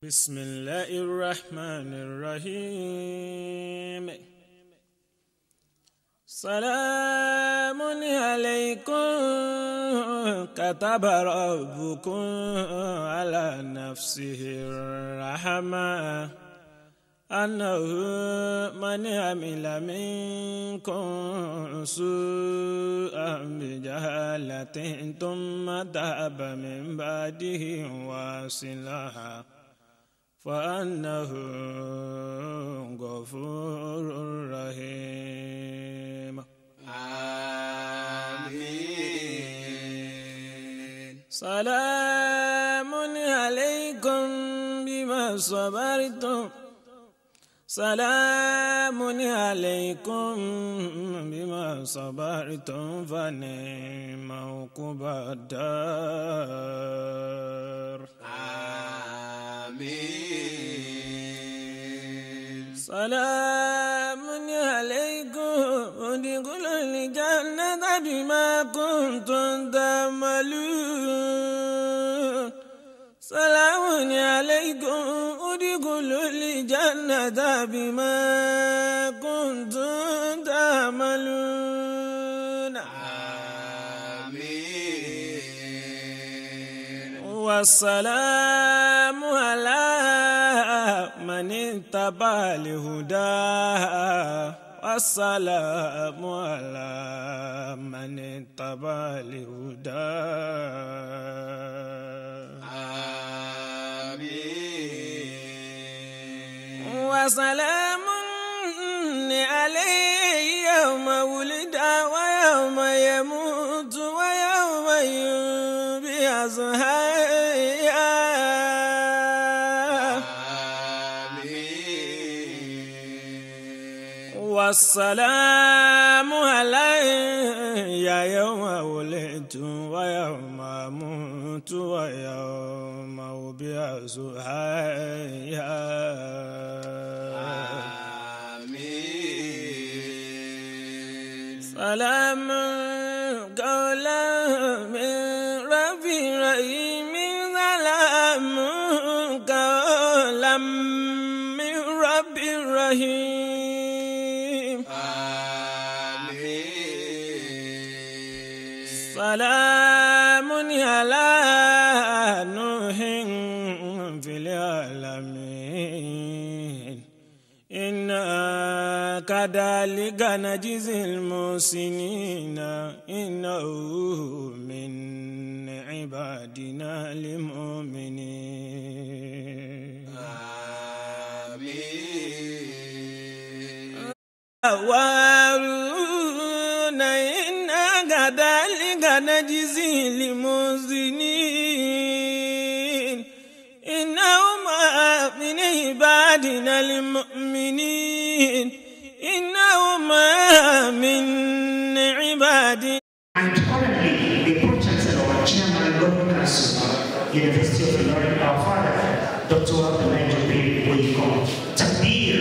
بسم الله الرحمن الرحيم سلام عليكم كتب ربكم على نفسه الرحمة أنه من عمل منكم سوءا بجهالة ثم تاب من بعده وأصلح فأنه غفور رحيم آمين. سلام عليكم بما صبرتم سلام عليكم بما صبرتم فنعم عقبى الدار آمين. سلام عليكم ادخلوا الجنة بما كنتم تعملون سلام عليكم ادخلوا الجنة بما كنتم تعملون آمين. والسلام على من اتبع الهدى والسلام على من اتبع الهدى وسلام عليه يوم ولد ويوم يموت ويوم يبعث حيا والسلام علي يوم ولدت ويوم أموت ويوم أبعث حيا سلام قولا من رب رحيم سلام قولا من رب رحيم آمين. سلام على نوح في العالمين إنا كذلك نجزي المحسنين إنه من عبادنا المؤمنين آمين. وهارون إنا كذلك نجزي المحسنين إنهما من عبادنا المؤمنين إنهما من عبادنا. And currently, the Pro-Chancellor and Chairman of Governing Council, University of Ilorin, our father, Dr. Abdullah Jubil, welcome. Takbir.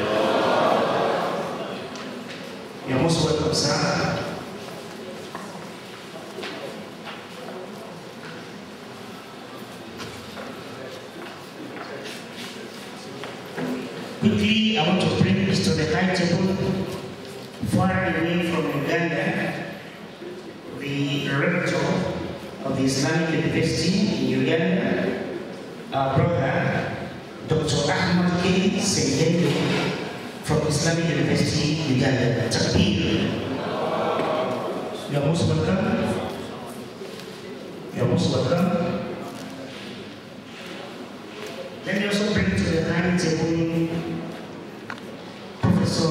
You're most welcome, sir. Quickly, I want to bring this to the high table, far away from Uganda. The rector of the Islamic University in Uganda, our brother, Dr. Ahmad K. Sengendo from Islamic University, Uganda. Takbir. You are most welcome. You are most welcome. Let me also bring to the high table Professor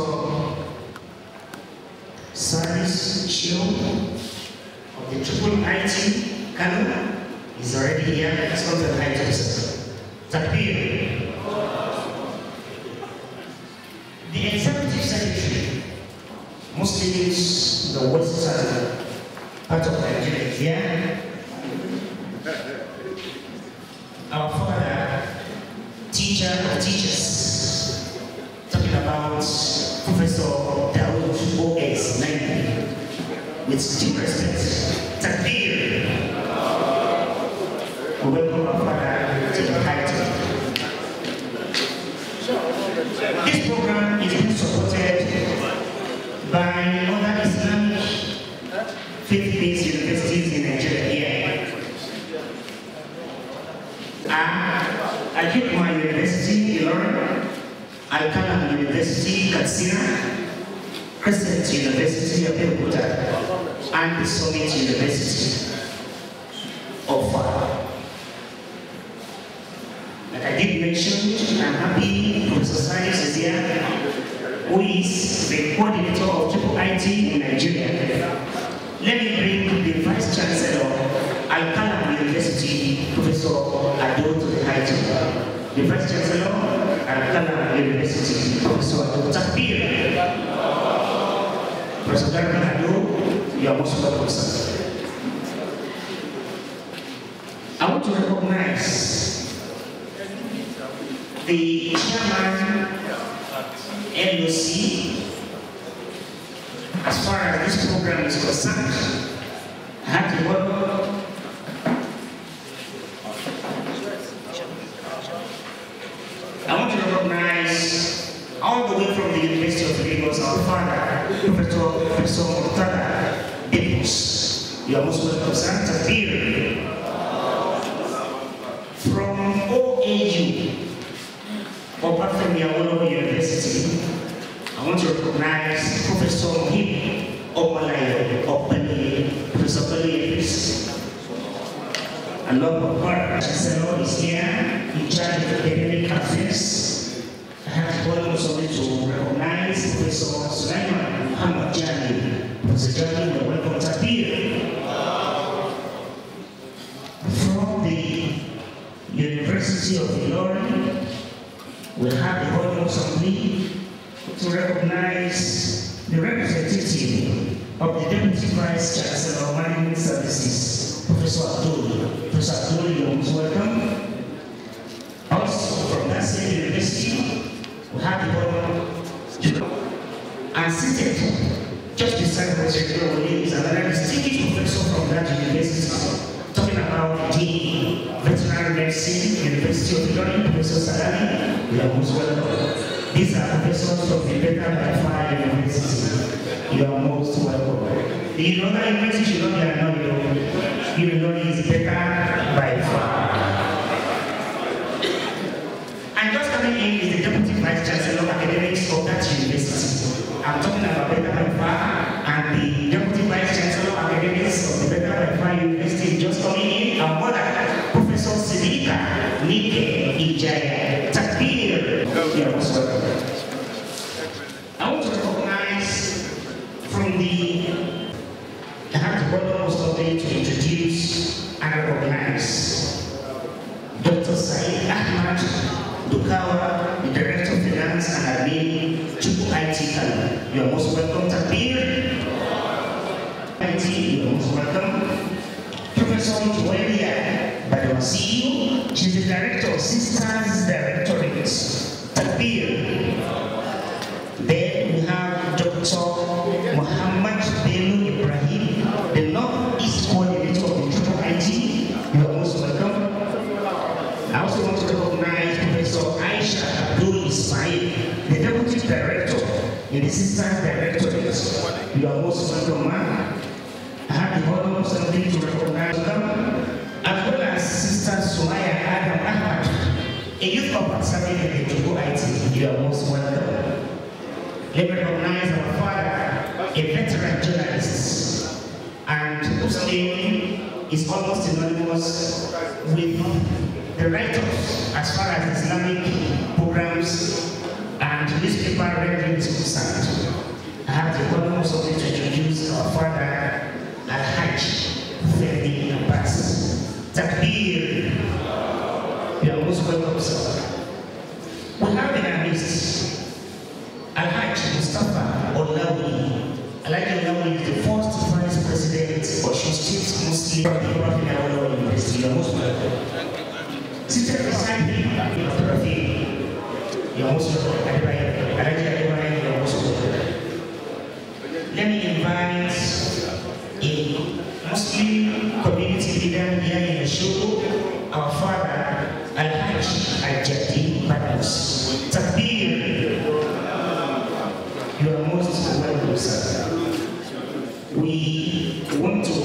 Salis Chio of the IIIT Kano is already here. Let's go to the high table. Takbir. The executive secretary, Muslims, the western part of Nigeria here. Our father, teacher of teachers, talking about Professor Daoud O.S. Naimi, with due respect. Takbir. We welcome our father to the high table. faith-based universities in Nigeria here. Al-Hikmah University, Ilorin, Al-Kalam University, Katsina, Crescent University, Abeokuta, and the Summit University of Like I did mention, I'm happy Professor Science is here, who is the coordinator of IIIT in Nigeria. Let me bring the Vice Chancellor, Al-Kalam University, Professor Ado, to the high table. The Vice Chancellor, Al-Kalam University, Professor Ado. Takbir. Professor Ado, you are most welcome, sir. I want to recognize the chairman, LOC, as far as this program is concerned. I have to welcome I want to recognize all the way from the University of Lagos, our father, Professor Murtada Debus. You are most welcome, sir. Takbir. From OAU, Obafemi Awolowo University, I want to recognize Professor Mohib Omalayo Opani, Professor Pelleas. And Lord God, Chancellor is here, in charge of academic affairs. I have to welcome somebody to recognize Professor Sulaiman Muhammad Jani. Professor Jani, you are welcome. Takbir. From the University of Ilorin, we have the Holy Assembly to recognize the representative of the Deputy Vice Chancellor of Management Services, Professor Abdul. Professor Abdul, you are most welcome. Also, from that same university, we have the Holy and seated just beside Professor Abdul is another distinguished professor from that university, talking about the veterinary medicine, University of Ilorin, Professor Salami. You are most welcome. These are professors of the Better by Far University. You are most welcome. The Ilorin University should not be annoyed. Ilorin is better by far. And just coming in is the Deputy Vice Chancellor of Academics of that university. I'm talking about Better by Far, and the Deputy Vice Chancellor of Academics of the Better by Far University just coming in. Our mother, Professor Sidika Nike Ijaya. Takbir. You are most welcome. I want to recognize from the I have to welcome most of them to introduce and recognize Dr. Said Ahmad Dukawa, the Director of Finance and Admin, IIIT. You are most welcome. Takbir. IIT, you are most welcome. Professor Joelia Badawasiu, she's the Director of Sisters Directorate. Takbir. Then we have Dr. Muhammad Bello Ibrahim, the Northeast Coordinator of the IIIT. You are most welcome. I also want to recognize Professor Aisha Abdul Ismail, the Deputy Director in the Sisters Directorate. You are most welcome, ma'am. I have the honor of something to recognize them, as well as Sister Sumaya Adam Ahmad, a youth corporate serving in the IIIT. You are most welcome. Let me recognize our father, a veteran journalist, and whose name is almost synonymous with the writers as far as Islamic programs and newspaper rendering is concerned. I have the honor of something to introduce our father, Al-Hajj Femi Abbas. Takbir. You are most welcome, sir. We have in our midst Al-Hajj Mustafa Olawi. Alhaji Olawi is the first Vice President of Osun State Muslim Obafemi Awolowo University. You are most welcome. Seated beside me, you are most welcome. Alhaji Adebayo, you are most welcome. Let me invite a Muslim community leader here in Osogbo, our father, Al-Hajj Al-Jadi Badmus. Takbir. You are most welcome, sir. We want to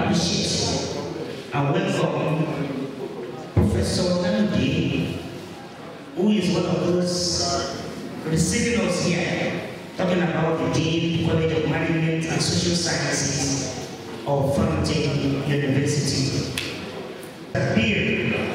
appreciate and welcome Professor Nandi, who is one of those receiving us here, talking about the Dean, College of Management and Social Sciences of Fountain University. Here,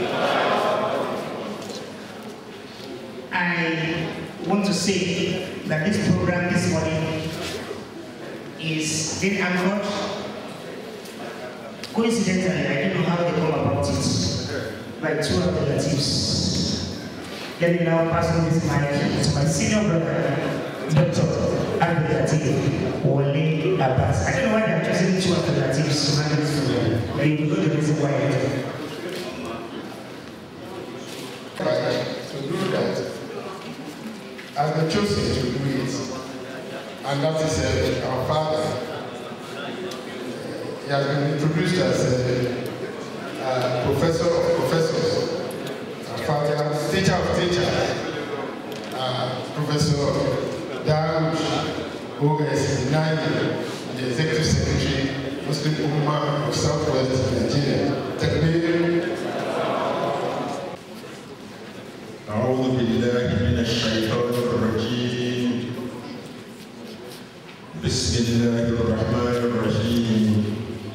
I want to say that this program this morning is being anchored. Coincidentally, I don't know how they come about it, by two alternatives. Let me now pass on this mic to my senior brother, Dr. Abdulatif Wole Abbas. I don't know why they are choosing two alternatives to manage this program, but you know the reason why. To do that, I've been chosen to do it, and that is our father. He has been introduced as a professor of professors, our father, teacher of teachers, Professor Dawood, who is the executive secretary, Muslim Ummah of Southwest Nigeria. Takbir. أعوذ بالله من الشيطان الرجيم. بسم الله الرحمن الرحيم.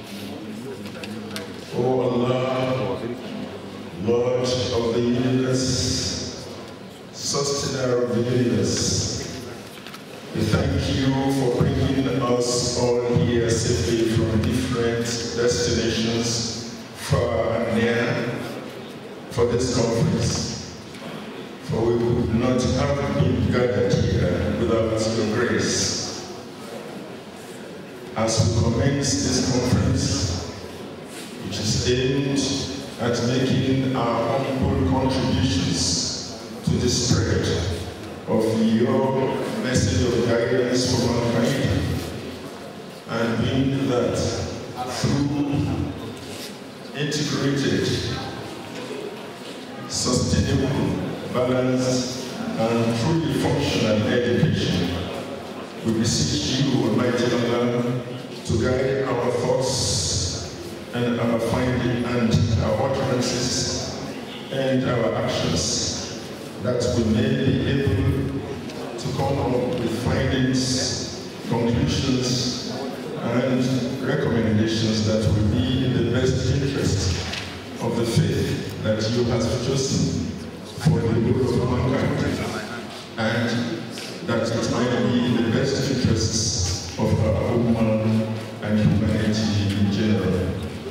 O Allah, Lord of the universe, sustainer of the universe, we thank you for bringing us all here safely from different destinations, far and near, for this conference. For we would not have been gathered here without your grace. As we commence this conference, which is aimed at making our humble contributions to the spread of your message of guidance for mankind, and being that through integrated, sustainable, balanced, and truly functional education, we beseech you, Almighty Allah, to guide our thoughts and our finding and our utterances and our actions, that we may be able to come up with findings, conclusions, and recommendations that will be in the best interest of the faith that you have chosen for the good of mankind, and that it might be in the best interests of our Ummah and humanity in general.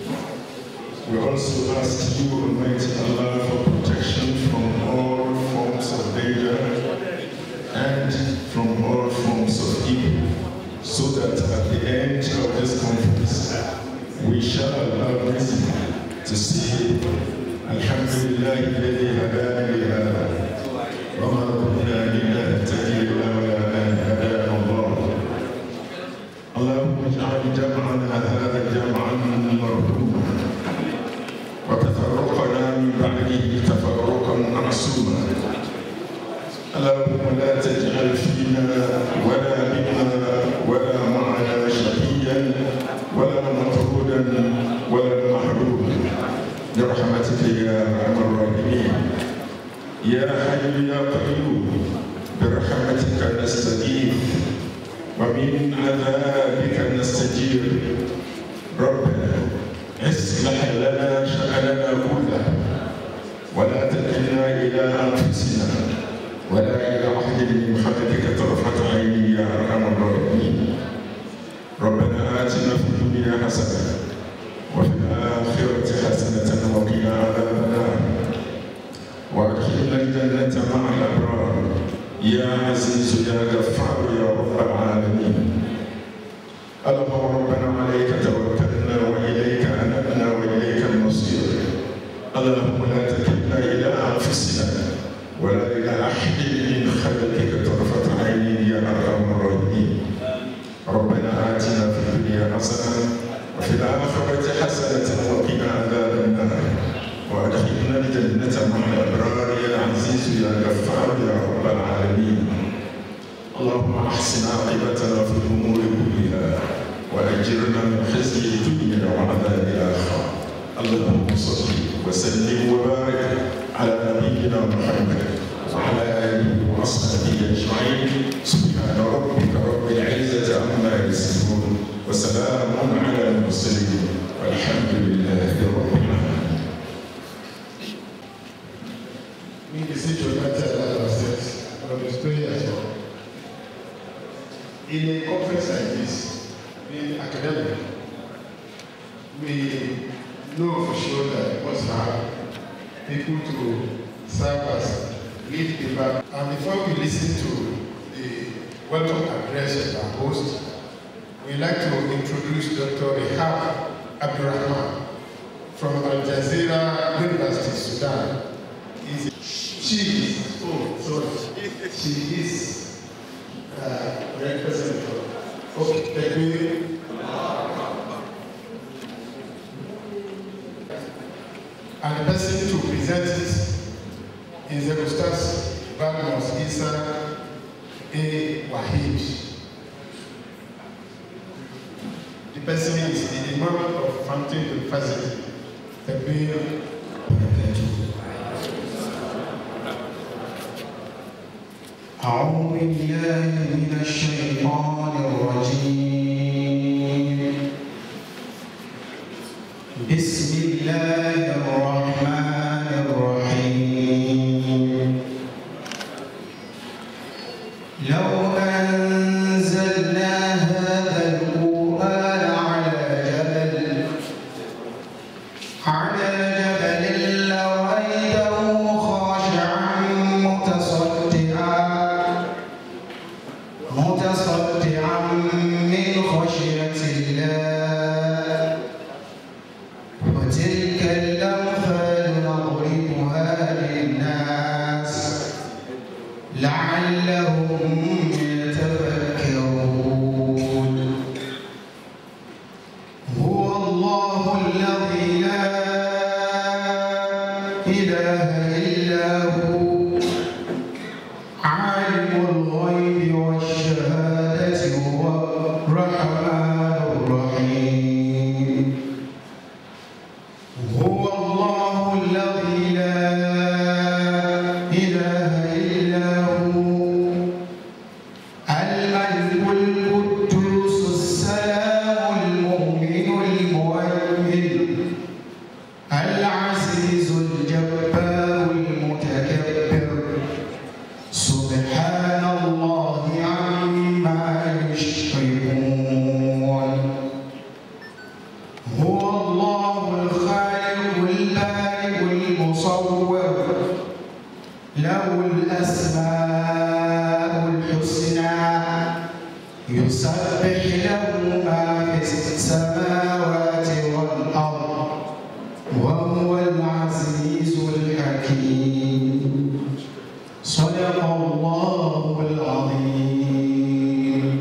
We also ask you, Almighty Allah, for protection from all forms of danger and from all forms of evil, so that at the end of this conference, we shall have reason to see Alhamdulillah alladhi hadana li hadha wa ma kunna linahtadiya lawla an hadana Allah. Allahumma ij'al jam'ana hadha jam'an marhuman wa tafarraqana min ba'dihi tafarruqan ma'suma. Allahumma la taj'al fina wa la minna wa la ma'ana shaqiyan wa la matrudan wa la mahruman. برحمتك يا أرحم الراحمين. يا حي يا قيوم برحمتك نستغيث ومن عذابك نستجير. ربنا اصلح لنا شأننا كله ولا تكلنا إلى أنفسنا ولا إلى أحد من خلقك طرفة عين يا أرحم الراحمين. ربنا آتنا في الدنيا حسنة وفي الآخرة حسنة وقنا عذاب النار وأدخلنا الجنة مع الأبرار يا عزيز يا غفار يا رب العالمين. اللهم ربنا عليك توكلنا وإليك أنبنا وإليك المصير. اللهم لا تكلنا إلى أنفسنا ولا إلى أحد من خلقك طرفة عين يا أرحم الراحمين. ربنا آتنا في الدنيا حسنة وفي الآخرة حسنة وقنا عذاب النار وأدخلنا الجنة مع الأبرار يا عزيز يا غفار يا رب العالمين. اللهم أحسن عاقبتنا في الأمور كلها وأجرنا من خزي الدنيا وعذاب وسلم وبارك على نبينا محمد وعلى آله وأصحابه أجمعين. سبحان ربك رب العزة عما يصفون وسلام على المرسلين والحمد لله رب العالمين. We beseech you not to allow ourselves from the story as well. In a conference like this, in academic, we know for sure that we must have people to serve as lead people. And before we listen to the welcome address of our host, we'd like to introduce Dr. Rehab Abdurrahman from Al Jazeera University, Sudan. She is representative. Okay, thank you. And the person to present it is the Ustaz Badmos Isa A. Wahid. The person is the Imam of Fountain University. Thank you. أعوذ بالله من الشيطان الرجيم. بسم الله الرحمن الرحيم. لو أنزلنا هذا القرآن على جبل لرأيته خاشعا متصدعا من خشية الله. وتلك الأمثال نضربها للناس لعلهم يتفكرون. هو الله الذي لا إله إلا هو عالم الغيب والشهادة هو الرحمن الرحيم. هو الله الذي لا إله إلا هو الملك القدوس السلام المؤمن المؤمن العزيز الجبار المتكبر سبحان الله عما يشركون. هو الله الخالق البارئ المصور له الأسماء الحسنى يسبح له ما في السماوات والأرض وهو العزيز الحكيم. صدق الله العظيم.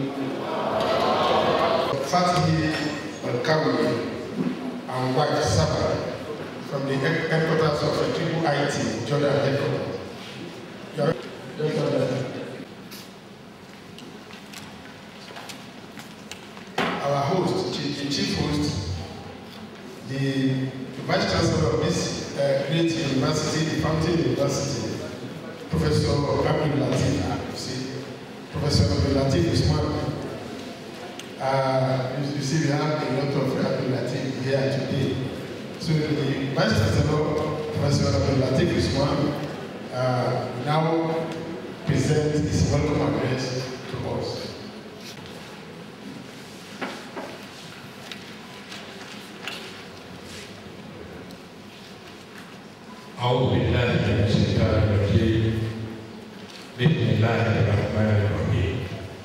Fatih Al-Kawi and wife Saba from the headquarters of the IIIT, Jordan headquarters. Our host, the chief host, the vice chancellor of this great university, the Fountain University, Professor Abdul Latif. Professor Abdul Latif is one. You see, we have a lot of Abdul Latif here today. So the vice chancellor, Professor Abdul Latif is one. Now present his welcome address to us. أعوذ بالله من الشيطان الرجيم. بسم الله الرحمن الرحيم.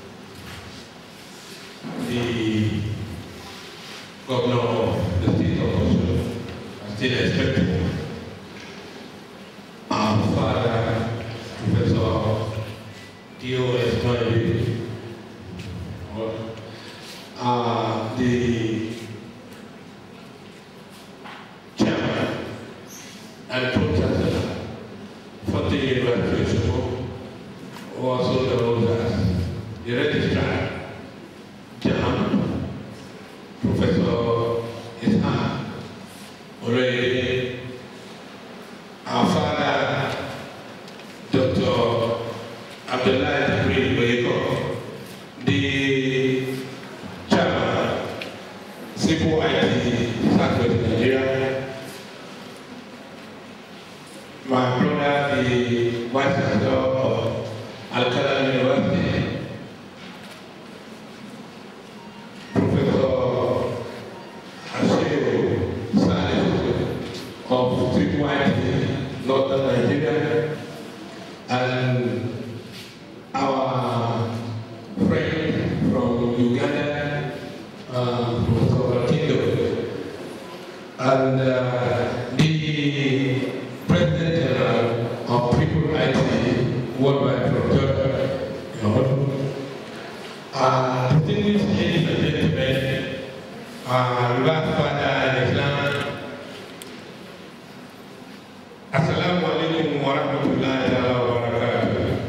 The governor of the state of Osogbo are still expecting our father, Professor D.O.S. the chairman and pro-chancellor for the University of Osogbo, also the role the registrar, Professor Ishaq already IIIT, Northern Nigeria, and our friend from Uganda, Professor Kindo, and the President General of IIIT Worldwide, Professor distinguished ladies and gentlemen, Revered Father in Islam, Assalamu alaikum wa rahmatullahi wa barakatuh.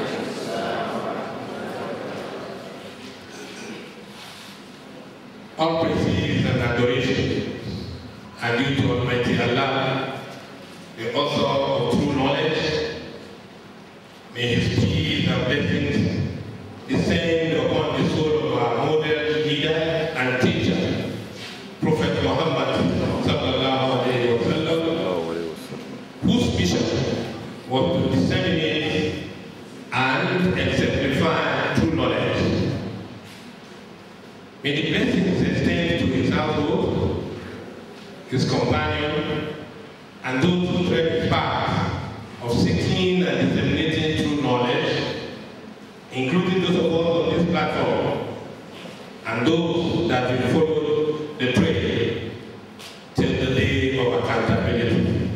All praises and adoration are due to Almighty Allah, the author of true knowledge. May His peace and blessings descend upon the soul of our model leader and teacher, Prophet Muhammad sallallahu alayhi wa sallam, whose mission was to disseminate and exemplify true knowledge. May the blessings extend to his household, his companion, and those who tread his path of seeking and disseminating true knowledge, including those of us on this platform, and those that will follow the trail till the day of accountability.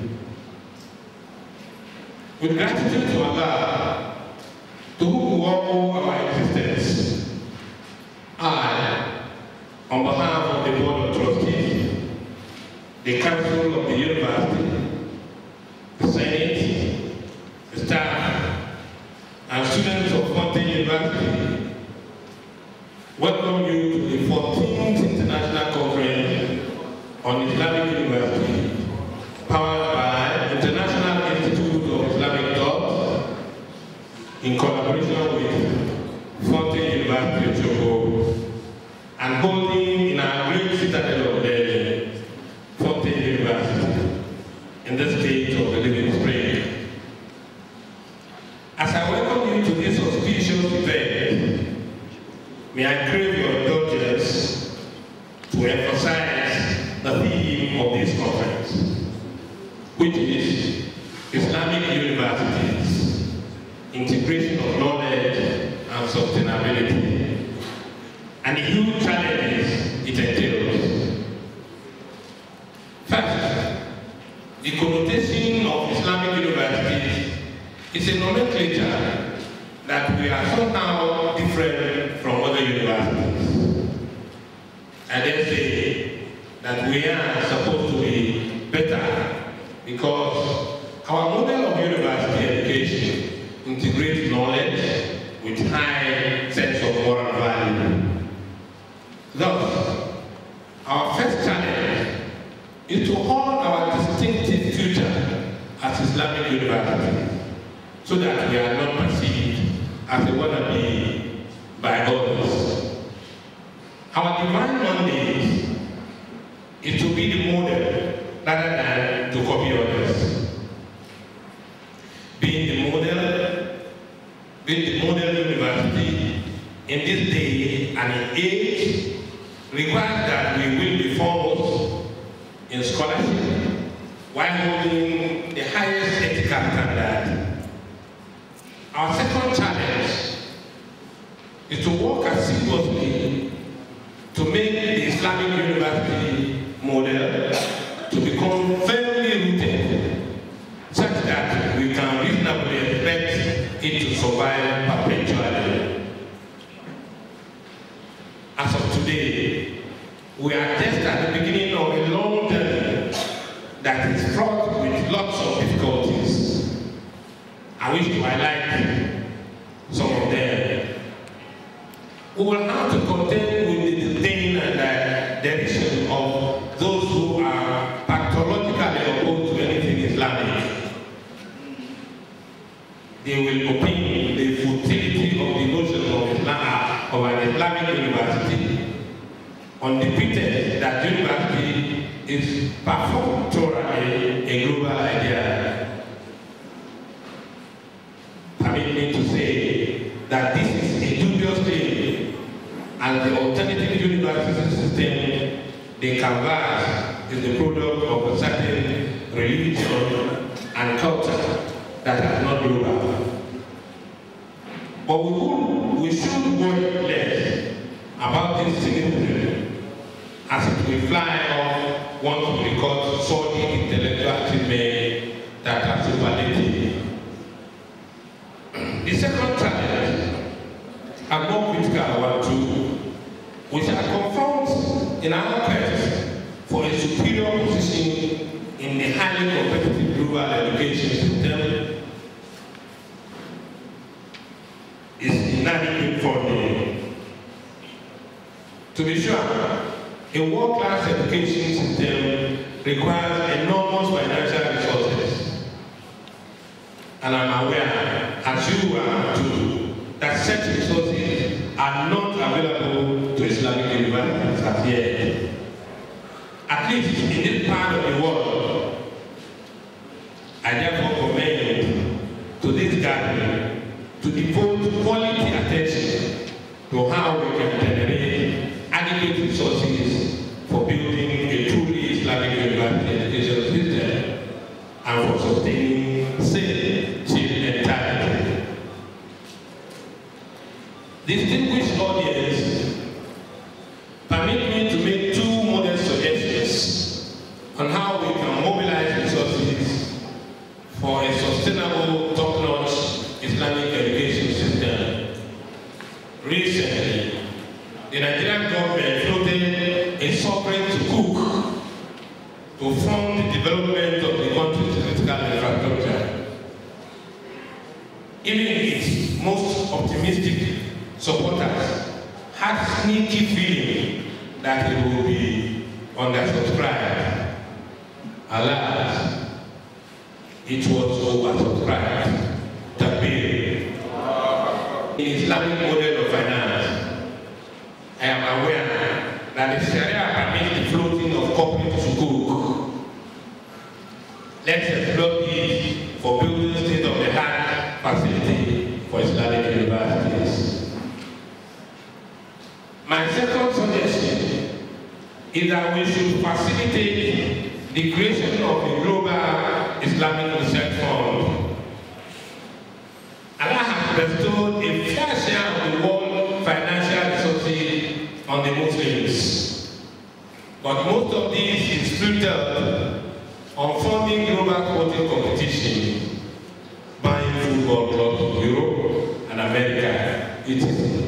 With gratitude to Allah, to whom we owe our existence, I, on behalf of the Board of Trustees, the Council of the University, the Senate, the staff, and students of Fountain University, welcome you to the 14th International Conference on Islamic University, powered by International Institute of Islamic Thought, in collaboration with Fountain University Osogbo, and holding in our great citadel of learning, Fountain University, in the state of the living spring. As I welcome you to this auspicious event, may I crave your indulgence to emphasize the theme of this conference, which is Islamic Universities, Integration of Knowledge and Sustainability, and the huge challenges it entails. First, the connotation of Islamic universities is a nomenclature that we are somehow different from other universities. And they say that we are supposed to be better because our model of university education integrates knowledge with high sense of moral value. Thus, our first challenge is to hold our distinctive future as Islamic university so that we are not perceived as a wannabe by others. Our divine mandate is to be the model rather than to copy others. Being the model university in this day and age requires that we will be foremost in scholarship while holding the highest ethical standard. Our second challenge is to work assiduously to make the Islamic University model to become firmly rooted such that we can reasonably expect it to survive perpetually. As of today, we are just at the beginning of a long journey that is fraught with lots of difficulties. I wish to highlight some of them. We will have to contend with the disdain and derision of those who are pathologically opposed to anything Islamic. They will opine the futility of the notion of Islam, of an Islamic university, on the pretext that university is perfunctorily a global idea. Permit me to say that this is a dubious claim, and the alternative university system they canvass is the product of a certain religion, and culture that are not global. But we should worry less about this significance as it will fly off once we record solid intellectual achievement that are superlative. The second challenge, and more critical one too, we shall confront in our quest for a superior position in the highly competitive global education system is inadequate funding. To be sure, a world-class education system requires enormous financial resources. And I'm aware, as you are too, that such resources are not available to Islamic universities as yet. At least in this part of the world, I therefore commend to this gathering to devote quality attention to how we can generate adequate resources for building a truly Islamic university education system and for sustaining safe, chill, and talent. Distinguished audience, permit me to make two modest suggestions on how we can mobilize resources for a sustainable, top-notch Islamic education system. Recently, the Nigerian government floated a sovereign sukuk to fund the development of the country's critical infrastructure. Even its most optimistic supporters had sneaky feeling that it will be undersubscribed. Alas, it was oversubscribed. In Islamic model of finance, I am aware that the Sharia permits the floating of corporate sukuk. Let's explore it for building state-of-the-art facility for Islamic universities. My second suggestion is that we should facilitate the creation of a global Islamic research fund. Allah has bestowed a fair share of the world financial resources on the Muslims. But most of these is filtered on funding global sporting competition, buying football clubs in Europe and America, etc.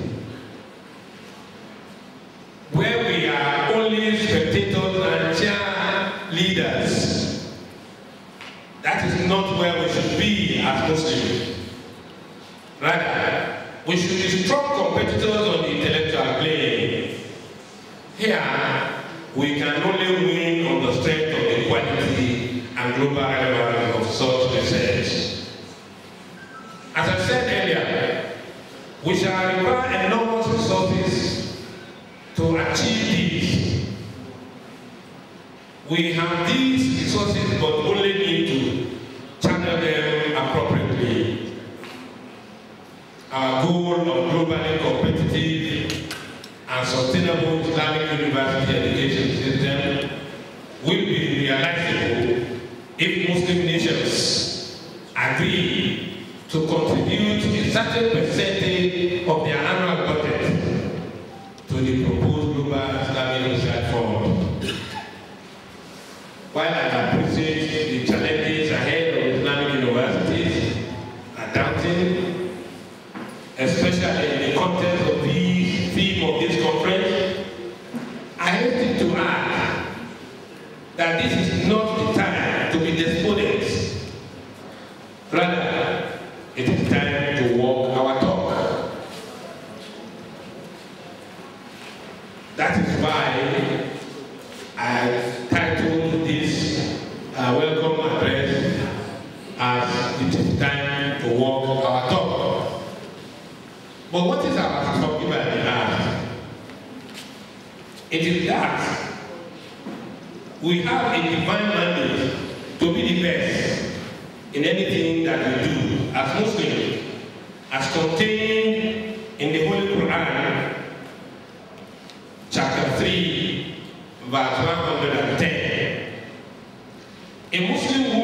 Where we are only spectators and cheerleaders, that is not where we should be as Muslims. Rather, we should be strong competitors on the intellectual plane. Here, we can only win on the strength of the quality and global relevance of such research. As I said earlier, we shall require enormous resources to achieve this. We have these resources but only need to channel them appropriately. Our goal of globally competitive and sustainable Islamic university education system will be realizable if Muslim nations agree to contribute a certain percentage of their annual budget to the proposed global Islamic research fund. While I appreciate the challenges ahead of Islamic universities are daunting, especially in the context of the theme of this conference, I hasten to add that this is not the time to be despotic. Rather, it is time to walk our talk. That is why I titled this welcome address as it is time to walk our talk. But what is our topic by the heart? It is that we have a divine mandate to be the best in anything that we do as Muslims, as contained in the Holy Quran, chapter 3, verse 110. A Muslim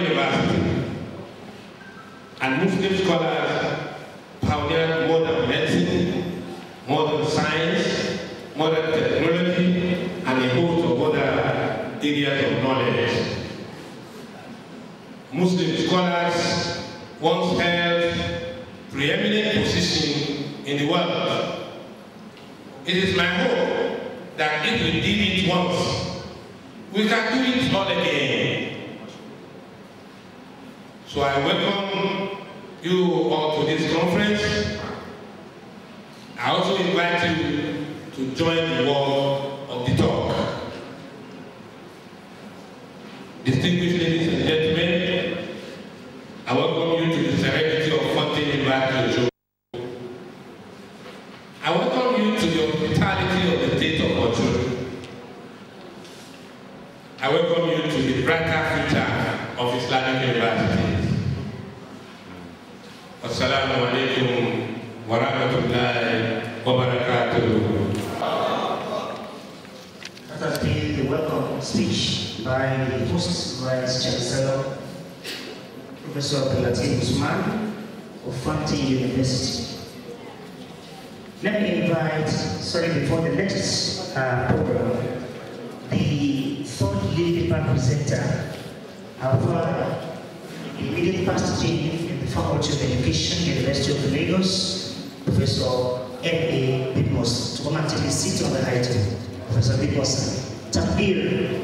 university, and Muslim scholars pioneered modern medicine, modern science, modern technology, and a host of other areas of knowledge. Muslim scholars once held preeminent position in the world. It is my hope that if we did it once, we can do it all again. So I welcome you all to this conference. I also invite you to join the world of the talk. Distinguished ladies and gentlemen, I welcome you to the serenity of 14 University. I welcome you to the hospitality of the state of Ojo. I welcome you to the brighter future of Islamic universities. Assalamu alaikum wa rahmatullahi wa barakatuh. That has been the welcome speech by the Post Vice Chancellor, Professor Abdulatif Usman of Fanti University. Let me invite, before the next program, the third lead paper presenter, our father, the immediate past dean in the Faculty of Education, University of Lagos, Professor M.A. Bitmos, to come and take his seat on the high table. Professor Bitmos, Takbir.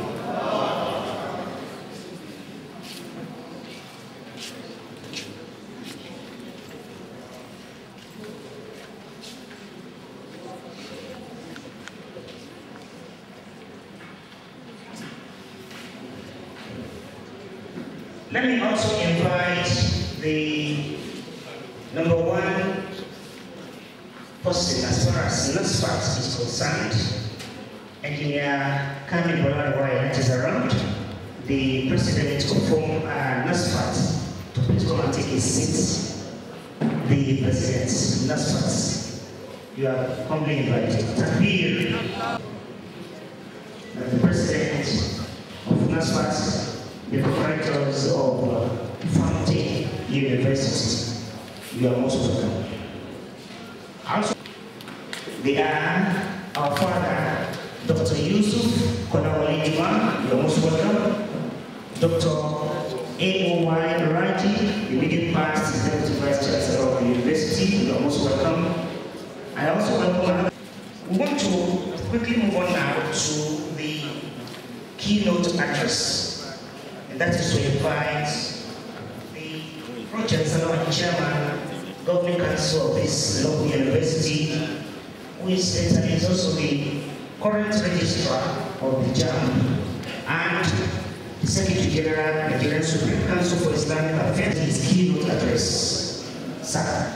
Let me also invite the number one person as far as NASFAT is concerned, Engineer Kamil Bolaruwaya, that is around, the president of NASFAT, to please come and take his seat. The president, NASFAT, you are humbly invited. Takbir. The president of NASFAT, the proprietors of Fanti University, you are most welcome. Also, they are our father, Dr. Yusuf Konawali Diman, you are most welcome. Dr. A.O.Y. Raji, the immediate past Executive Vice Chancellor of the University, you are most welcome. I also welcome. We want to quickly move on now to the keynote address. And that is to invite the Pro-Chancellor and Chairman, Governing Council of this local university, who is also the current registrar of the JAM, and the Secretary General, Nigerian Supreme Council for Islamic Affairs, his keynote address. Sir.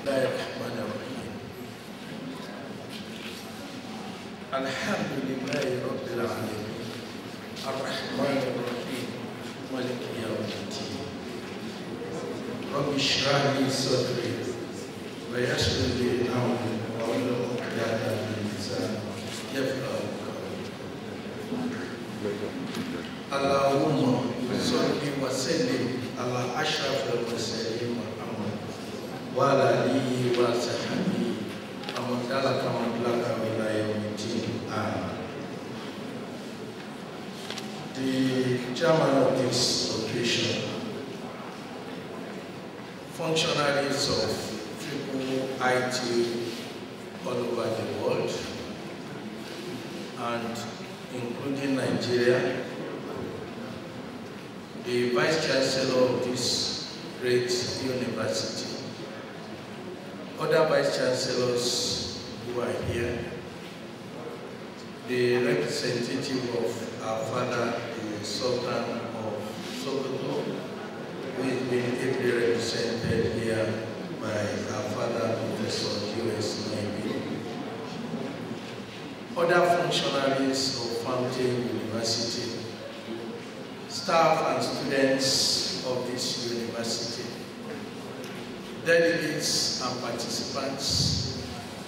Alhamdulillahi Rabbil Alamin, Ar-Rahman Ar-Rahim, Malik Yawmiddin. Rabbi shrah li sadri wa yassir li amri wahlul 'uqdatan min lisani yafqahu qawli. Allahumma salli wa sallim ala ashrafil mursalin Muhammad wa ala alihi wa sahbihi wa man talaka ila yawmiddin. The chairman of this occasion, functionaries of IIIT all over the world, and including Nigeria, the Vice Chancellor of this great university, other Vice Chancellors who are here, the representative of our father, the Sultan of Osogbo, who is being ably represented here by our father, Professor J.S. Naibi. Other functionaries of Fountain University, staff and students of this university, delegates and participants,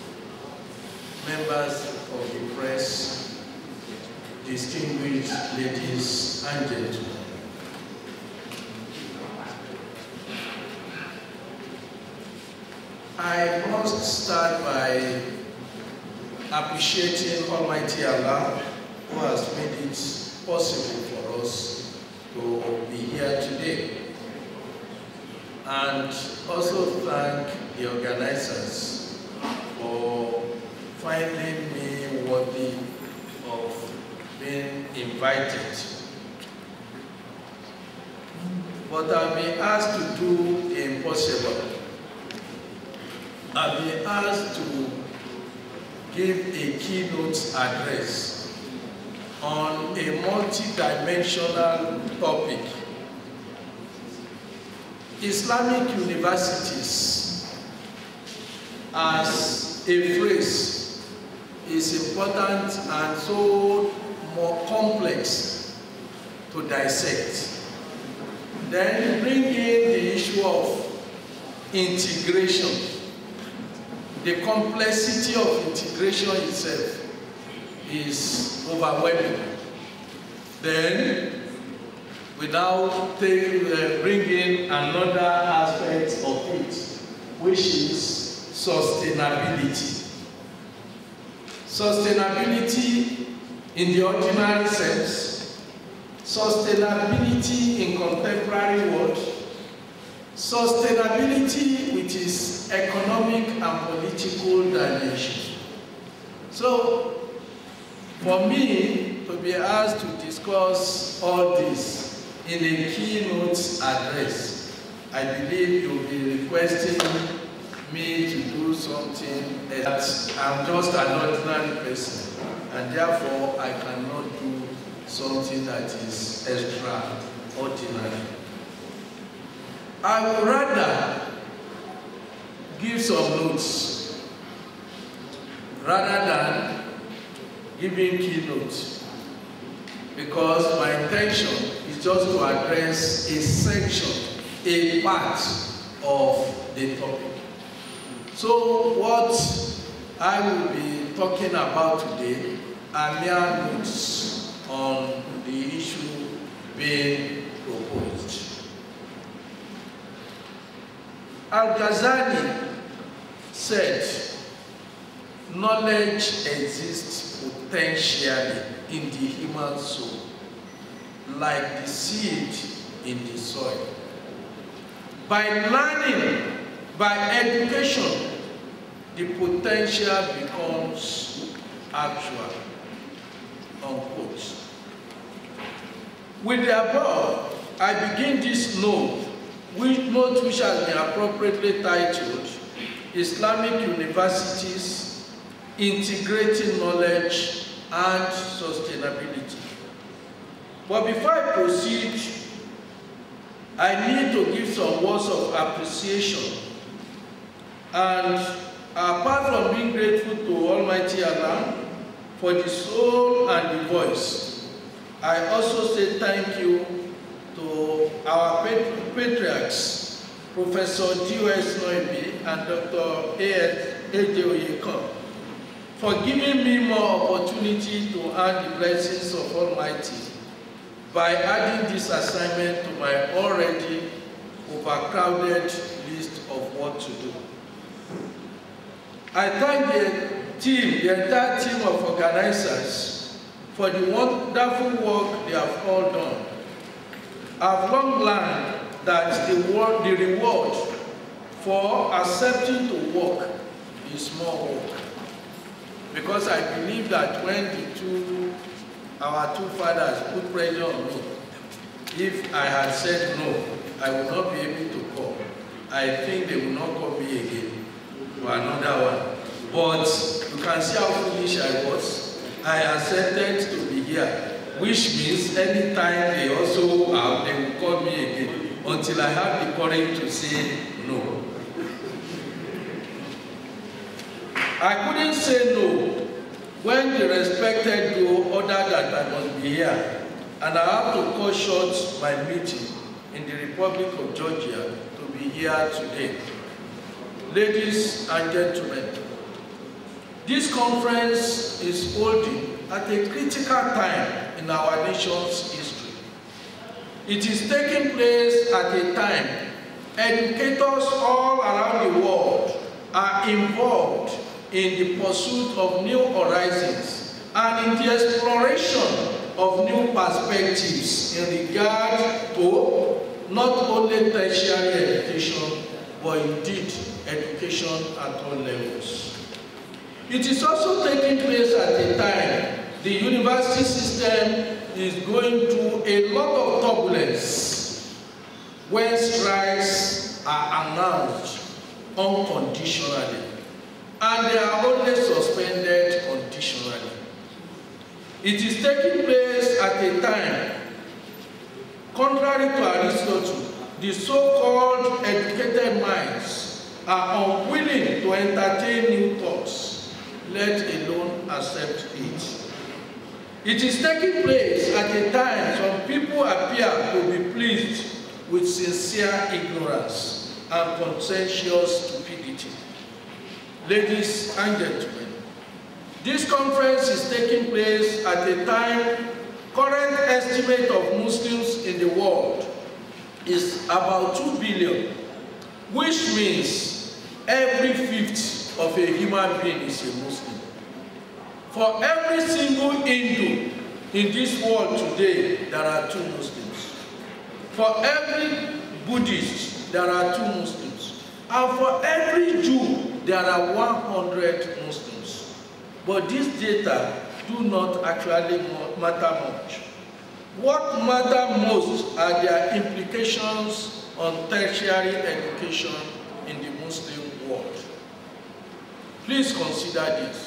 members of the press, distinguished ladies and gentlemen. I must start by appreciating Almighty Allah who has made it possible for us to be here today. And also thank the organizers for finding me worthy of being invited. But I've been asked to do the impossible. I've been asked to give a keynote address on a multi-dimensional topic. Islamic universities as a phrase is important and so more complex to dissect. Then bring in the issue of integration. The complexity of integration itself is overwhelming. Then, without bringing another aspect of it, which is sustainability. Sustainability in the ordinary sense, sustainability in contemporary world, sustainability which is economic and political dimension. So, for me to be asked to discuss all this in a keynote address, I believe you'll be requesting me to do something that I'm just an ordinary person, and therefore I cannot do something that is extraordinary. I would rather give some notes rather than giving keynotes, because my intention is just to address a section, a part of the topic. So what I will be talking about today are mere notes on the issue being proposed. Al-Ghazali said, knowledge exists potentially in the human soul, like the seed in the soil. By learning, by education, the potential becomes actual, unquote. With the above, I begin this note which has been appropriately titled Islamic Universities Integrating Knowledge and Sustainability. But before I proceed, I need to give some words of appreciation. And apart from being grateful to Almighty Allah for the soul and the voice, I also say thank you to our patriarchs, Professor D.O.S. Noibi and Dr. A.J. Oyekon, for giving me more opportunity to earn the blessings of Almighty by adding this assignment to my already overcrowded list of what to do. I thank the entire team of organizers for the wonderful work they have all done. I've long learned that the reward for accepting to work is more work. Because I believe that when our two fathers put pressure on me, if I had said no, I would not be able to come. I think they will not call me again for another one. But you can see how foolish I was. I accepted to be here, which means anytime they also have, they will call me again until I have the courage to say no. I couldn't say no when the respected guru ordered that I must be here, and I have to cut short my meeting in the Republic of Georgia to be here today. Ladies and gentlemen, this conference is holding at a critical time in our nation's history. It is taking place at a time educators all around the world are involved in the pursuit of new horizons and in the exploration of new perspectives in regard to not only tertiary education, but indeed education at all levels. It is also taking place at a time the university system is going through a lot of turbulence when strikes are announced unconditionally and they are only suspended conditionally. It is taking place at a time, contrary to Aristotle, the so-called educated minds are unwilling to entertain new thoughts, let alone accept it. It is taking place at a time some people appear to be pleased with sincere ignorance and conscientious stupidity. Ladies and gentlemen, this conference is taking place at a time current estimate of Muslims in the world is about 2 billion, which means every fifth of a human being is a Muslim. For every single Hindu in this world today, there are 2 Muslims. For every Buddhist, there are 2 Muslims. And for every Jew, there are 100 Muslims. But these data do not actually matter much. What matters most are their implications on tertiary education in the Muslim world. Please consider this.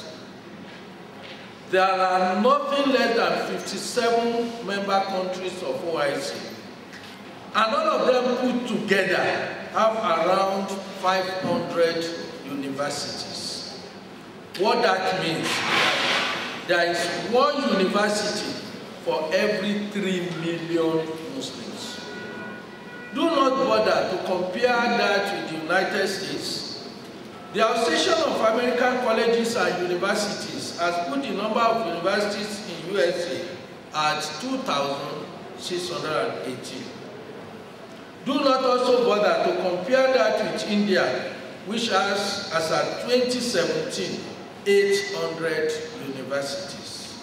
There are nothing less than 57 member countries of OIC, and all of them put together have around 500 universities. What that means is that there is 1 university for every 3 million Muslims. Do not bother to compare that with the United States. The Association of American Colleges and Universities has put the number of universities in USA at 2,618. Do not also bother to compare that with India, which has, as at 2017, 800 universities.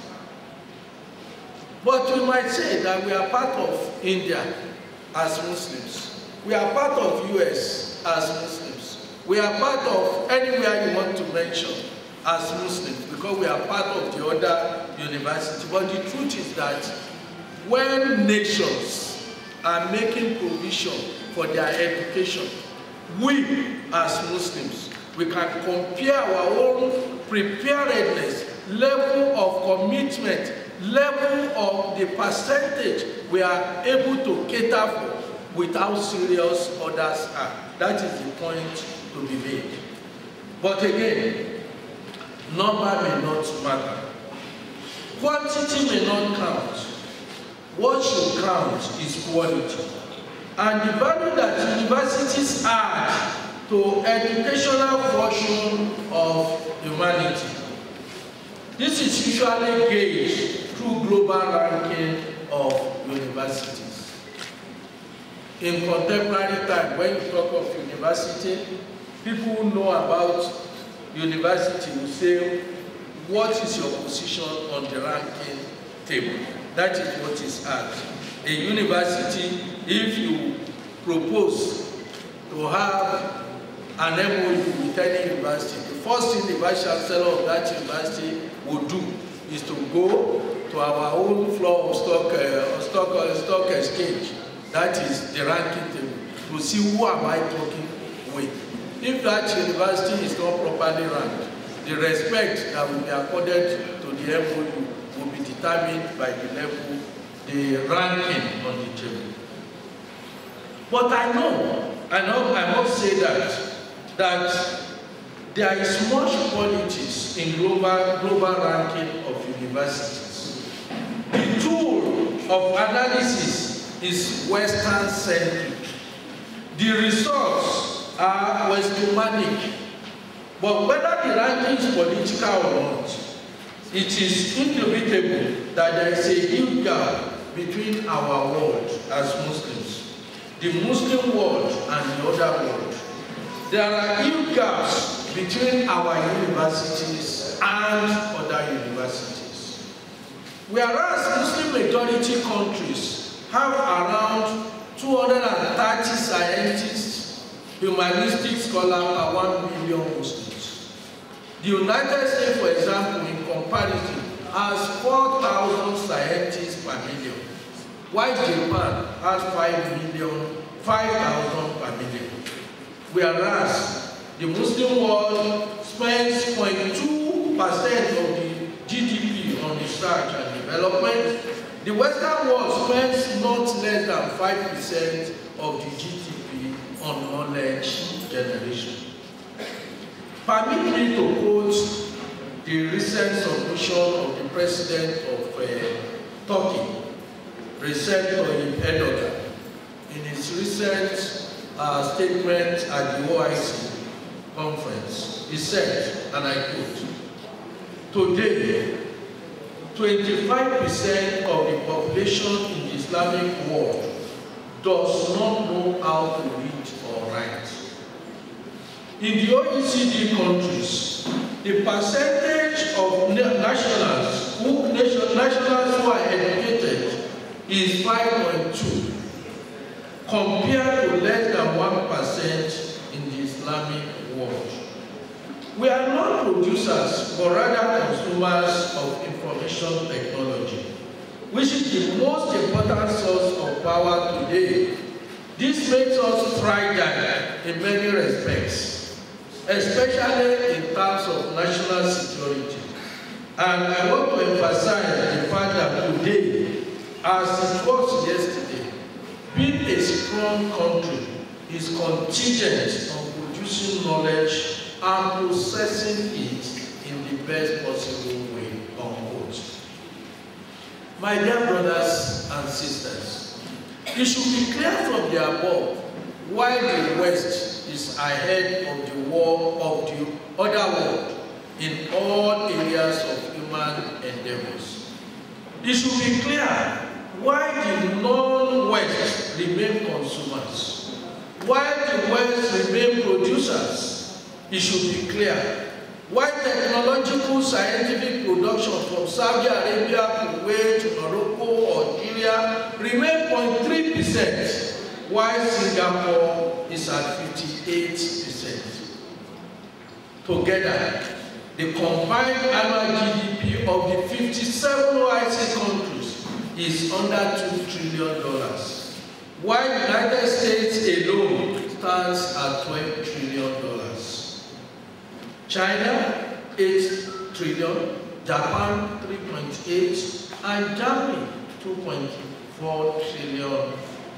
But we might say that we are part of India as Muslims. We are part of US as Muslims. We are part of anywhere you want to mention as Muslims because we are part of the other university. But the truth is that when nations are making provision for their education, we as Muslims, we can compare our own preparedness, level of commitment, level of the percentage we are able to cater for with how serious others are. That is the point to be made. But again, number may not matter. Quantity may not count. What should count is quality. And the value that universities add to educational function of humanity. This is usually gauged through global ranking of universities. In contemporary time, when you talk of university, people who know about university will say, what is your position on the ranking table? That is what is asked. A university, if you propose to have an MOU with any university, the first thing the vice chancellor of that university will do is to go to our own floor of stock exchange. That is the ranking table, to see who am I talking with. If that university is not properly ranked, the respect that will be accorded to the MOU will be determined by the level, the ranking on the table. But I must say that there is much politics in global ranking of universities. The tool of analysis is Western-centric. The results are Western-manic. But whether the ranking is political or not, it is indubitable that there is a huge gap between our world as Muslims, the Muslim world and the other world. There are huge gaps between our universities and other universities. Whereas Muslim majority countries have around 230 scientists, humanistic scholars per 1 million Muslims. The United States, for example, in comparison, has 4,000 scientists per million, while Japan has 5,000 per million. Whereas the Muslim world spends 0.2% of the GDP on research and development. The Western world spends not less than 5% of the GDP on knowledge generation. Permit me to quote the recent submission of the President of Turkey, Recep Tayyip Erdogan, in his recent statement at the IIIT conference. He said, and I quote, "Today, 25% of the population in the Islamic world does not know how to read or write. In the OECD countries, the percentage of nationals who are educated is 5.2, compared to less than 1% in the Islamic world. We are not producers, but rather consumers of information technology, which is the most important source of power today. This makes us fragile in many respects, especially in terms of national security. And I want to emphasize the fact that today, as it was yesterday, being a strong country is contingent on producing knowledge and processing it in the best possible way, unquote. My dear brothers and sisters, it should be clear from the above why the West is ahead of the other world in all areas of human endeavors. It should be clear why the non-West remain consumers, while the West remain producers. It should be clear why technological scientific production from Saudi Arabia, Kuwait, Morocco, Algeria remain 0.3%, while Singapore is at 58%. Together, the combined annual GDP of the 57 OIC countries is under $2 trillion, while the United States alone stands at $12 trillion. China, 8 trillion, Japan, 3.8, and Germany, $2.4 trillion.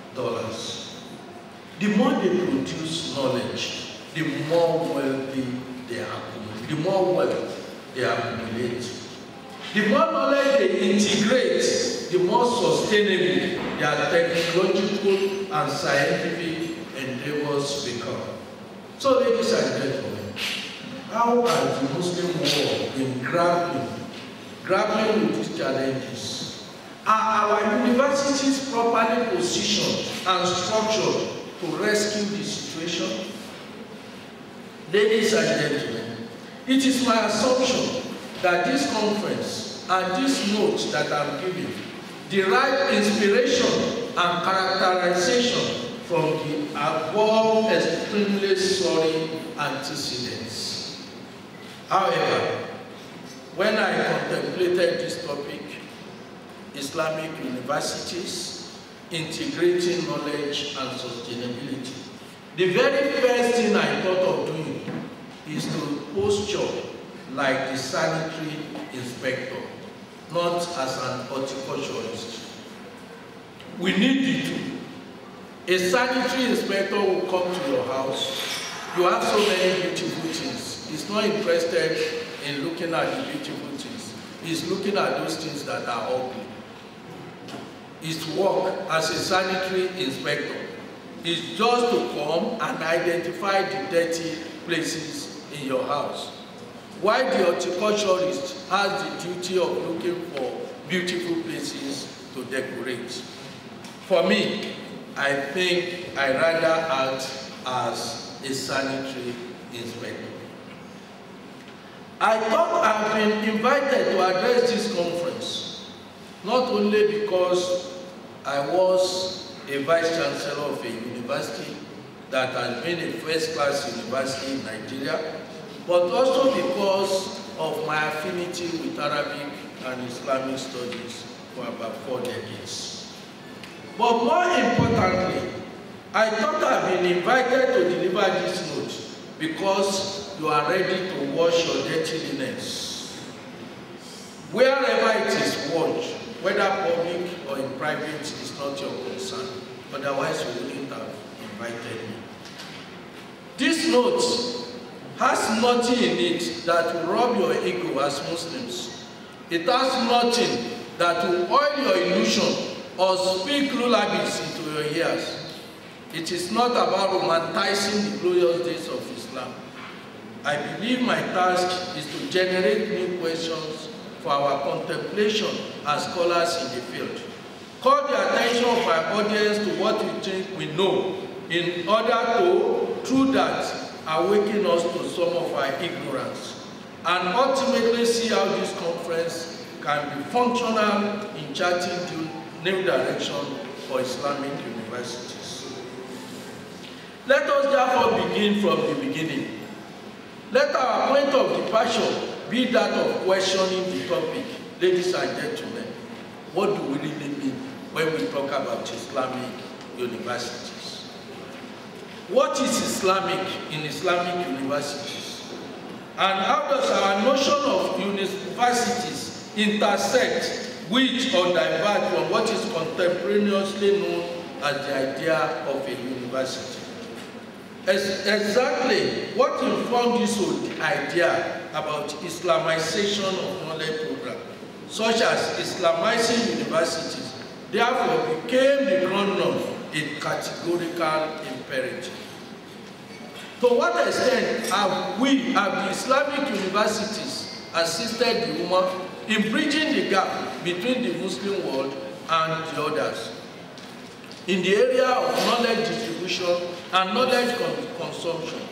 The more they produce knowledge, the more wealthy they accumulate. The more wealth they accumulate. The more knowledge they integrate, the more sustainable their technological and scientific endeavors become. So, ladies and gentlemen, how has the Muslim world been grappling with these challenges? Are our universities properly positioned and structured to rescue the situation? Ladies and gentlemen, it is my assumption that this conference and this note that I'm giving derive inspiration and characterization from the above extremely sorry antecedents. However, when I contemplated this topic, Islamic universities, integrating knowledge and sustainability, the very first thing I thought of doing is to posture like the sanitary inspector, not as an horticulturist. We need the two. A sanitary inspector will come to your house. You have so many beautiful things. He's not interested in looking at the beautiful things. He's looking at those things that are ugly. His work as a sanitary inspector is just to come and identify the dirty places in your house, while the horticulturist has the duty of looking for beautiful places to decorate. For me, I think I rather act as a sanitary inspector. I thought I've been invited to address this conference, not only because I was a vice chancellor of a university that has been a first-class university in Nigeria, but also because of my affinity with Arabic and Islamic studies for about 4 decades. But more importantly, I thought I've been invited to deliver this note because you are ready to wash your dirty linens. Wherever it is washed, whether public or in private, is not your concern. Otherwise, you wouldn't have invited me. This note has nothing in it that will rub your ego as Muslims. It has nothing that will oil your illusion or speak lullabies into your ears. It is not about romanticizing the glorious days of Islam. I believe my task is to generate new questions for our contemplation as scholars in the field. Call the attention of our audience to what we think we know in order to, through that, awaken us to some of our ignorance and ultimately see how this conference can be functional in charting the new direction for Islamic universities. Let us therefore begin from the beginning. Let our point of departure be that of questioning the topic. Ladies and gentlemen, what do we really mean when we talk about Islamic universities? What is Islamic in Islamic universities? And how does our notion of universities intersect with or diverge from what is contemporaneously known as the idea of a university? Exactly what informed this idea about Islamization of knowledge program, such as Islamizing universities, therefore became the ground norm, a categorical imperative. To what extent have the Islamic universities assisted the Ummah in bridging the gap between the Muslim world and the others in the area of knowledge distribution and knowledge consumption?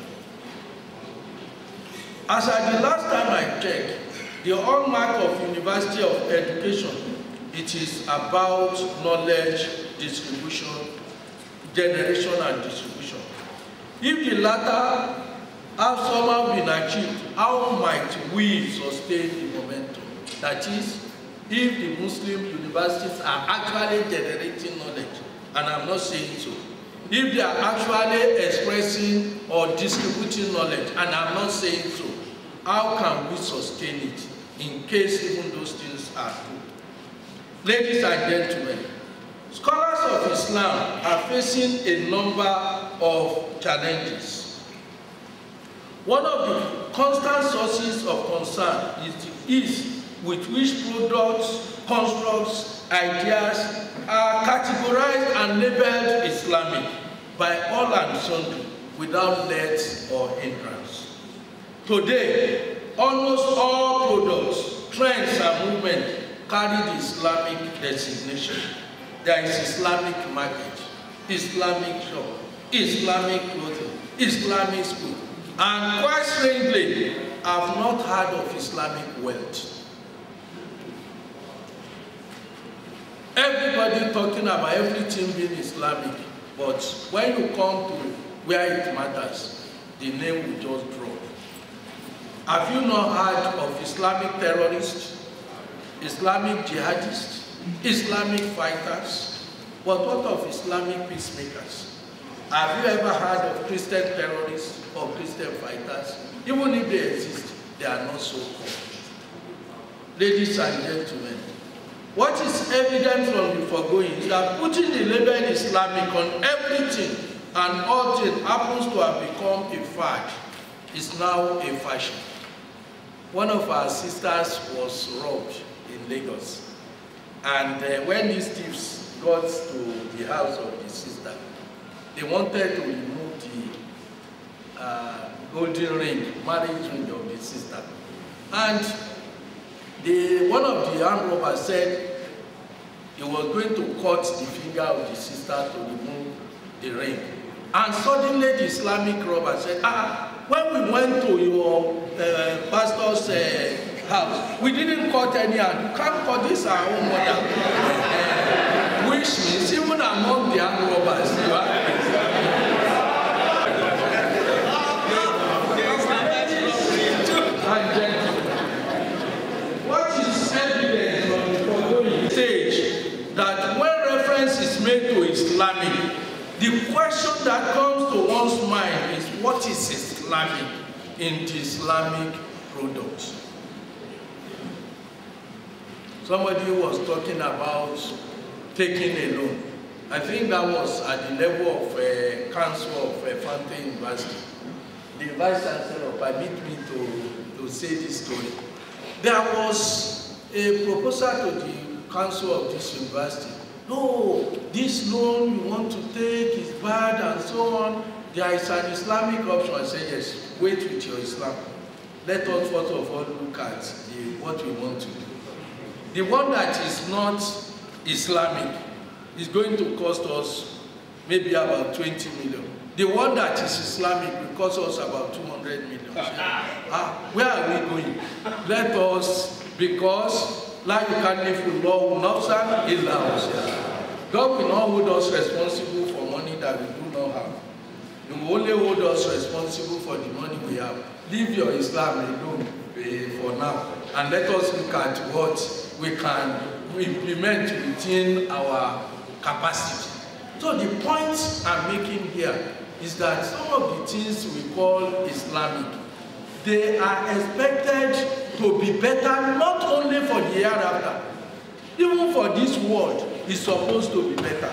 As at the last time I checked, the hallmark of university of education, it is about knowledge distribution, generation and distribution. If the latter have somehow been achieved, how might we sustain the momentum? That is, if the Muslim universities are actually generating knowledge, and I'm not saying so, if they are actually expressing or distributing knowledge, and I'm not saying so, how can we sustain it in case even those things are true? Ladies and gentlemen, scholars of Islam are facing a number of challenges. One of the constant sources of concern is the ease with which products, constructs, ideas are categorized and labeled Islamic by all and sundry without let or hindrance. Today, almost all products, trends and movements carry the Islamic designation. There is Islamic market, Islamic shop, Islamic clothing, Islamic school, and quite strangely, I have not heard of Islamic wealth. Everybody talking about everything being Islamic, but when you come to where it matters, the name will just drop. Have you not heard of Islamic terrorists, Islamic jihadists, Islamic fighters? But what of Islamic peacemakers? Have you ever heard of Christian terrorists or Christian fighters? Even if they exist, they are not so called. Ladies and gentlemen, what is evident from the foregoing is that putting the label Islamic on everything and all things happens to have become a fad. It's now a fashion. One of our sisters was robbed in Lagos. And when these thieves got to the house of the sister, they wanted to remove the golden ring, marriage ring of the sister. And one of the armed robbers said he was going to cut the finger of the sister to remove the ring. And suddenly the Islamic robber said, when we went to your pastor's house, we didn't cut any hand. You can't cut this our own mother. Which means even among the armed robbers, you are. What is evident on the following stage that when reference is made to Islamic, the question that comes to one's mind is what is Islamic in the Islamic products? Somebody was talking about taking a loan. I think that was at the level of Council of Fountain University. The Vice Chancellor permit me to say this story. There was a proposal to the Council of this university. No, this loan you want to take is bad and so on. There is an Islamic option. I say yes, wait with your Islam. Let us first of all look at what we want to do. The one that is not Islamic is going to cost us maybe about 20 million. The one that is Islamic will cost us about 200 million. Where are we going? Let us, because la yukallifullahu nafsan illa wus'aha. God will not hold us responsible for money that we do not have. He will only hold us responsible for the money we have. Leave your Islam alone for now, and let us look at what we can implement within our capacity. So the point I'm making here is that some of the things we call Islamic, they are expected to be better not only for the hereafter, even for this world, it's supposed to be better.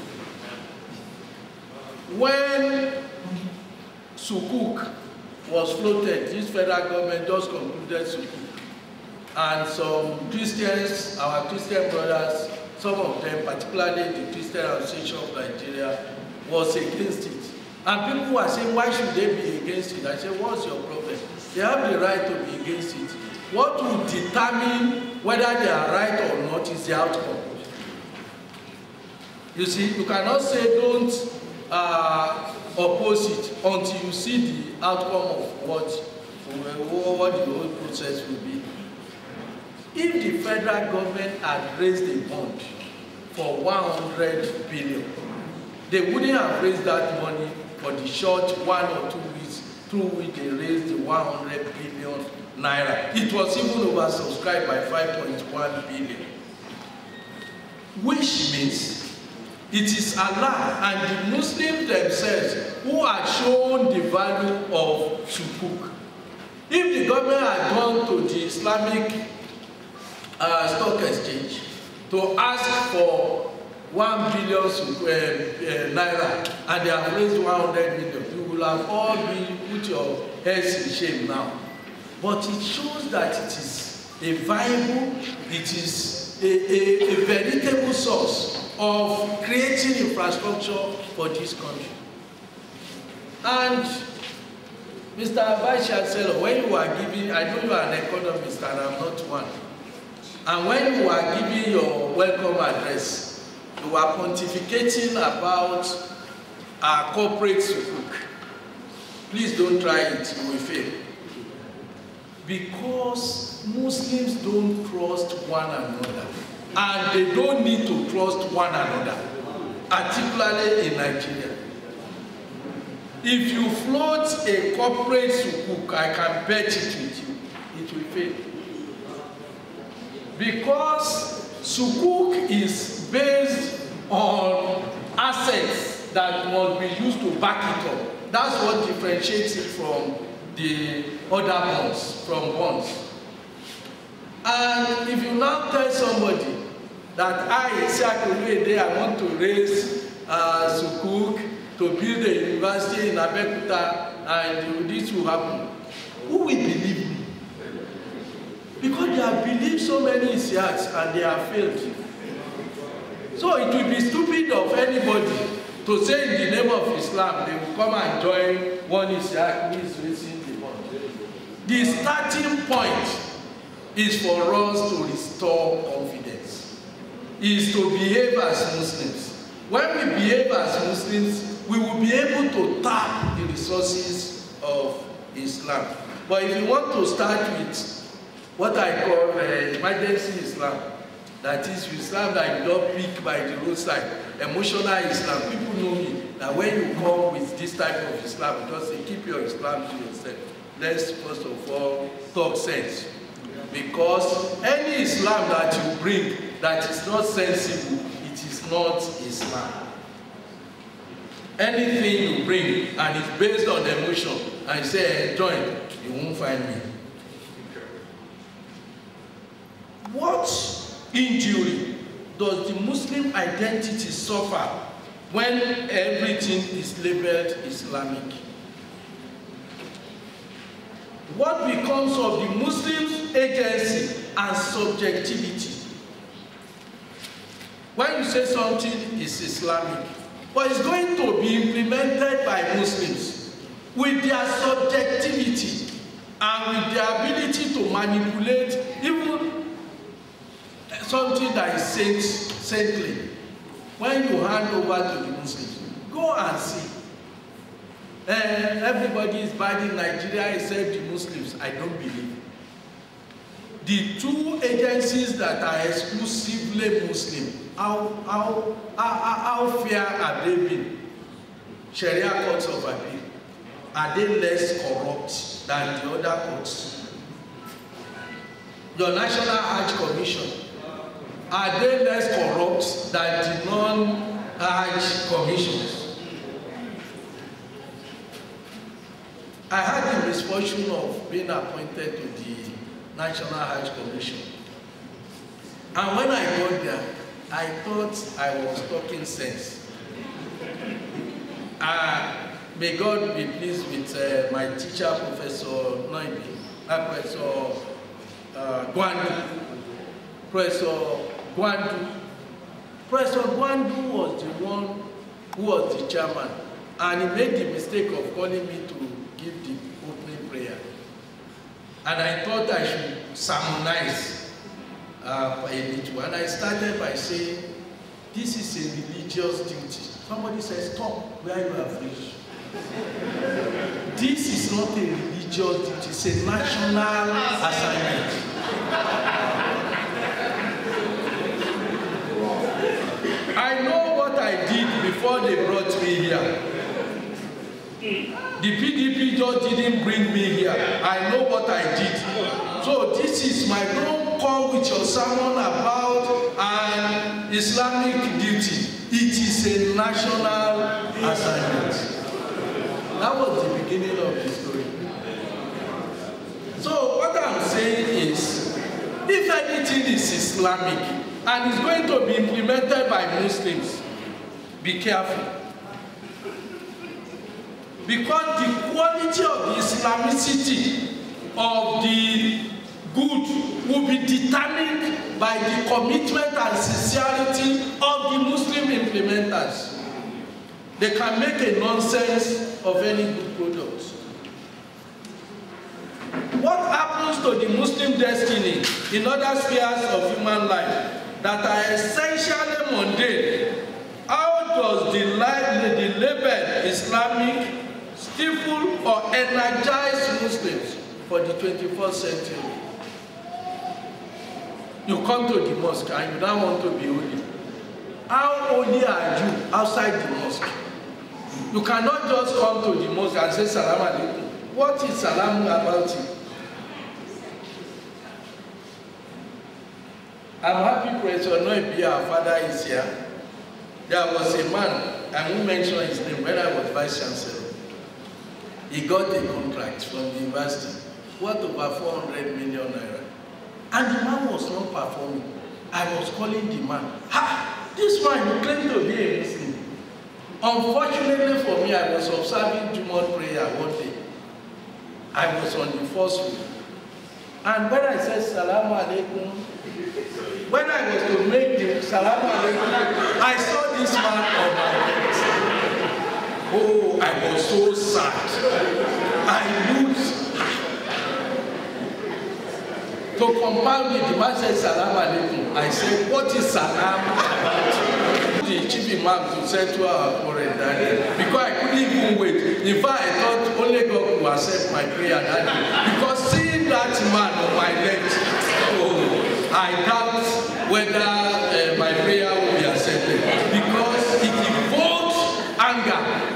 When Sukuk was floated, this federal government just concluded Sukuk. And some Christians, our Christian brothers, some of them, particularly the Christian Association of Nigeria, was against it. And people were saying, why should they be against it? I said, what's your problem? They have the right to be against it. What will determine whether they are right or not is the outcome. You see, you cannot say don't oppose it until you see the outcome of what the whole process will be. If the federal government had raised a bond for 100 billion, they wouldn't have raised that money for the short 1 or 2 weeks through which they raised the 100 billion naira. It was even oversubscribed by 5.1 billion. Which means it is Allah and the Muslims themselves who are shown the value of Sukuk. If the government had gone to the Islamic stock exchange to ask for 1 billion naira and they have raised 100 million, you will have all been put your heads in shame now. But it shows that it is a viable, it is a veritable source of creating infrastructure for this country. And Mr. Vice Chancellor, when you are giving, I know you are an economist and I'm not one. And when you are giving your welcome address, you are pontificating about our corporate sukuk. Please don't try it, you will fail. Because Muslims don't trust one another. And they don't need to trust one another, particularly in Nigeria. If you float a corporate sukuk, I can bet it with you, it will fail. Because sukuk is based on assets that must be used to back it up. That's what differentiates it from the other bonds, from bonds. And if you now tell somebody that I want to raise sukuk to build a university in Abeokuta and this will happen, who will believe me? Because they have believed so many Isiaks and they have failed. So it will be stupid of anybody to say in the name of Islam they will come and join one Isiak who is raising the bond. The starting point is for us to restore confidence, is to behave as Muslims. When we behave as Muslims, we will be able to tap the resources of Islam. But if you want to start with what I call emergency Islam, that is Islam that you don't pick by the roadside, emotional Islam. People know me that when you come with this type of Islam, just say keep your Islam to yourself. Let's first of all talk sense. Because any Islam that you bring that is not sensible, it is not Islam. Anything you bring and it's based on emotion and you say join, you won't find me. What injury does the Muslim identity suffer when everything is labeled Islamic? What becomes of the Muslim's agency and subjectivity? When you say something is Islamic, but it's going to be implemented by Muslims with their subjectivity and with their ability to manipulate even something that is saintly. When you hand over to the Muslims, go and see. Everybody is bad in Nigeria except the Muslims. I don't believe. The two agencies that are exclusively Muslim, how fair are they been? Sharia courts of appeal. Are they less corrupt than the other courts? Your National Hajj Commission, are they less corrupt than the non-Hajj commissions? I had the misfortune of being appointed to the National Hajj Commission. And when I got there, I thought I was talking sense. May God be pleased with my teacher, Professor Noibi, Professor Gwandu. Professor Gwandu was the one who was the chairman, and he made the mistake of calling me to give the opening prayer. And I thought I should sermonize a little. And I started by saying, this is a religious duty. Somebody says, stop where you have reached. This is not a religious duty, it's a national assignment. I know what I did before they brought me here. The PDP just didn't bring me here. I know what I did. So this is my, don't come with your sermon about an Islamic duty. It is a national assignment. That was the beginning of the story. So what I'm saying is, if anything is Islamic and is going to be implemented by Muslims, be careful. Because the quality of the Islamicity of the good will be determined by the commitment and sincerity of the Muslim implementers. They can make a nonsense of any good product. What happens to the Muslim destiny in other spheres of human life that are essentially mundane? How does the label Islamic stifle or energize Muslims for the 21st century? You come to the mosque and you don't want to be holy. How holy are you outside the mosque? You cannot just come to the mosque and say salam alaikum. What is salam about it? I'm happy Professor Noibi, our father, is here. There was a man, I won't mention his name, when I was Vice Chancellor. He got a contract from the university worth over 400 million naira. And the man was not performing. I was calling the man, ha! This man, you claim to be a Muslim. Unfortunately for me, I was observing Jumu'ah prayer one day. I was on the first row. And when I said Salaam Alaikum, when I was to make the Salaam Alaikum, I saw this man on my left. Oh, I was so sad. I looked. To compound it, the man said Salaam Alaikum. I said, what is Salam about? the chief imam to settle our quarrel that day because I couldn't even wait. In fact, I thought only God would accept my prayer that day. Because seeing that man on my left, oh, I doubt whether my prayer will be accepted. Because it evoked anger.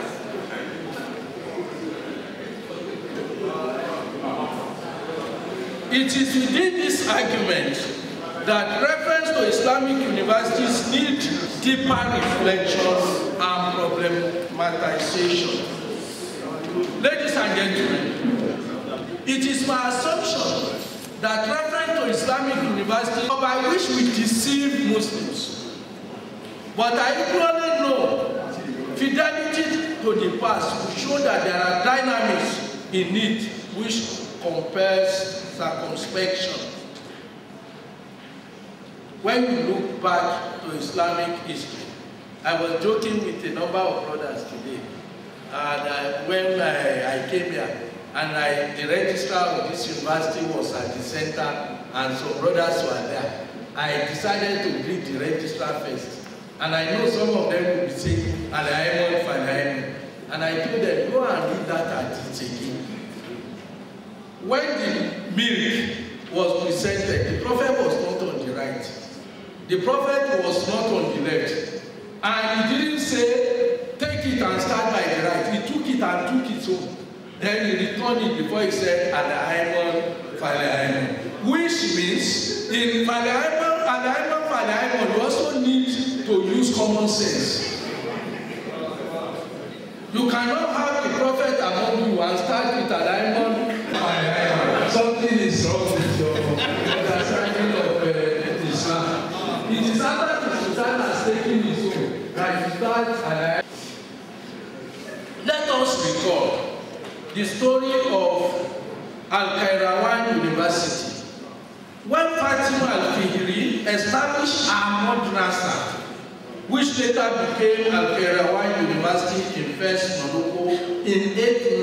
It is within this argument that reference to Islamic universities need deeper reflection and problematization. Ladies and gentlemen, it is my assumption that reference to Islamic universities by which we deceive Muslims. But I equally know fidelity to the past will show that there are dynamics in it which compels circumspection. When you look back to Islamic history, I was joking with a number of brothers today, and when I came here, and the registrar of this university was at the center, and some brothers were there, I decided to greet the registrar first. And I know some of them will be saying, Al-Aimun, Fal-Aimun. And I told them, go and read that at it again. When the milk was presented, the prophet was not on the right. The prophet was not on the left. And he didn't say, take it and start by the right. He took it and took it home. Then he returned it before he said, Al-Aimun, Fal-Aimun. Which means, in Fal-Aimun, Al-Aimun, Fal-Aimun, you also need to use common sense. You cannot have the prophet among you and start with Al-Aimun, Fal-Aimun. Something is wrong with your understanding of Islam. It is after the Sultan has taken his own that you start Al-Aimun. Let us recall the story of Al-Qayrawan University. When Fatima Al-Fihri established her madrasa, which later became Al-Qayrawan University in Fes, Morocco in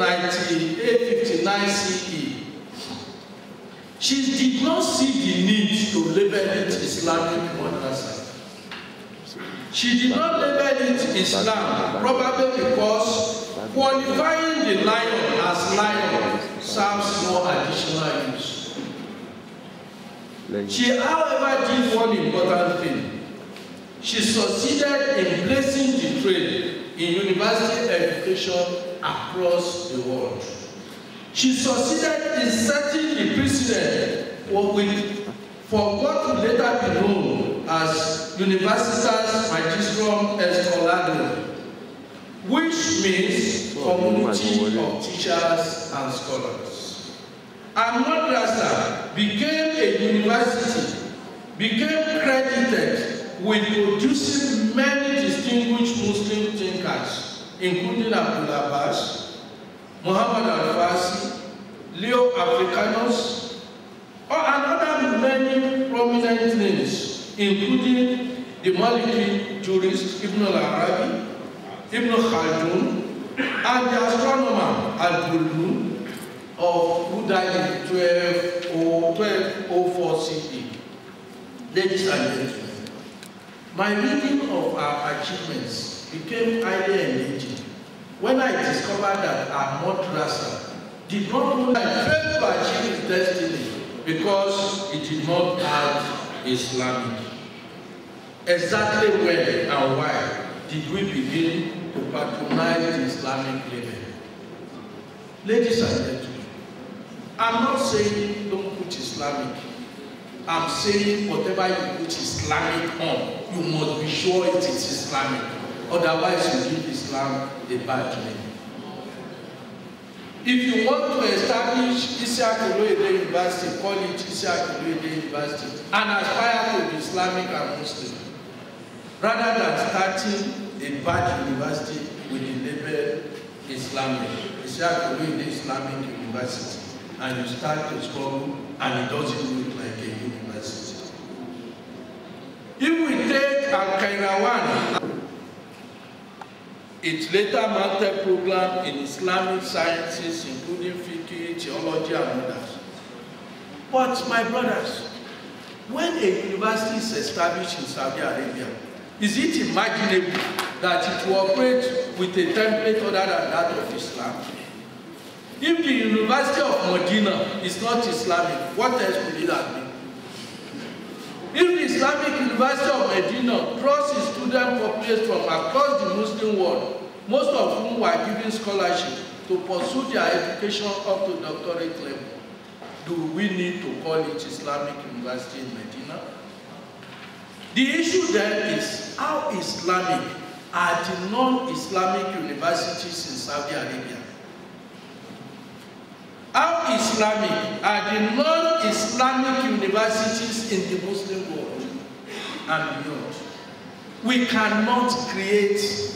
859 CE, she did not see the need to label it Islamic madrasa. She did not label it Islam, probably because qualifying the lion as lion serves no additional use. She, however, did one important thing. She succeeded in placing the trade in university education across the world. She succeeded in setting the precedent for what would later be known as Universitas Magistrum Escolarium, which means community of teachers and scholars. And madrasa became a university, became credited with producing many distinguished Muslim thinkers, including Abdul Abbas, Muhammad Al-Farsi, Leo Africanus, and other many prominent names, including the Maliki jurist Ibn al-Arabi, Ibn Khaldun, and the astronomer Al-Bulun, who died in 1204 CE. Ladies and gentlemen, my reading of our achievements became highly engaging when I discovered that our madrasa did not only fail to achieve its destiny because it did not have Islamic. Exactly when and why did we begin to patronize the Islamic label? Ladies and gentlemen, I'm not saying don't put Islamic. I'm saying whatever you put Islamic on, you must be sure it is Islamic. Otherwise, you give Islam a bad name. If you want to establish IIIT University, call it IIIT University, and aspire to be Islamic and Muslim, rather than starting a bad university with the label Islamic. IIIT Islamic University, and you start to struggle, and it doesn't look like a university. If we take Al-Qayrawan, it later mounted program in Islamic sciences, including fiqh, theology, and others. But my brothers, when a university is established in Saudi Arabia, Is it imaginable that it will operate with a template other than that of Islam? If the University of Medina is not Islamic, what else could it have been? If the Islamic University of Medina draws its student populace from across the Muslim world, most of whom were given scholarship to pursue their education up to doctorate level, do we need to call it Islamic University in Medina? The issue then is how Islamic are the non-Islamic universities in Saudi Arabia? How Islamic are the non-Islamic universities in the Muslim world and beyond? We cannot create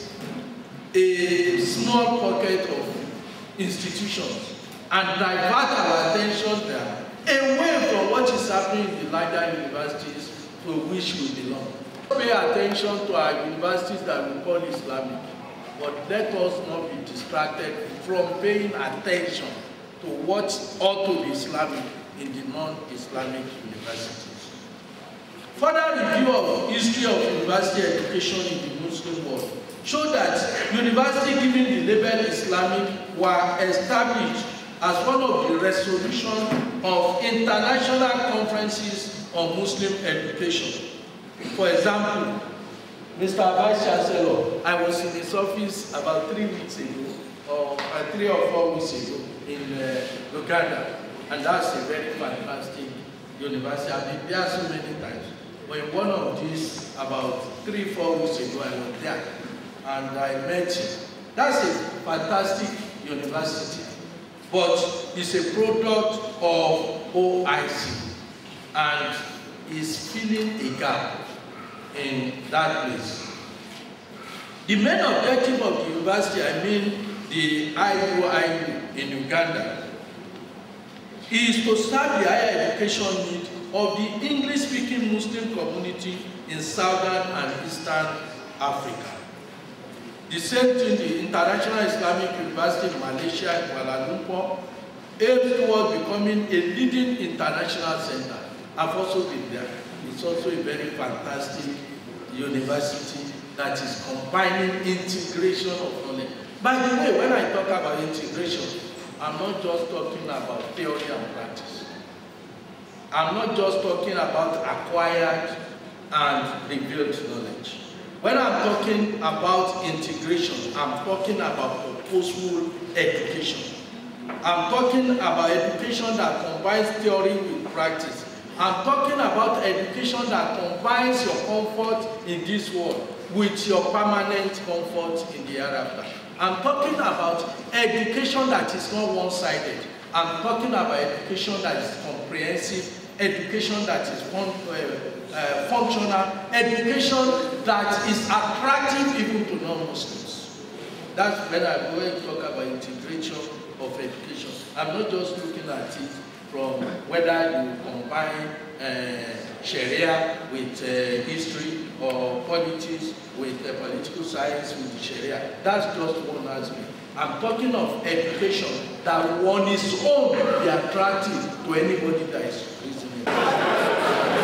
a small pocket of institutions and divert our attention there away from what is happening in the larger universities to which we belong. Pay attention to our universities that we call Islamic, but let us not be distracted from paying attention to what ought to be Islamic in the non-Islamic universities. Further review of history of university education in the Muslim world show that university given the label Islamic were established as one of the resolutions of international conferences on Muslim education. For example, Mr. Vice Chancellor, I was in his office about 3 weeks ago, or 3 or 4 weeks ago in Uganda, and that's a very fantastic university. I've been there so many times. But in one of these, about 3 or 4 weeks ago, I was there, and I met him. That's a fantastic university, but it's a product of OIC, and is filling a gap in that place. The main objective of the university, I mean the IIIT in Uganda, is to serve the higher education need of the English-speaking Muslim community in Southern and Eastern Africa. The same thing, the International Islamic University in Malaysia, Kuala Lumpur, aims towards becoming a leading international center. I've also been there. It's also a very fantastic university that is combining integration of knowledge. By the way, when I talk about integration, I'm not just talking about theory and practice. I'm not just talking about acquired and revealed knowledge. When I'm talking about integration, I'm talking about purposeful education. I'm talking about education that combines theory with practice. I'm talking about education that combines your comfort in this world with your permanent comfort in the hereafter. I'm talking about education that is not one-sided. I'm talking about education that is comprehensive, education that is functional, education that is attractive even to non-Muslims. That's when I'm going to talk about integration of education. I'm not just looking at it from whether you combine Sharia with history or politics with political science with Sharia. That's just one aspect. I'm talking of education that on its own be attractive to anybody that is listening.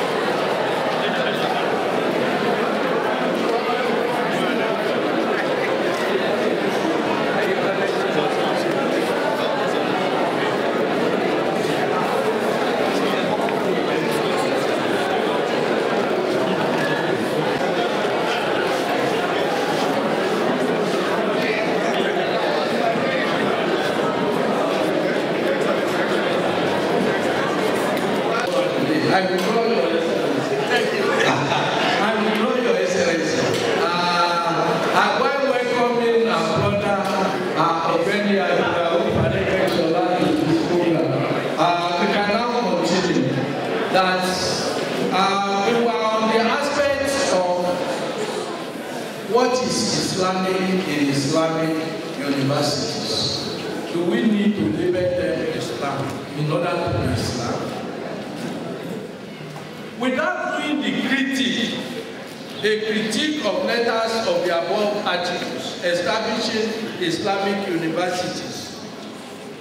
Establishing Islamic universities.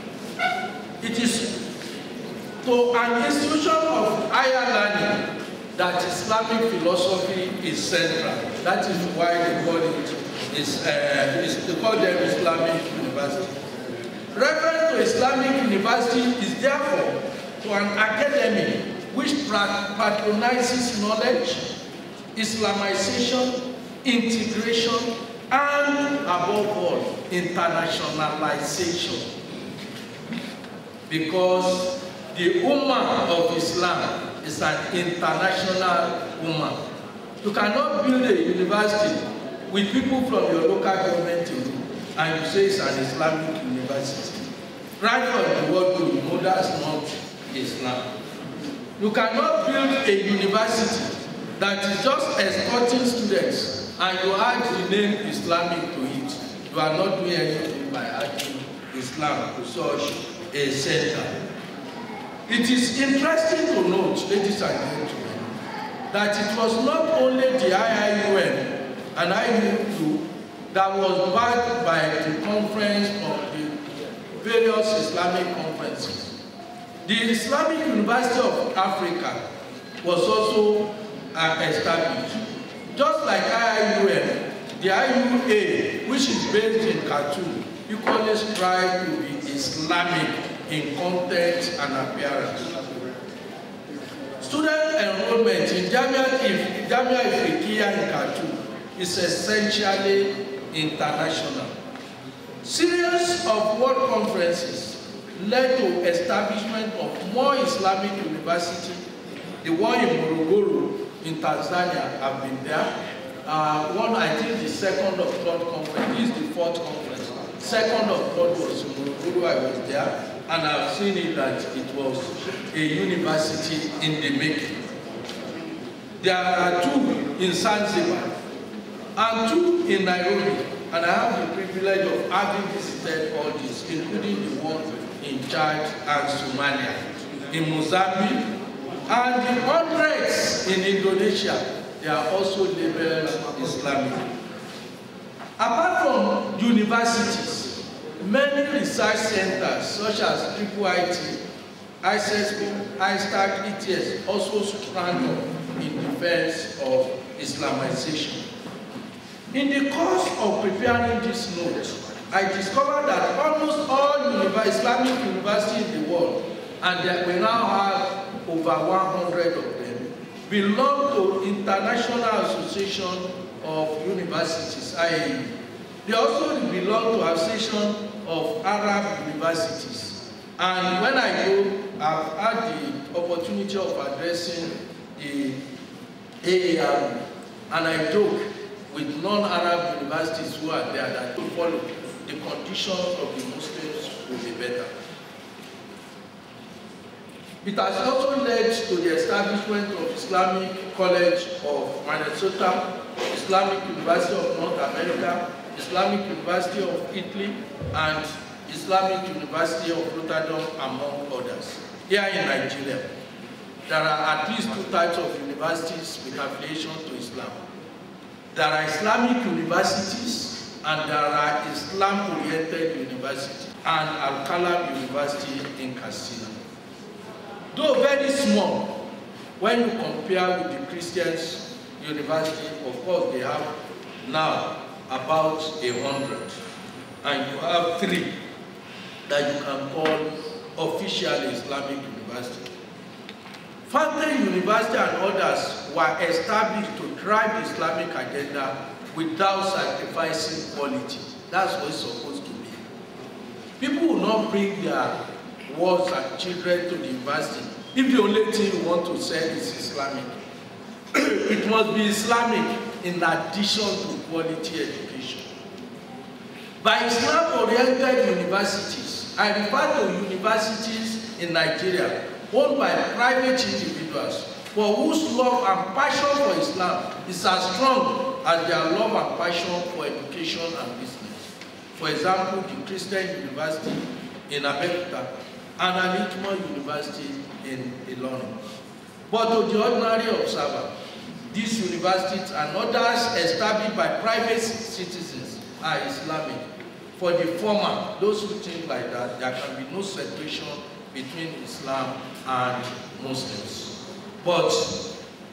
It is to an institution of higher learning that Islamic philosophy is central. That is why they call they call them Islamic University. Reference to Islamic University is therefore to an academy which patronizes knowledge, Islamization, integration, and above all, internationalization. Because the Ummah of Islam is an international Ummah. You cannot build a university with people from your local government and you say it's an Islamic university. Right from the word you know that's not Islam. You cannot build a university that is just escorting students and you add the name Islamic to it. You are not doing anything by adding Islam to such a center. It is interesting to note, ladies and gentlemen, that it was not only the IIUN and IIIT that was backed by the conference of the various Islamic conferences. The Islamic University of Africa was also established. Just like IIUN, the IUA, which is based in Khartoum, equally strive to be Islamic in content and appearance. Student enrollment in Jamia Ifriqiya in Khartoum is essentially international. Series of world conferences led to establishment of more Islamic universities. The one in Morogoro in Tanzania have been there. One, I think the second or third conference, this is the fourth conference. Second or third was in Morogoro, I was there. And I've seen it that it was a university in the making. There are two in Zanzibar and two in Nairobi. And I have the privilege of having visited all these, including the one in Chad and Somalia, in Mozambique, and the hundreds in Indonesia. They are also labeled Islamic. Apart from universities, many research centers such as IIIT, ISSB, ISTAC, ETS also sprang up in defense of Islamization. In the course of preparing this note, I discovered that almost all Islamic universities in the world, and we now have over 100 of them, belong to International Association of Universities, IIE. They also belong to Association of Arab Universities. And when I go, I've had the opportunity of addressing the AAR, and I joke with non-Arab universities who are there that to follow the conditions of the Muslims will be better. It has also led to the establishment of Islamic College of Minnesota, Islamic University of North America, Islamic University of Italy, and Islamic University of Rotterdam, among others. Here in Nigeria, there are at least two types of universities with affiliation to Islam. There are Islamic universities and there are Islam-oriented universities, and Al-Kalam University in Katsina. Though very small, when you compare with the Christians university, of course they have now about 100, and you have 3 that you can call official Islamic university. Founding University and others were established to drive the Islamic agenda without sacrificing quality. That's what it's supposed to be. People will not bring their wards and children to the university if the only thing you want to send is Islamic. It must be Islamic in addition to quality education. By Islam-oriented universities, I refer to universities in Nigeria owned by private individuals for whose love and passion for Islam is as strong as their love and passion for education and business. For example, the Christian University in Abeokuta and Al-Hikmah University in Ilorin. But to the ordinary observer, these universities and others established by private citizens are Islamic. For the former, those who think like that, there can be no separation between Islam and Muslims. But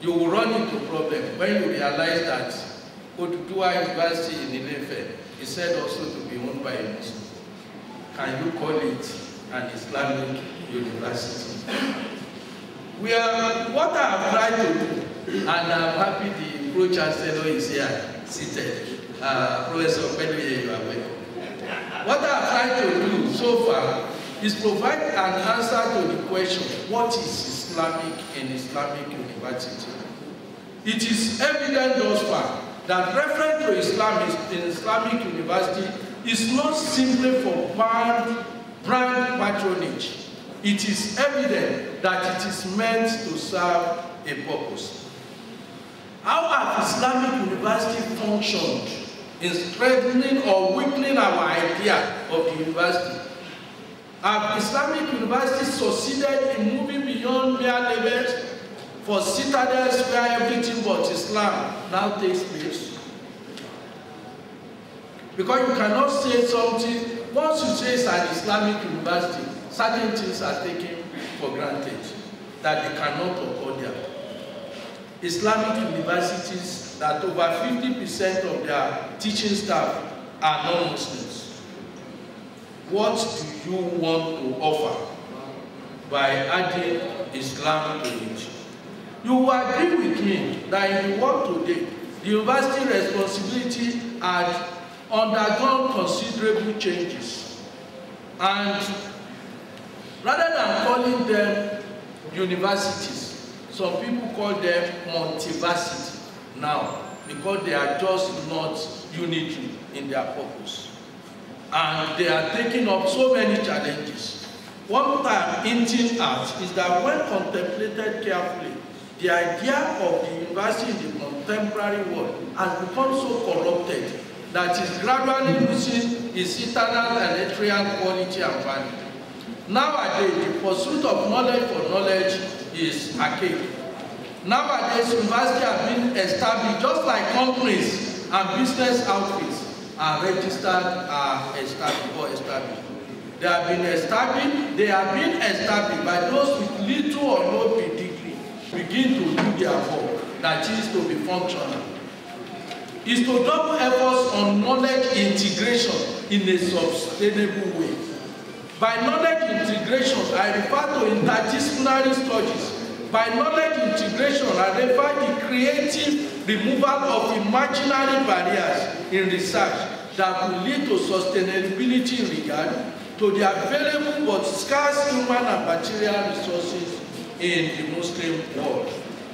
you will run into problem when you realize that Oduduwa University in Ilefe is said also to be owned by a Muslim. Can you call it an Islamic university? What I have tried to do, and I'm happy the Pro-Chancellor is here, seated. Professor Pedro, you are welcome. What I have tried to do so far is provide an answer to the question, what is Islamic in Islamic university? It is evident thus far that reference to Islam in Islamic university is not simply for brand patronage. It is evident that it is meant to serve a purpose. How have Islamic university functioned in strengthening or weakening our idea of the university? Have Islamic universities succeeded in moving beyond mere labels for citadels where everything but Islam now takes place? Because you cannot say something, once you say it's an Islamic university, certain things are taken for granted that they cannot occur there. Islamic universities that over 50% of their teaching staff are non-Muslims. What do you want to offer by adding Islam to it? You will agree with me that in the world today, the university responsibility had undergone considerable changes. And rather than calling them universities, some people call them multiversity now, because they are just not unity in their purpose. And they are taking up so many challenges. What I'm hinting at is that when contemplated carefully, the idea of the university in the contemporary world has become so corrupted that it's gradually losing its eternal and ethereal quality and value. Nowadays, the pursuit of knowledge for knowledge is archaic. Nowadays, universities have been established just like companies and business outfits are registered, established. They have been established by those with little or no degree begin to do their work, that is to be functional. Is to double efforts on knowledge integration in a sustainable way. By knowledge integration, I refer to interdisciplinary studies. By knowledge integration, I refer to the creative removal of imaginary barriers in research that will lead to sustainability in regard to the available but scarce human and material resources in the Muslim world.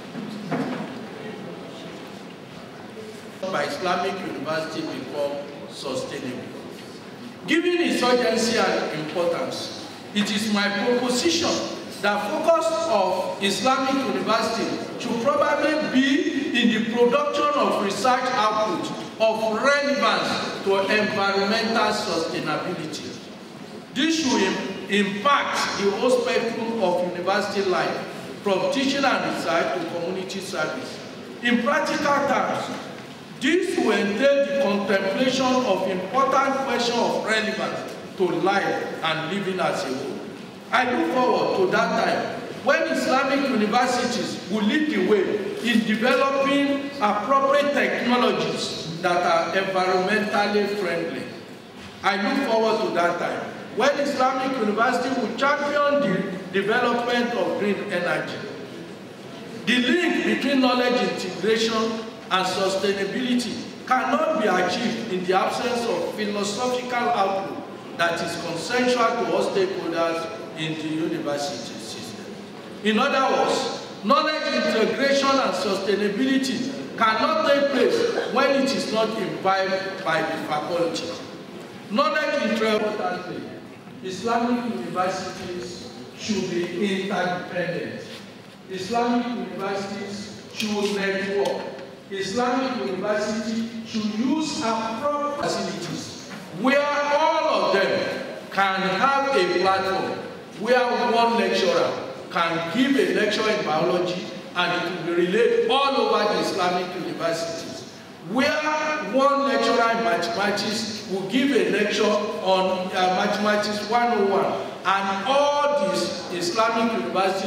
By Islamic university become sustainable. Given its urgency and importance, it is my proposition that focus of Islamic university should probably be in the production of research output of relevance to environmental sustainability. This should impact the whole spectrum of university life, from teaching and research to community service. In practical terms, this will entail the contemplation of important questions of relevance to life and living as a whole. I look forward to that time when Islamic universities will lead the way in developing appropriate technologies that are environmentally friendly. I look forward to that time when Islamic university will champion the development of green energy. The link between knowledge integration and sustainability cannot be achieved in the absence of philosophical outlook that is consensual to all stakeholders in the university system. In other words, knowledge integration and sustainability cannot take place when it is not imbibed by the faculty. Knowledge integration, Islamic universities should be interdependent. Islamic universities should network. Islamic university should use appropriate facilities where all of them can have a platform where one lecturer can give a lecture in biology and it will be relayed all over the Islamic universities. Where one lecturer in mathematics will give a lecture on Mathematics 101, and all these Islamic universities will be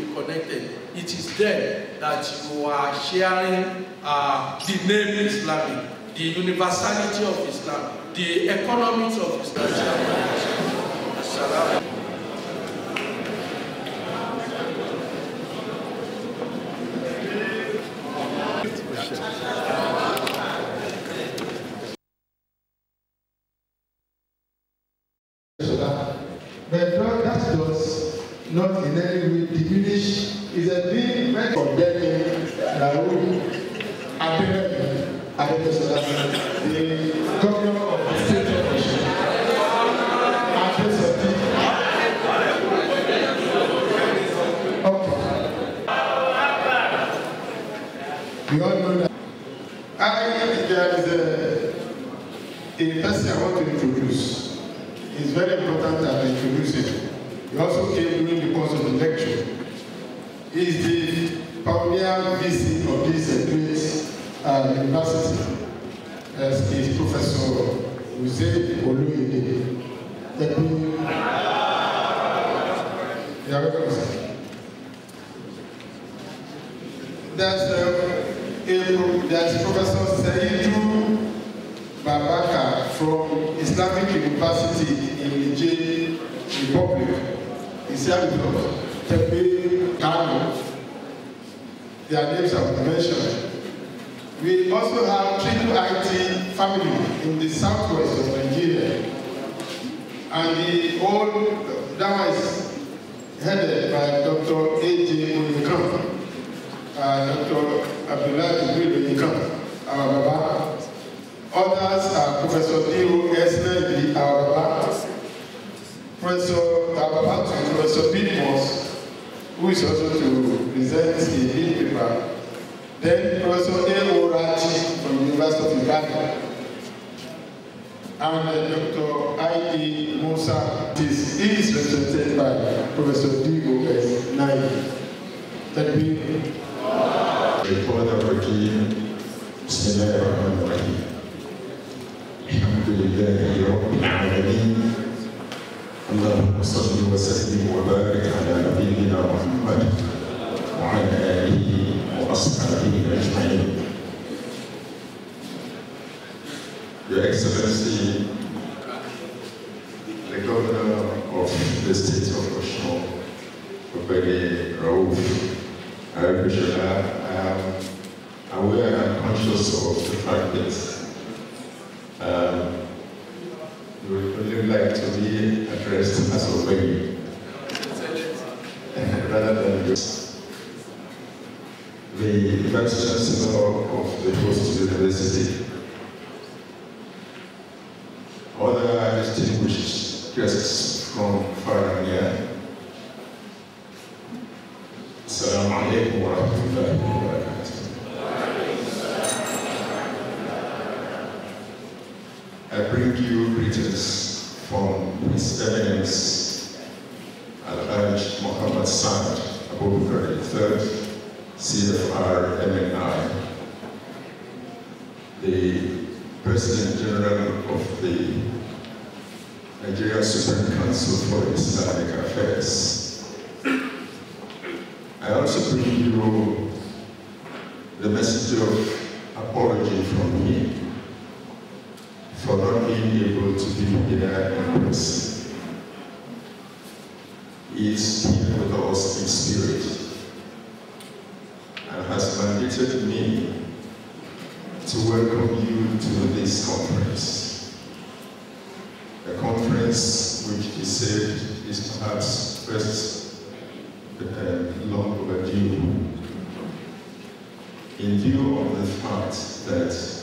connected. It is then that you are sharing the name Islamic, the universality of Islam, the economics of Islam. But that does not in any way diminish. Is a thing meant for condemning Nauru the governor of the state of Osun. We all know that. There is a person I want to introduce. It's very important that I introduce him. He also came during the course of the lecture. He is the pioneer VC of this great university. As is Professor Jose Oloyede. There's Professor Saidu Babaka from Islamic University in Niger Republic. He's here with us. Tepe Kano. Their names have been mentioned. We also have IIIT family in the southwest of Nigeria. And the whole, that was headed by Dr. A.J. Onikan, Dr. Abdullah Onikan, our Baba. Others are Professor D.O. Esnedi, our Baba. Professor Tababatu, Professor Bidmos, who is also to present the big paper. Then Professor A. Orachi from the University of Ibadan. And Dr. I.E. Musa. He is represented by Professor D.O.S. Nai. Thank you. اللهم صل وسلم وبارك على نبينا محمد وعلى آله وأصحابه أجمعين. Your Excellency, the Governor of the State of Osun, Obede Rauf, I am aware and conscious of the fact that we would really like to be addressed as Obede rather than just the Vice Chancellor of the host university. Other distinguished guests from far and near. Assalamu alaikum wa rahmatullahi wa barakatuh. I bring you greetings from His Eminence Al-Hajj Muhammad Sa'ad Abu Bakr III, CFR MNI, the President General of the Nigeria Supreme Council for Islamic Affairs. I also bring you the message of apology from me for not being able to be here in person. He is here with us in spirit and has mandated me to welcome you to this conference. A conference which he said is perhaps first long overdue, in view of the fact that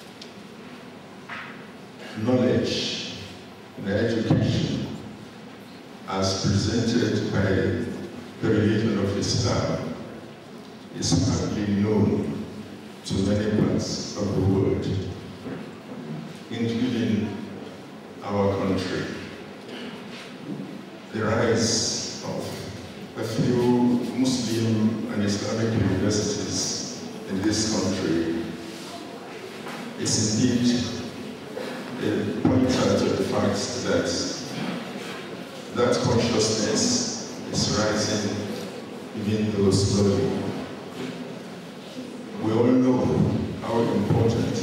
knowledge and education as presented by the religion of Islam is hardly known to many parts of the world, including our country. The rise of a few Muslim and Islamic universities in this country is indeed a pointer to the fact that that consciousness is rising even though slowly. We all know how important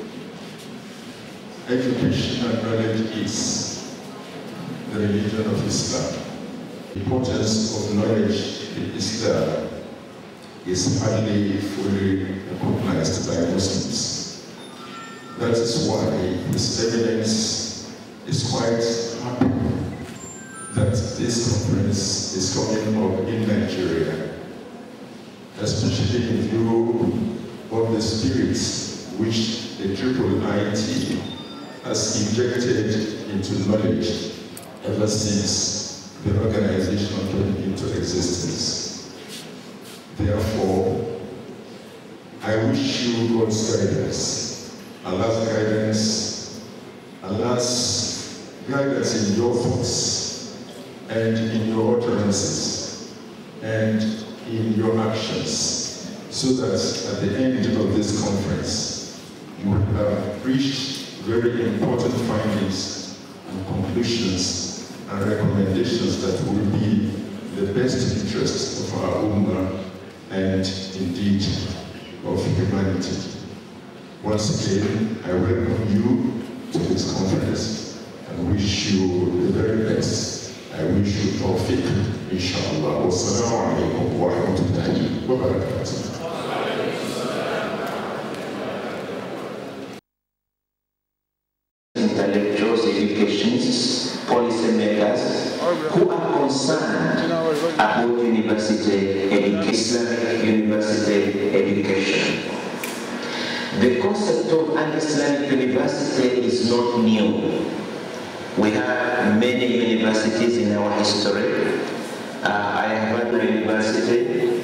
education and knowledge is the religion of Islam. The importance of knowledge in Islam is hardly fully recognized by Muslims. That is why this evidence is quite happy that this conference is coming up in Nigeria, especially in view of the spirits which the IIIT has injected into knowledge ever since the organization came into existence. Therefore, I wish you God's guidance, Allah's guidance in your thoughts and in your utterances and in your actions, so that at the end of this conference, you will have reached very important findings and conclusions and recommendations that will be the best interest of our Ummah and indeed of humanity. Once again, I welcome you to this conference and wish you the very best. I wish you tawfiq, inshallah. Wassalamu alaikum wa rahmatullahi wa barakatuh. Intellectuals, educationists, policymakers who are concerned about university education, Islamic university education. The concept of an Islamic university is not new. We have many universities in our history. I have had a university,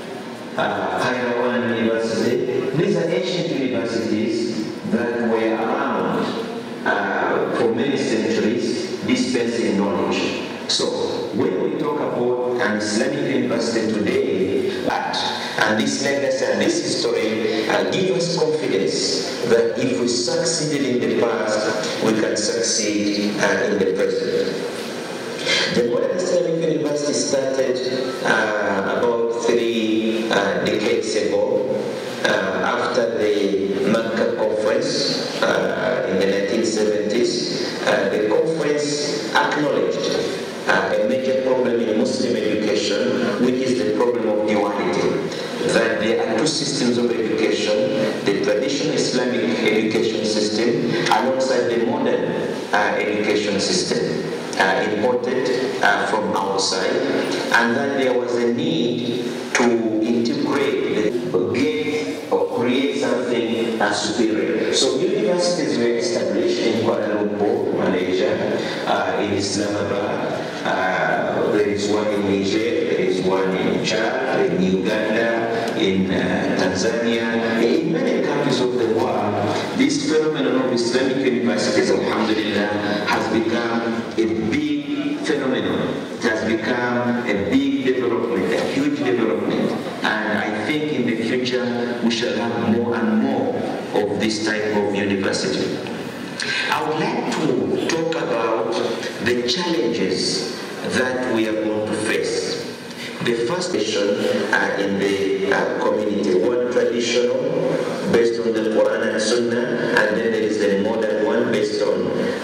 Higher University. These are ancient universities that were around for many centuries, dispensing knowledge. So when we talk about an Islamic university today, and this legacy and this history give us confidence that if we succeeded in the past, we can succeed in the present. The modern Islamic University started about 3 decades ago, after the Makkah conference in the 1970s. The conference acknowledged a major problem in Muslim education, which is the problem of duality. That there are 2 systems of education, the traditional Islamic education system alongside the modern education system imported from outside, and that there was a need to integrate, get or create something superior. So universities were established in Kuala Lumpur, Malaysia, in Islamabad. There is one in Niger, there is one in Chad, in Uganda, in Tanzania, in many countries of the world. This phenomenon of Islamic universities, alhamdulillah, has become a big phenomenon. It has become a big development, a huge development. And I think in the future we shall have more and more of this type of university. I would like to talk about the challenges that we are going to face. The first nation in the community, one traditional based on the Quran and Sunnah, and then there is the modern one based on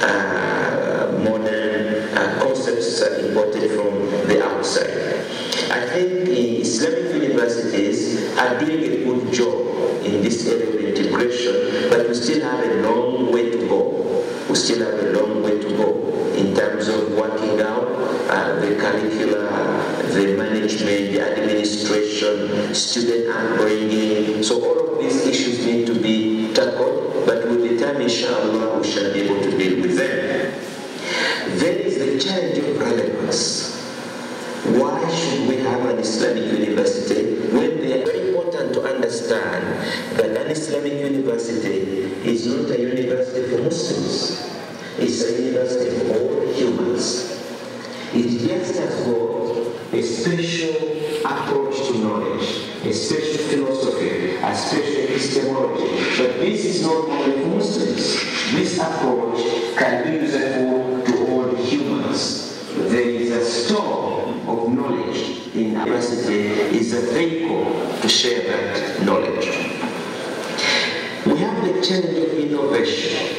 modern concepts imported from the outside. I think the Islamic universities are doing a good job in this area of integration, but we still have a long way to go. We still have a long way to go in terms of working out the curricula, the management, the administration, student upbringing. So all of these issues need to be tackled, but with the time, inshallah, we shall be able to deal with them. There is the challenge of relevance. Why should we have an Islamic university when they are very important to understand that an Islamic university is not a university for Muslims. It's a university for all humans. It just has got a special approach to knowledge, a special philosophy, a special epistemology. But this is not only for Muslims. This approach can be useful to all humans. There is a store of knowledge in our University is a vehicle to share that knowledge. We have the challenge of innovation.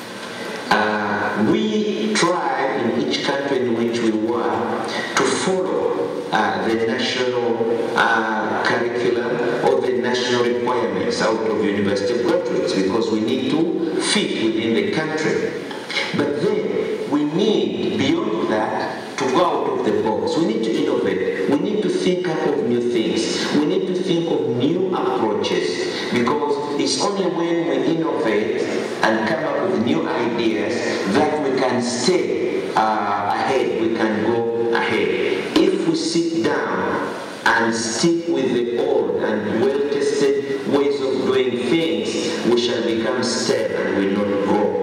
We try in each country in which we work to follow the national curriculum or the national requirements out of university graduates, because we need to fit within the country. But then we need, beyond that, to go out of the box. We need to innovate. We need to think up of new things. We need to think of new approaches, because it's only when we innovate and come up with new ideas that we can stay ahead, we can go ahead. If we sit down and stick with the old and well-tested ways of doing things, we shall become stale and will not grow.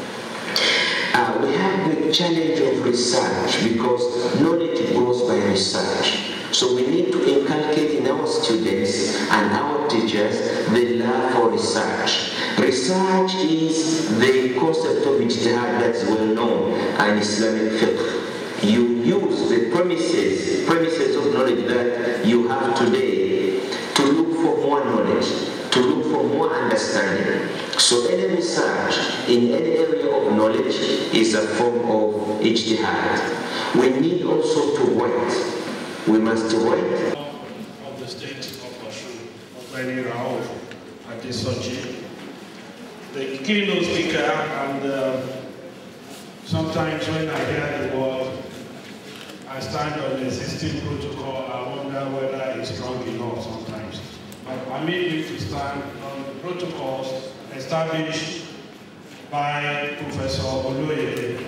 We have the challenge of research, because knowledge grows by research. So we need to inculcate in our students and our teachers the love for research. Research is the concept of ijtihad that's well known in Islamic fiqh. You use the premises of knowledge that you have today to look for more knowledge, to look for more understanding. So any research in any area of knowledge is a form of ijtihad. We need also to write. We must write. Of the state of Osogbo, Raouf at Osogbo, the keynote speaker, and sometimes when I hear the word, I stand on the existing protocol. I wonder whether it's strong enough sometimes. But permit me to stand on the protocols established by Professor Oloyede.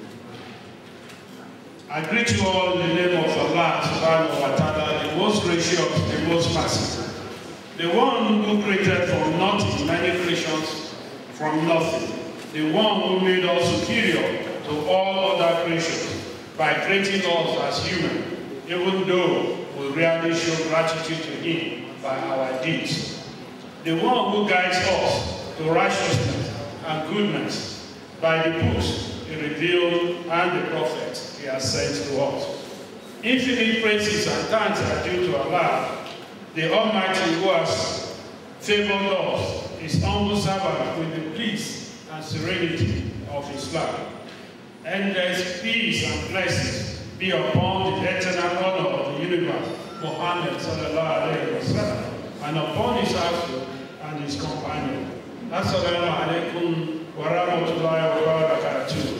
I greet you all in the name of Allah subhanahu wa ta'ala, the most gracious, the most merciful, the one who created from nothing many creations from nothing, the one who made us superior to all other creatures by creating us as human, even though we rarely show gratitude to him by our deeds, the one who guides us to righteousness and goodness by the books he revealed and the prophets he has sent to us. Infinite praises and thanks are due to Allah, the Almighty, who has favored us, his humble servant, with the peace and serenity of Islam. Endless peace and blessings be upon the eternal honor of the universe, Muhammad sallallahu alayhi wa sallam, and upon his household and his companion. Assalamu alaikum wa rahmatullahi wa barakatuh.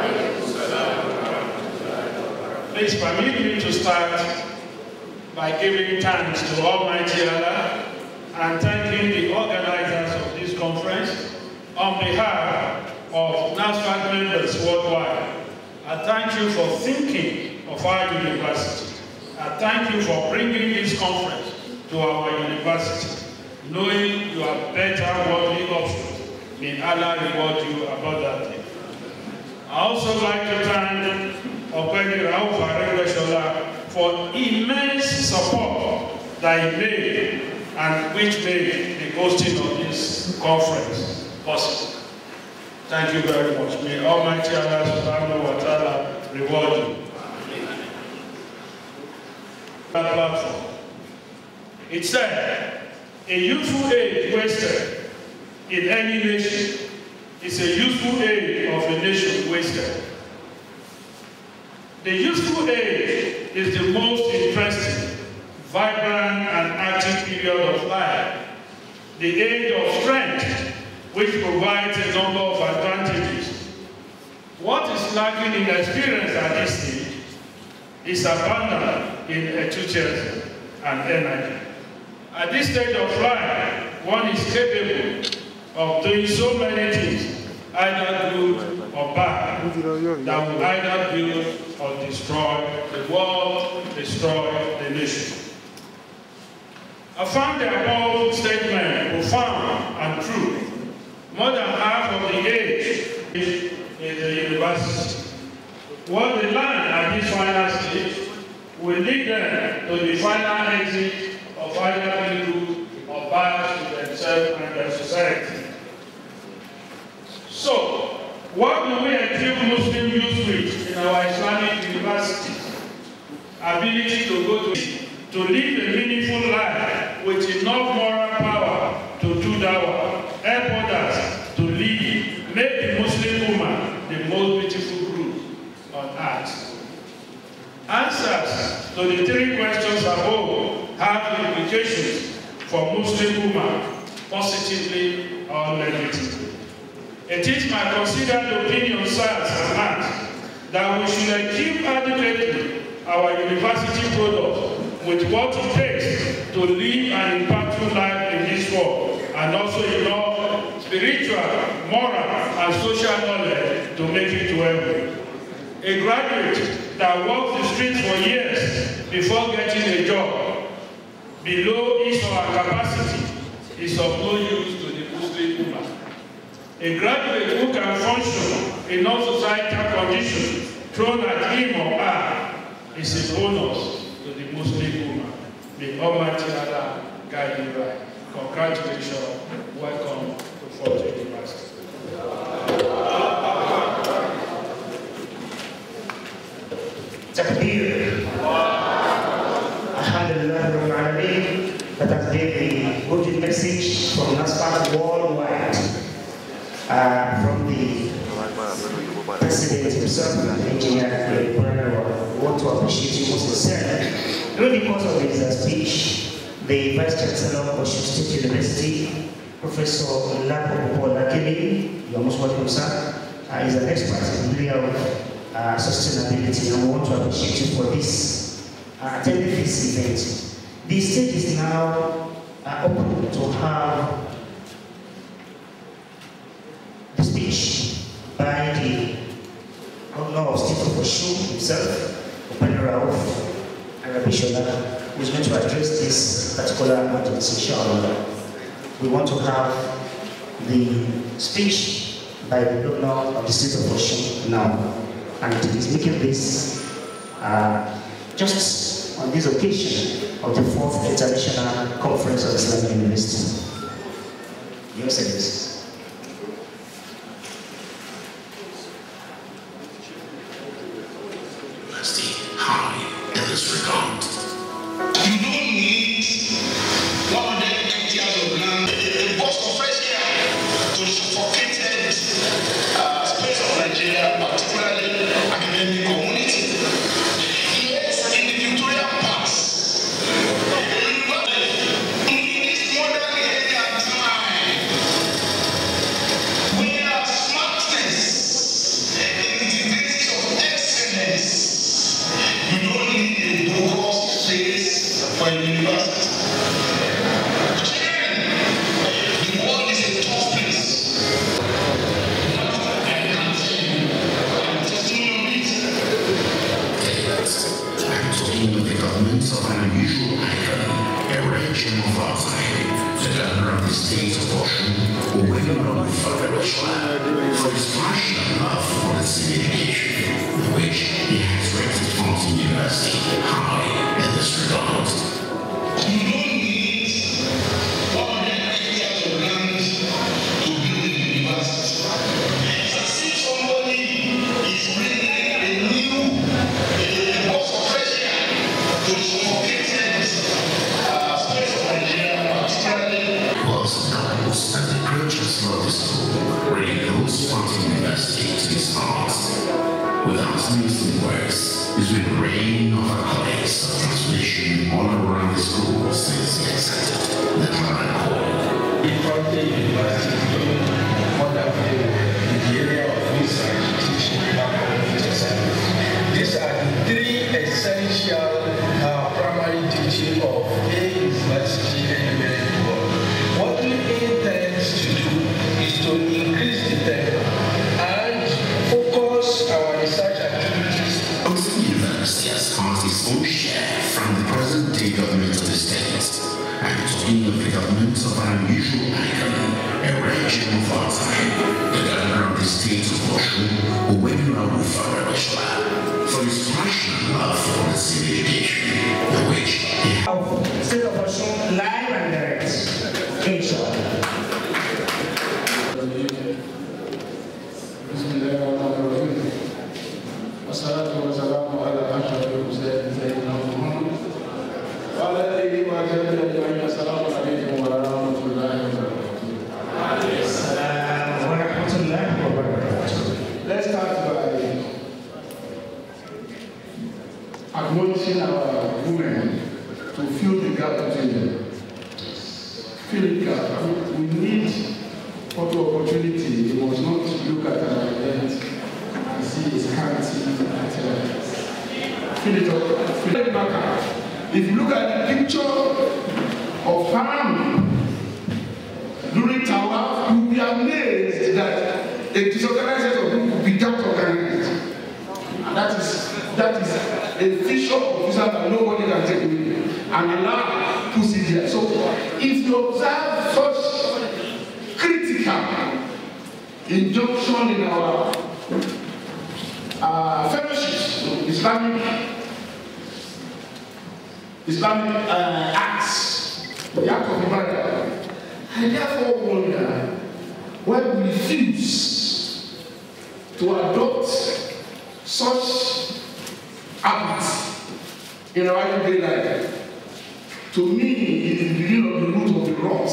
Please permit me to start by giving thanks to Almighty Allah and thanking the organizers of this conference on behalf of NASFAT members worldwide. I thank you for thinking of our university. I thank you for bringing this conference to our university, knowing you have better worldly options. May Allah reward you abundantly. I also like to thank Ogbeni Raouf for immense support that he made and which made the hosting of this conference possible. Thank you very much. May Almighty Allah subhanahu wa ta'ala reward you. That platform. It said, a youthful age wasted in any nation is a youthful age of a nation wasted. The youthful age is the most interesting, vibrant, and active period of life. The age of strength, which provides a number of advantages. What is lacking in experience at this stage is abundant in enthusiasm and energy. At this stage of life, one is capable of doing so many things, either good or bad, that will either build or destroy the world, destroy the nation. I found the above statement profound and true. More than half of the age is the university. What they learn at this final stage will lead them to the final exit of either good or bad to themselves and their society. So, what do we equip Muslim youth with in our Islamic universities? Ability to go to to live a meaningful life with enough moral power to do dawah, help others to live, make the Muslim woman the most beautiful group on earth. Answers to the three questions above have implications for Muslim women, positively or negatively. It is my considered opinion, sirs and ma'ams, that we should equip adequately our university products with what it takes to live an impactful life in this world, and also enough spiritual, moral, and social knowledge to make it to heaven. A graduate that walks the streets for years before getting a job below his or her capacity is of no use to the Muslim woman. A graduate who can function in non-societal conditions thrown at him or her is a bonus to the Muslim woman. May Almighty Allah guide you right. Congratulations. Welcome to Fort University. Takbir. Alhamdulillah, that has been the good message from NASFAT worldwide, from the President himself, Engineer Ibrahim. We want to appreciate you most sincerely. During the course of his speech, the Vice Chancellor of Osun State University, Professor Lapo Lakeli, you are most welcome, sir, is an expert in the area of sustainability, and we want to appreciate you for this attending this event. The stage is now open to have the speech by the Governor of State of Osun himself, Open Rauf Arabishola, who is going to address this particular audience, inshallah. We want to have the speech by the Governor of the State of Osun now. And it is making this just on this occasion of the 4th International Conference of Islamic University. Your service. High in this regard. You don't need 100 hectares of land, a burst of fresh air to the suffocated space of Nigeria, particularly academic community. Yes, in the Victoria Pass, in this modern area and time, where smartness is the basis of excellence, you don't need a bogus space for a university. The world is a tough place. Of an unusual icon, a rare gem of our time, the governor of the state of Osun, Owenurola for his passion and love for the city education, in which he has rated Fort University high in this regard. You don't need 100 hectares of land to build a university. It's as if somebody is bringing a new box of fresh air to the suffocated space of Nigeria, particularly. Was announced as the great chancellor of the school, really knows Fort University to his heart. Without missing words, it's been a reign of accolades of translation all around the school since he accepted the current call. Fort University is doing wonderful in the area of research, teaching, and community service. These are the three essential primary teaching of a university anywhere in the world. What we intend to do is to increase the tempo and focus our research activities. Osun University has passed its own share from the present-day government of the state. I'm talking of the government of an unusual icon, a rare gem of our time, the governor of the state of Osun, Owenurola for his passion and love for the city education, in which he has State of Osun live and direct. Inshallah. admonishing our women to fill the gap between them. Fill the gap. I mean, we need photo opportunity. We must not look at our event and see a scanty material. Fill it up. Fill it back up. If you look at the picture of Haram during Tawaf, you will be amazed that a disorganized set of people will be that organized. And that is a feature of Islam that nobody can take away. And Allah puts it there. So if you observe such critical injunction in our fellowships, Islamic acts, the act of Ibadah, I therefore wonder why we refuse to adopt such habits in our everyday life. To me, it is the beginning of the root of the rot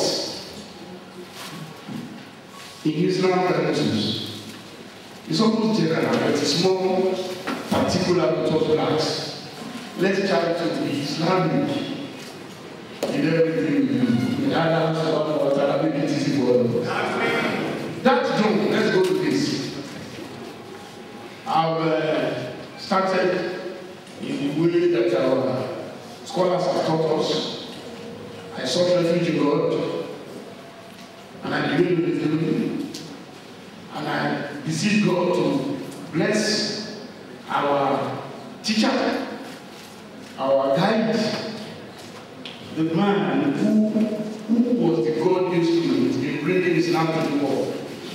in Islam traditions. It's almost general, but it's more particular to us blacks. Let's try to be Islamic in everything we do. That don't. Let's go to this. I've started in the way that our scholars have taught us. I sought refuge in God, and I believe in Him, and I beseech God to bless our teacher, our guide, the man who was the God instrument in bringing Islam to the world.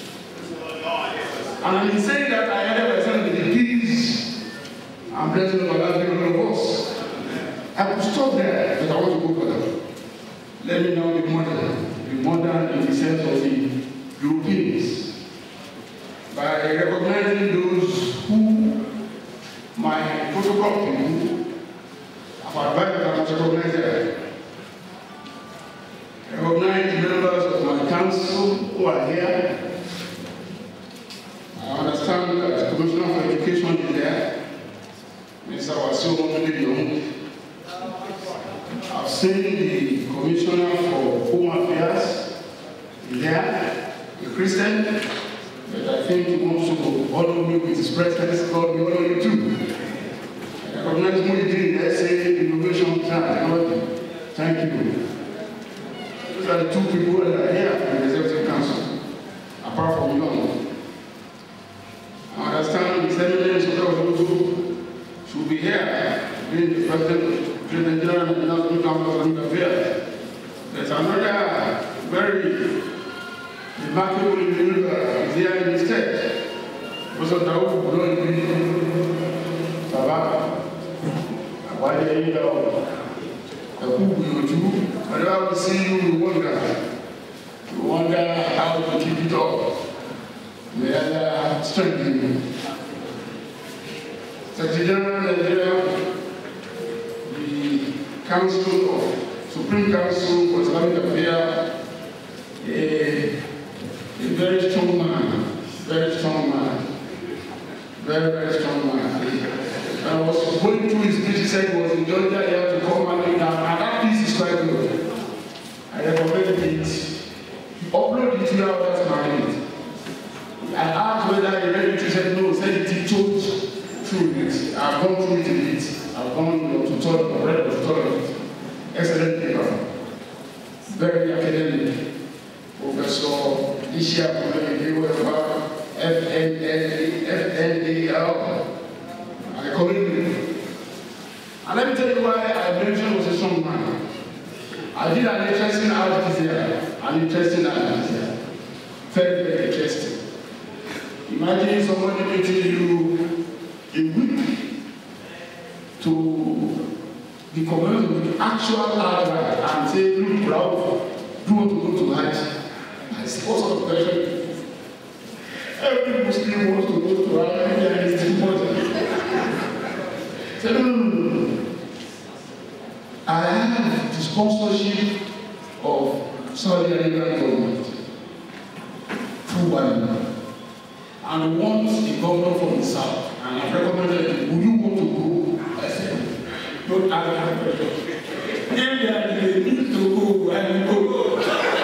And in saying that, I added myself with the peace and blessing of Allah being on us. I could stop there, but I want to go further. Let me now be modern in the sense of the Europeans, by recognizing those who my protocol people have advised that I must recognize them. Recognize the members of my council who are here. I understand that the Commissioner for Education is there. Mr. Osogbo. I've seen the Commissioner for Home Affairs is there, a Christian, but I think he wants to honor me with his presence. God will honor you too. I recognize Muhyiddin, SA Innovation Technology. Thank you. Those are the two people that are here from the Executive Council, apart from you. I understand the Seminary Osogbo should be here, being the President General and the National Council of Islamic Affairs. There's another very remarkable individual here in the state. Professor Dawood Baba, why are you down? Whenever we see you, we wonder how to keep it up. May Allah strengthen you. Secretary General Nigeria, the Council of Supreme Council for Islamic Affairs, a very strong man, very strong man. I was going through his speech, he said he was in Georgia, he had to come and down, and that piece is quite good. I recommend it. Upload it to your house and I asked whether he read it, he said no, he said it told through it. I've gone through it a bit. I've gone to tutorial, read the tutorial. Excellent paper. Very academic. Professor Ishia FNAL. I call him. And let me tell you why I mentioned was a strong man. I did an interesting article here. Very, very interesting. Imagine somebody meeting you a week to the community with the actual hardware and say, look, proud, do want to go to Hajj. I said, what sort of question? Every Muslim wants to go to Hajj and it's important. So, no. I have the sponsorship of Saudi Arabian government through one. And want a governor from the south. And I recommended, would you want to go? I said, Don't ask that question. If there is a need to go, I will go.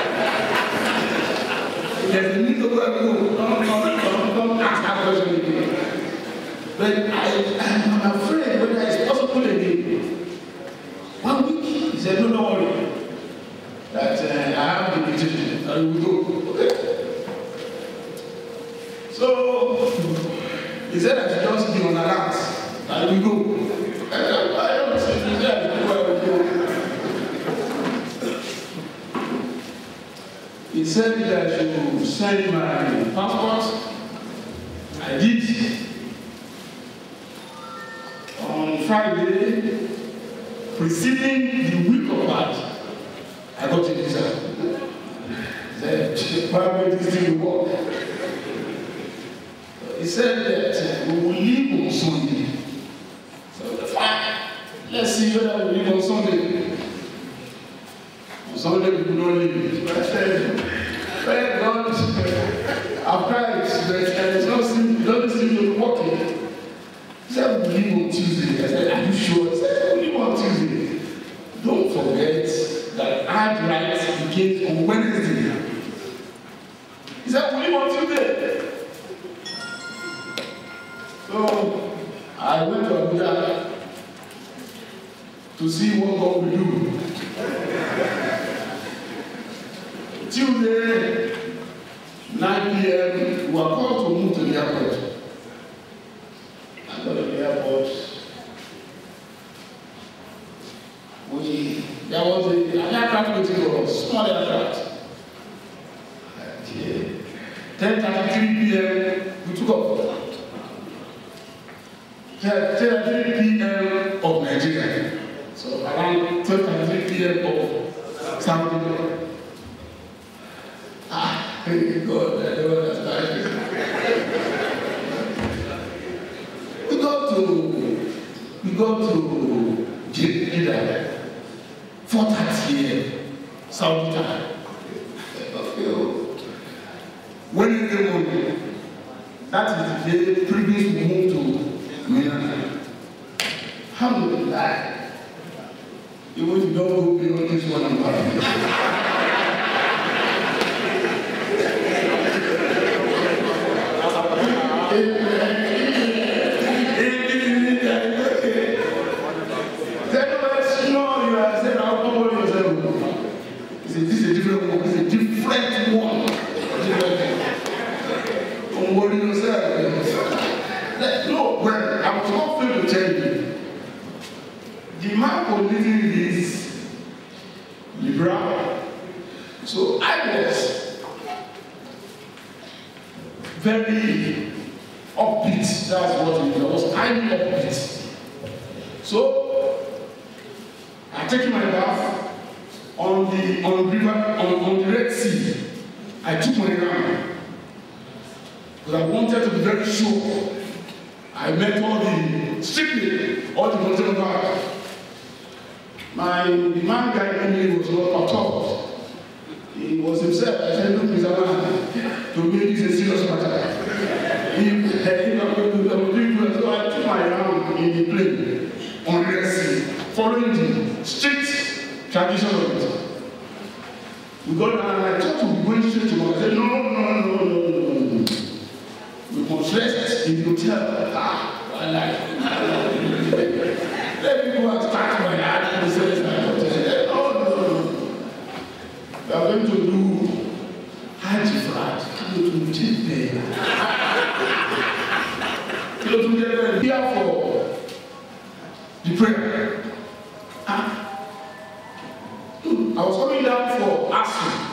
If there is a need to go, I will go. Don't ask that question again. But I'm afraid whether it's possible again. 1 week, he said, no, don't worry. That I have the petition, I will go. Okay. So, he said I should just be on alert. I will go. I don't say, he said I will go. He said that I should send my passport. I did. On Friday, preceding the week of that, I got a visa. Said, why would this thing work? He said that we will leave on Sunday. So, fine. Let's see whether we leave on Sunday. On Sunday, we will not leave. So I said, well, God, I've tried, but it doesn't seem to be working. He said, we leave on Tuesday. I said, are you sure? He said, we leave on Tuesday. Don't forget that hard rights begins on Wednesday. He said, we leave on Tuesday. So, I went to Abuja to see what God will do. Tuesday, 9 p.m., we were called to move to the airport. I got to the airport. There was an aircraft waiting for us, small aircraft. 10:33 p.m., we took off. 10:33 p.m. of Nigeria. So around 12:33 p.m. of Saudi. Thank God, I don't understand. We got to Jeddah. 4:30 a.m. Saudi time. Wednesday morning, that is the day previous we moved to Mina. Alhamdulillah. Even if you don't go beyond this one, I'm happy. This is a different one. It's a different one. Don't worry yourself. No, well, I was not going to tell you. The man was living this liberal. So I was very upbeat. That's what it was. I was highly upbeat. So I taken my bath. On the Red Sea, I took my ram because I wanted to be very sure. I met all the mountain guards. The man guiding me was not perturbed. He was himself. I said, look, Mr. Man, to me this is a serious matter. So I took my ram in the plane on the Red Sea, following the strict tradition of it. We got down and I thought we were going straight to work. I said, no. We must rest in the hotel. Let me go and start my heart and say, no. We are going to do Hajj Frat. Here for the prayer. I was coming down for asking.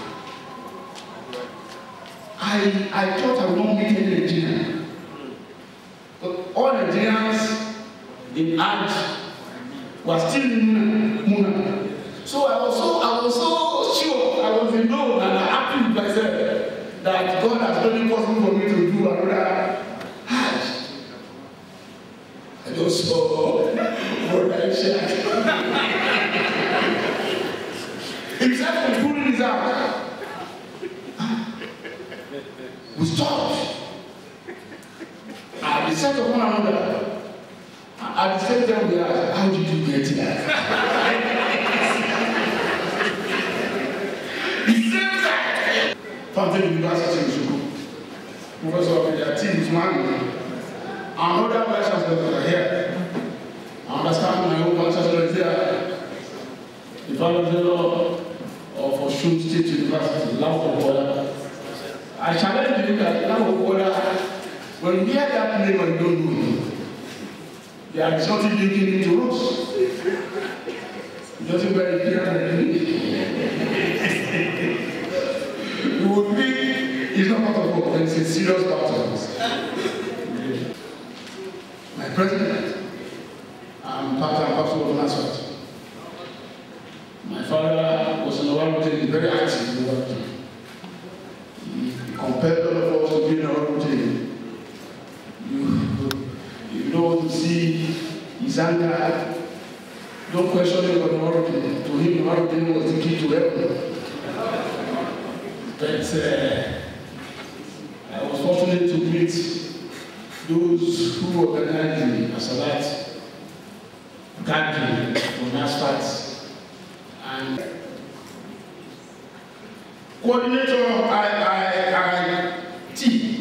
I thought I would not meet any Nigerian. But all Nigerians in Hajj were still in Muna. So I was so sure, I was in love and happy with myself that God has made it possible for me to do another Hajj. I just saw what I shared. Except for pulling his out. We stopped. We said to one another, At the same time, we ask, how did you get here? The same time. Fountain University in Osogbo. Professor of the team is man. Another vice chancellor are here. I understand my own vice chancellor is here. The father-in-law of Osun State University, Osogbo. I challenge you that Osogbo, when you hear that name and you don't know it, they are something linking into us. It doesn't very clear. You would think it's not part of work, it's a serious part of us. My president, I'm part and parcel of Nasrat. My father was in the world routine, very active in the world routine. He compelled all of us to be in the world routine. You know, to see his anger, don't question him on the world routine. To him, the world routine was the key to everything. But I was fortunate to meet those who organized the Salat gathering on Nasrat and coordinator of IIIT,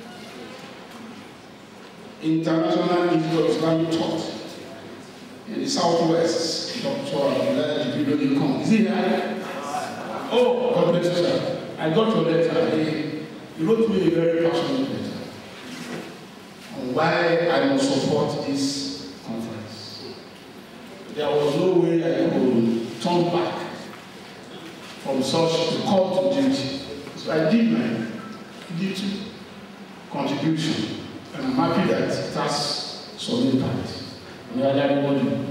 International Institute of Islamic Thought in the Southwest, Dr. Is he here? Oh, God bless you, sir. I got your letter. He wrote me a very passionate letter on why I must support this conference. There was no way I could turn back from such to call to duty. So I did my duty contribution. And I'm happy that it has some impact on the other body.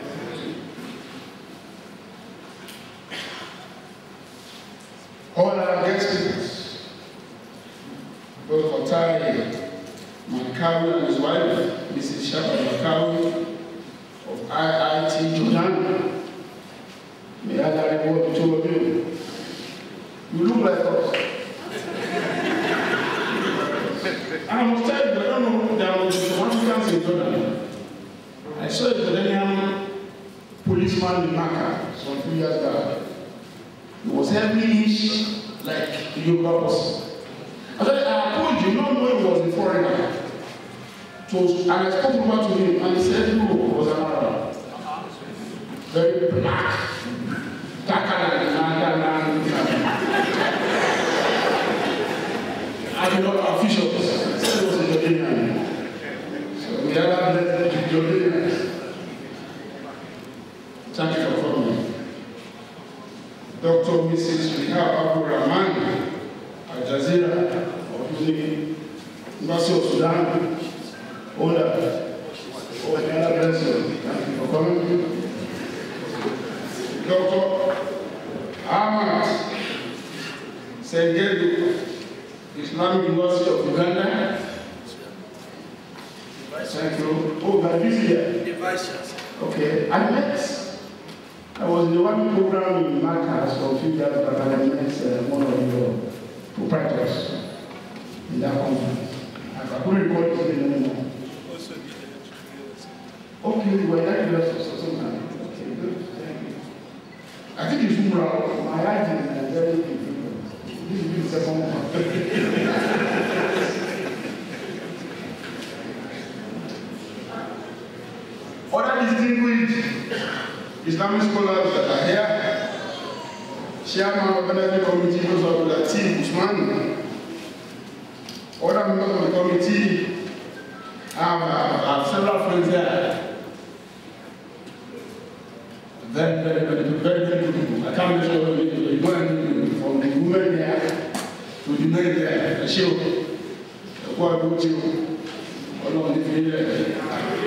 All our guest speakers, both Otai Makawi and his wife, Mrs. Shaba Makawi of IIIT Jordan. May Allah reward the two of you. You look like us. I must tell you, I don't know, there was one chance in Jordan. I saw a Jordanian policeman in Makkah some few years back. He was heavily like a yoga person. I said, I told you, not knowing he was a foreigner. And I spoke over to him, and he said, no, he was an Arab. Very black. Darker than I did not officials. I said it was a Jordanian. So we have the Jordanians. Thank you for coming. Dr. Mrs. Rihab Abu Rahman, Al Jazeera of University of Sudan, owner. Oh, may Allah bless you. Thank you for coming. Dr. Ahmad Sengedu, Islamic University of Uganda. Thank you. Oh, that is here. Okay, I was in the one program in Makkah for a few years back, and I met one of your proprietors in that conference. I couldn't recall his name anymore. Okay, we were at university or something. Okay, good. Thank you. I think it's Umrah. My writing is very difficult. This is the second one. Other distinguished Islamic scholars that are here, Chairman of the Benefit Committee, those of the team, Usman, other members of the committee, I have several friends there. Very good people. I can't mention all the people. You know anything from the women there to the men there. The show. The boy go to all of the people there.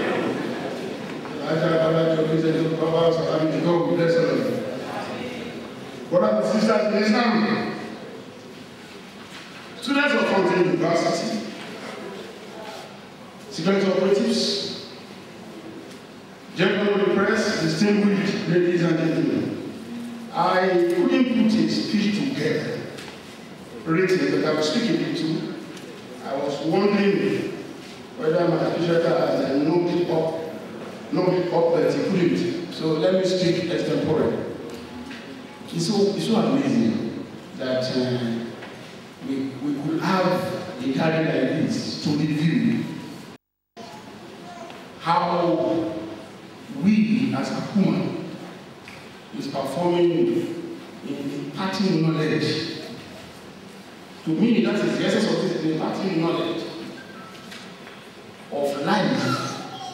God bless them. Brothers and sisters in Islam, students of Fountain University, security operatives, gentlemen of the press, distinguished ladies and gentlemen, I couldn't put a speech together written, but I was speaking it too. I was wondering whether my speech writer has noted up So let me speak extempore. It's so amazing that we could have a gathering like this to review how we as Akuma is performing in imparting knowledge. To me, that is the essence of this, imparting knowledge of life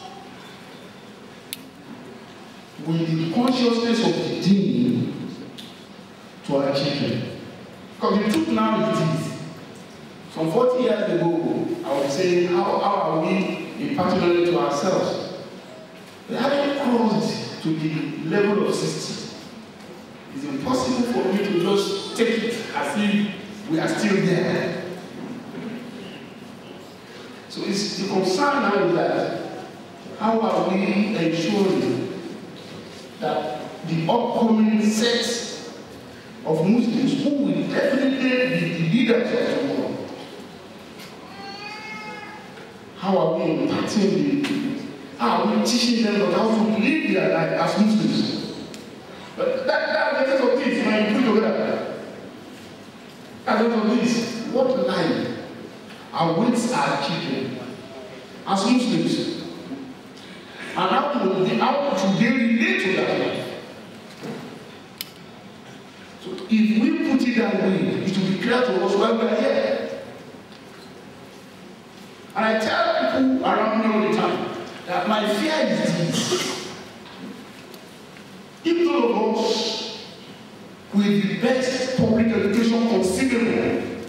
with the consciousness of the deen to our children. Because the truth now is, some 40 years ago, I was saying, how are we imparting knowledge to ourselves? We haven't crossed to the level of 60. It's impossible for me to just take it as if we are still there. So it's the concern now is that how are we ensuring that the upcoming set of Muslims who will definitely be the leaders of tomorrow, how are we imparting how are we teaching them how to live their life as Muslims? But that's the essence of this, when you put together. That's the essence of this. What life awaits our children as Muslims? And how to they relate to that life? So if we put it that way, it will be clear to us why we are here. And I tell people around me all the time that my fear is this. If all of us with the best public education conceivable,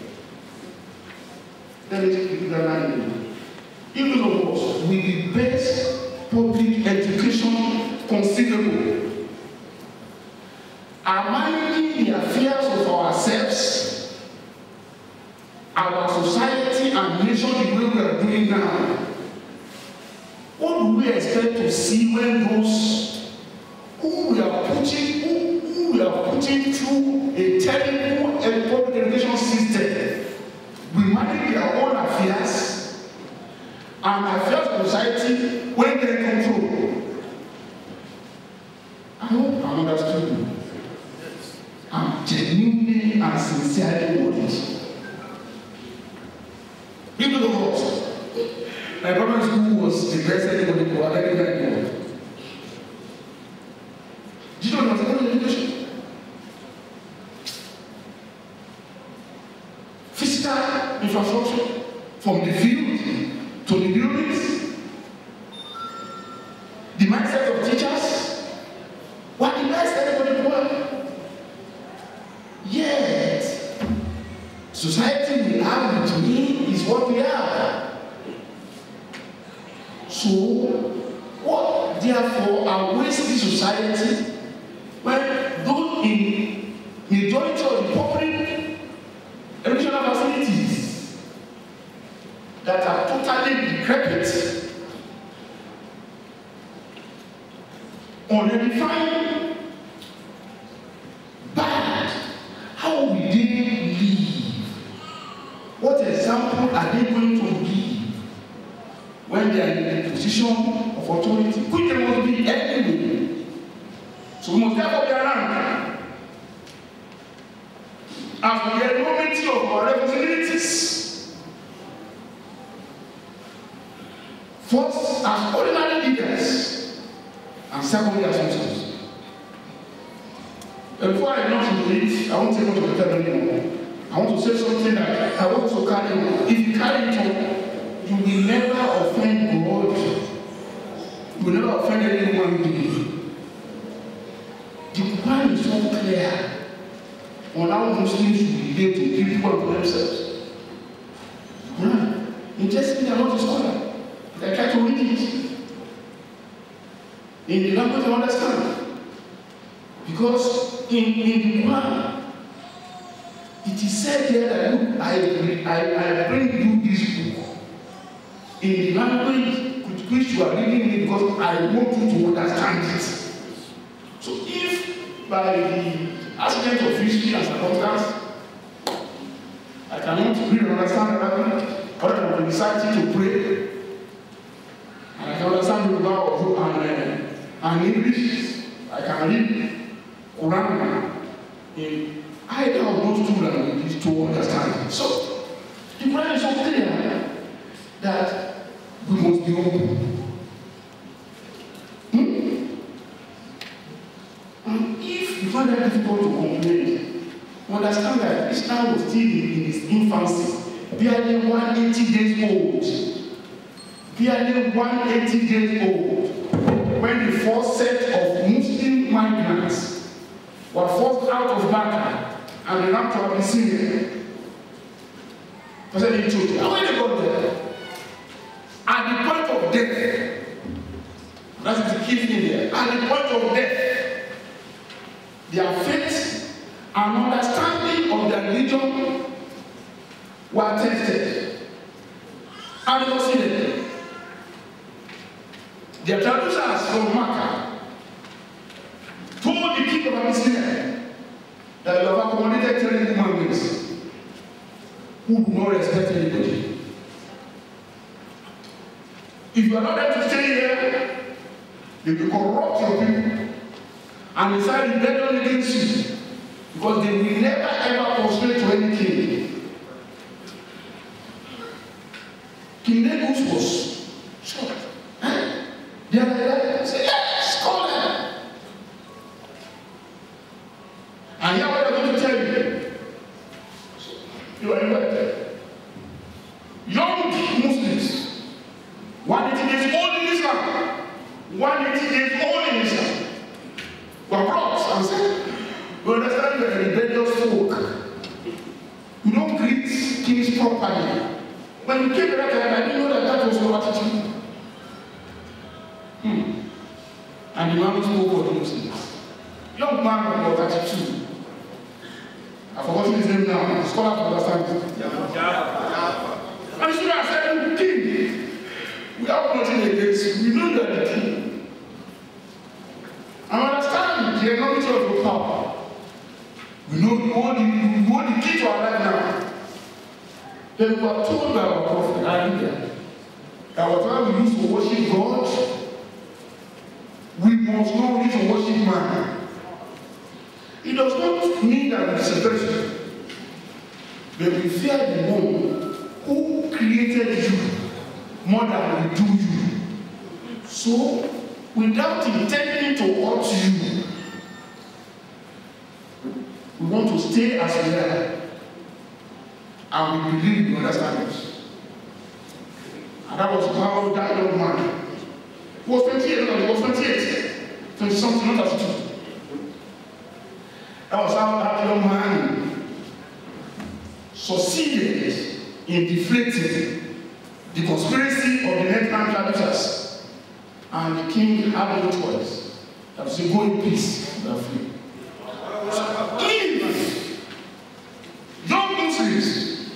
then it will be aligned. If all of us with the best public education conceivable are managing the affairs of ourselves, our society and nation the way we are doing now, what do we expect to see when those who we are putting through a terrible public education system will manage their own affairs and affairs of society when they control? I hope I'm understood. I'm genuinely and sincerely worried. People of us, my primary school was the best anybody could have ever done. Do you know what I'm education? Physical infrastructure, from the field to the buildings, the mindset of teachers, what the best anybody could have. Yet, society we have between is what we have. So, what therefore awaits the society when those in majority of the public educational facilities that are totally decrepit, unedified, bad, how will they live? What example are they going to give when they are in a position of authority? Which they must be anyway. So we must therefore be around. As for the enormity of our responsibilities, first as ordinary leaders, and secondly as Muslims. Before I launch into it, I won't take much of the time anymore. I want to say something that I want to carry on. If you carry it on, you will never offend God. You will never offend any human being. The Quran is so clear on how Muslims should behave to give people to themselves. Quran. Interestingly, I'm not a scholar, but I try to read it in the language I understand. Because in the Quran, it is said here that look, I bring you this book in the language with which you are reading it because I want you to understand it. So if by the accident of history and circumstance, I cannot read and understand Arabic, or I can decide to pray, and I can understand Yoruba and English, We must be humble. And if you find that difficult to complain, understand that Islam was still in its infancy, barely 180 days old. Barely 180 days old. When the first set of Muslim migrants were forced out of Mecca and they ran to Abyssinia. I said the truth. And when they got there, at the point of death, that is the key thing there, at the point of death, their faith and understanding of their religion were tested. And they was hidden. Their traducers from Mecca told the king of Abyssinia that you have accommodated 10 human beings who do not respect anybody. If you are not there to stay here, they will corrupt your people and decide rebellion against you because they will never ever prostrate to any king. King Negus was shocked. They are there, say, yes, call them. And here what I'm going to tell you. You are invited. Young Muslims, 180 days old in Islam, 180 days old in Islam, were brought and said, you understand you are a rebellious folk. You don't greet kings properly. When you came to that time, I didn't know that that was your attitude. And the man who spoke for the Muslims. Young man about 32. I've forgotten his name now. The scholar can understand it. And the student said, King, we have nothing against you. We know you are the king. I understand the enormity of your power. We know you hold the key to our life now. Then we were told by our prophet, that whatever we use to worship God, we must not need to worship man. It does not mean that we separate, but we fear the one who created you more than we do you. So, without intending to hurt you, we want to stay as we are, and we believe we understand it. And that was how that young man. He was 28, he was 28, 20 something, not as 2. That was how that young man succeeded in deflating the conspiracy of the Netherlands traducers. And the king had no choice. That was to go in peace, you are free. If young Muslims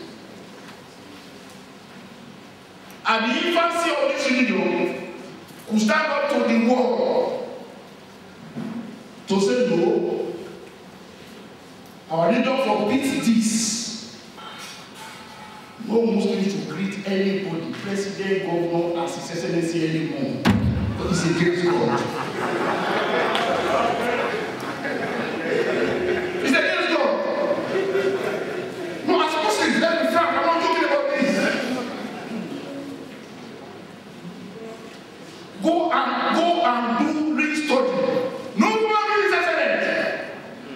at the infancy of this religion could stand up to the world to say no, our religion forbids this. No Muslim should greet anybody, president, governor, as his excellency anymore. It's against God. It's against God. No, as Muslims, let me frank, I'm not talking about this. Go and do real study. No human is excellent.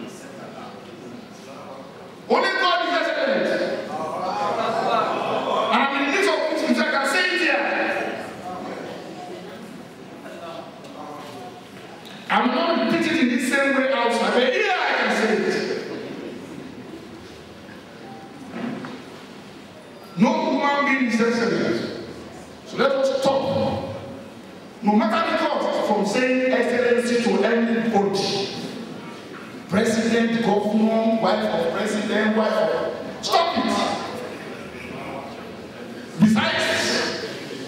Only God is excellent. And I'm in the midst of Muslims, I can say it here. I'm not repeating in the same way outside, but here I can say it. No human being is excellent. So let us stop. No matter the cost, from saying excellency to anybody, president, governor, wife of president, wife of... Stop it! Besides,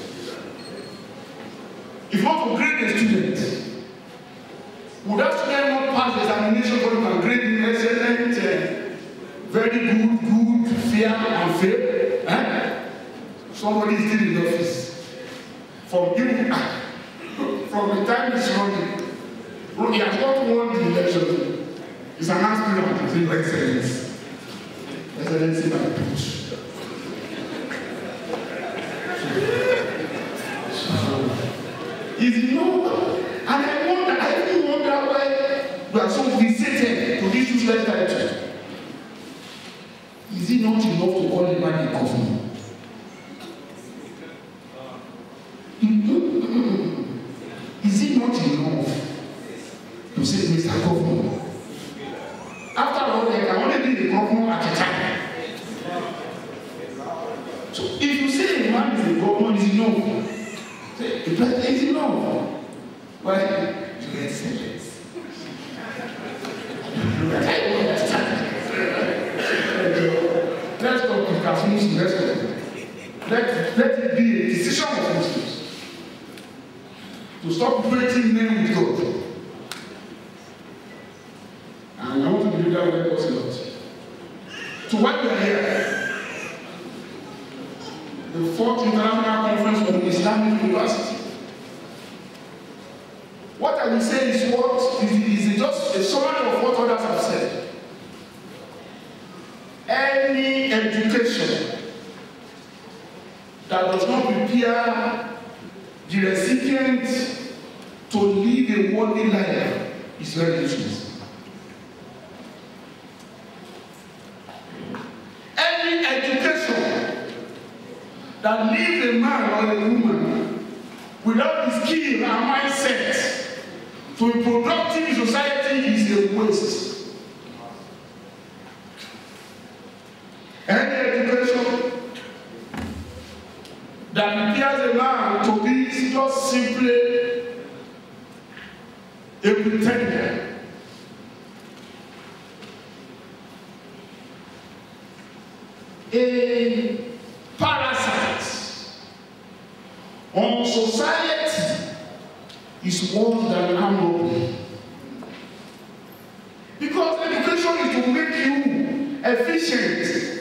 if you want to grade a student, would that student not pass the examination so you can grade him excellent, very good, fair, and fair? Eh? Somebody is still in the office. From you, from the time he's running, he has not won the election. He's an aspirant to say, Excellency. Excellency, my push. Is no. And I even wonder why we are so fixated to this useless title. Is it not enough to call a man a governor? Is it not enough to say Mr. Governor? After all, they can only be the governor at a time. So if you say a man is a governor, is enough. Say the president is enough. Why? To get sentenced. Let's talk to Muslims. Let it be a decision of Muslims to stop breaking men with God. And I want to believe that will help us a lot. So why we are here? The 4th International Conference on Islamic University. What I will say is just a summary of what others have said. Any education that does not prepare the recipient to live a worldly life is very useless. Any education that leaves a man or a woman without the skill and mindset to be productive in society is a waste. Any education that prepares a man to be just simply a pretender, a parasite on society is worse than armed. Because education is to make you efficient.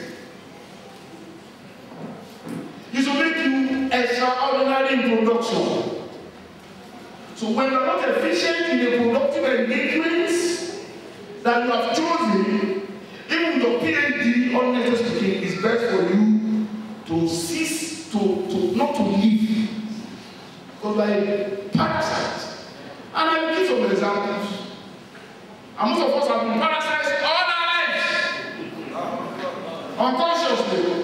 Is to make you extraordinary in production. So when you are not efficient in the productive engagements that you have chosen, even your PhD, honestly speaking, is best for you to cease to not to live. Because like parasites. And I will give some examples. And most of us have been parasites all our lives. Unconsciously.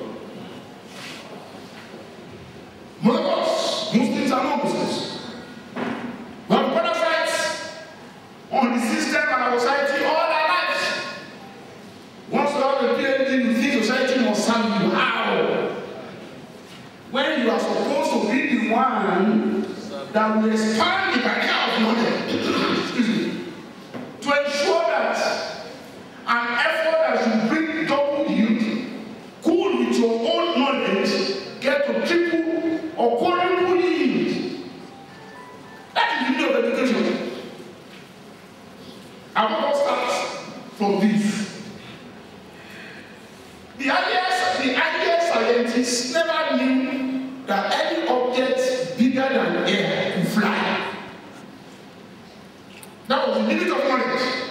Most of us, Muslims and non-Muslims, we have parasites on the system and our society all our lives. Once you have a PhD, you think society must serve you. How? When you are supposed to be the one that will expand the barrier of knowledge, excuse me, to ensure that an effort that should bring double yield, cool with your own knowledge, get to triple or quadruple yield. That is the need of education. I want to start from this. The earlier scientists never knew that any object bigger than air could fly. That was the limit of knowledge.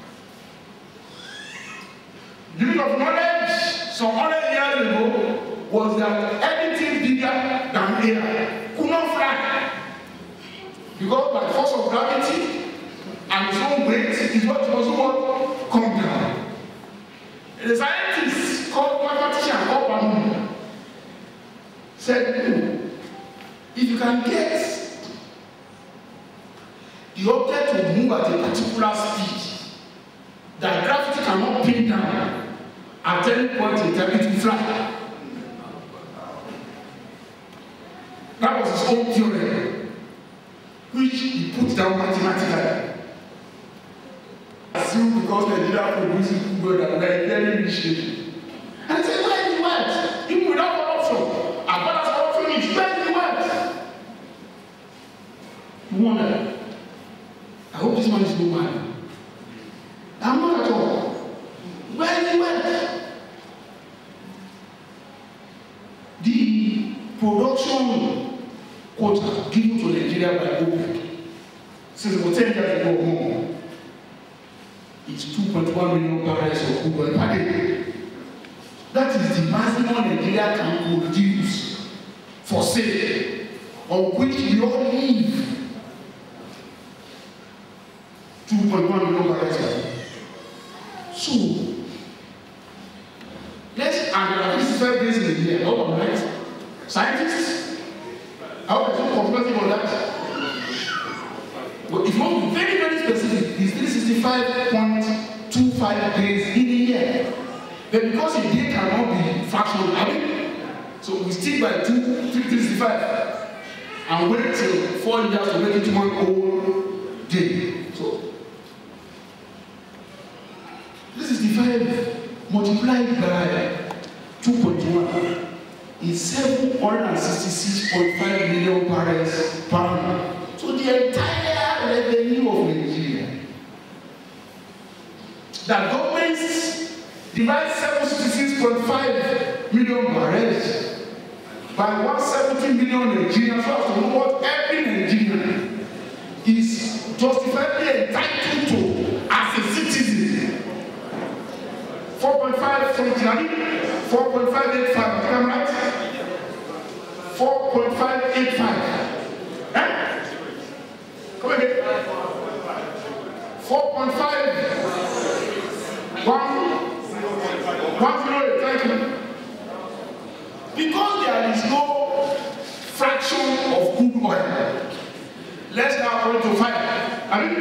The limit of knowledge some 100 years ago was that anything bigger than air could not fly. Because by force of gravity and its own weight is what was what come down. The scientist called mathematician called Bamu said, if you can get the object to move at a particular speed that gravity cannot pin down at any point in time, it will fly. That was his own theory, which he put down mathematically. Assume because Nigeria produces good that we are very rich nation. And he said, where is the wealth? Even without corruption. As far as corruption is, where is the wealth? You wonder. I hope this man is no man. I'm not at all. Where is the wealth? The production quota given to Nigeria by OPEC since about 10 years ago more is 2.1 million barrels of crude oil per day. That is the maximum Nigeria can produce for sale. on which we all live. 2.1 million barrels. So, let's analyze 55 days in a year. All right? Scientists, how are you confronting on that? But if you want to be very, very specific, it's 365.25 days in a year. But because a day cannot be fractional, so we stick by 365 and wait till 4 years to make it 1 whole day. So, 365 multiplied by 2.1 is 766.5 million barrels per annum. So the entire revenue of Nigeria. That governments divide 766.5 million barrels by 170 million Nigerians, so as to know what every Nigerian is justifiably entitled to as a citizen. 4.5 from Tiani, 4.585, am I right? 4.585. Eh? Come again. 4.5. 108, thank you. Because there is no fraction of crude oil, let's now go to 5. I mean,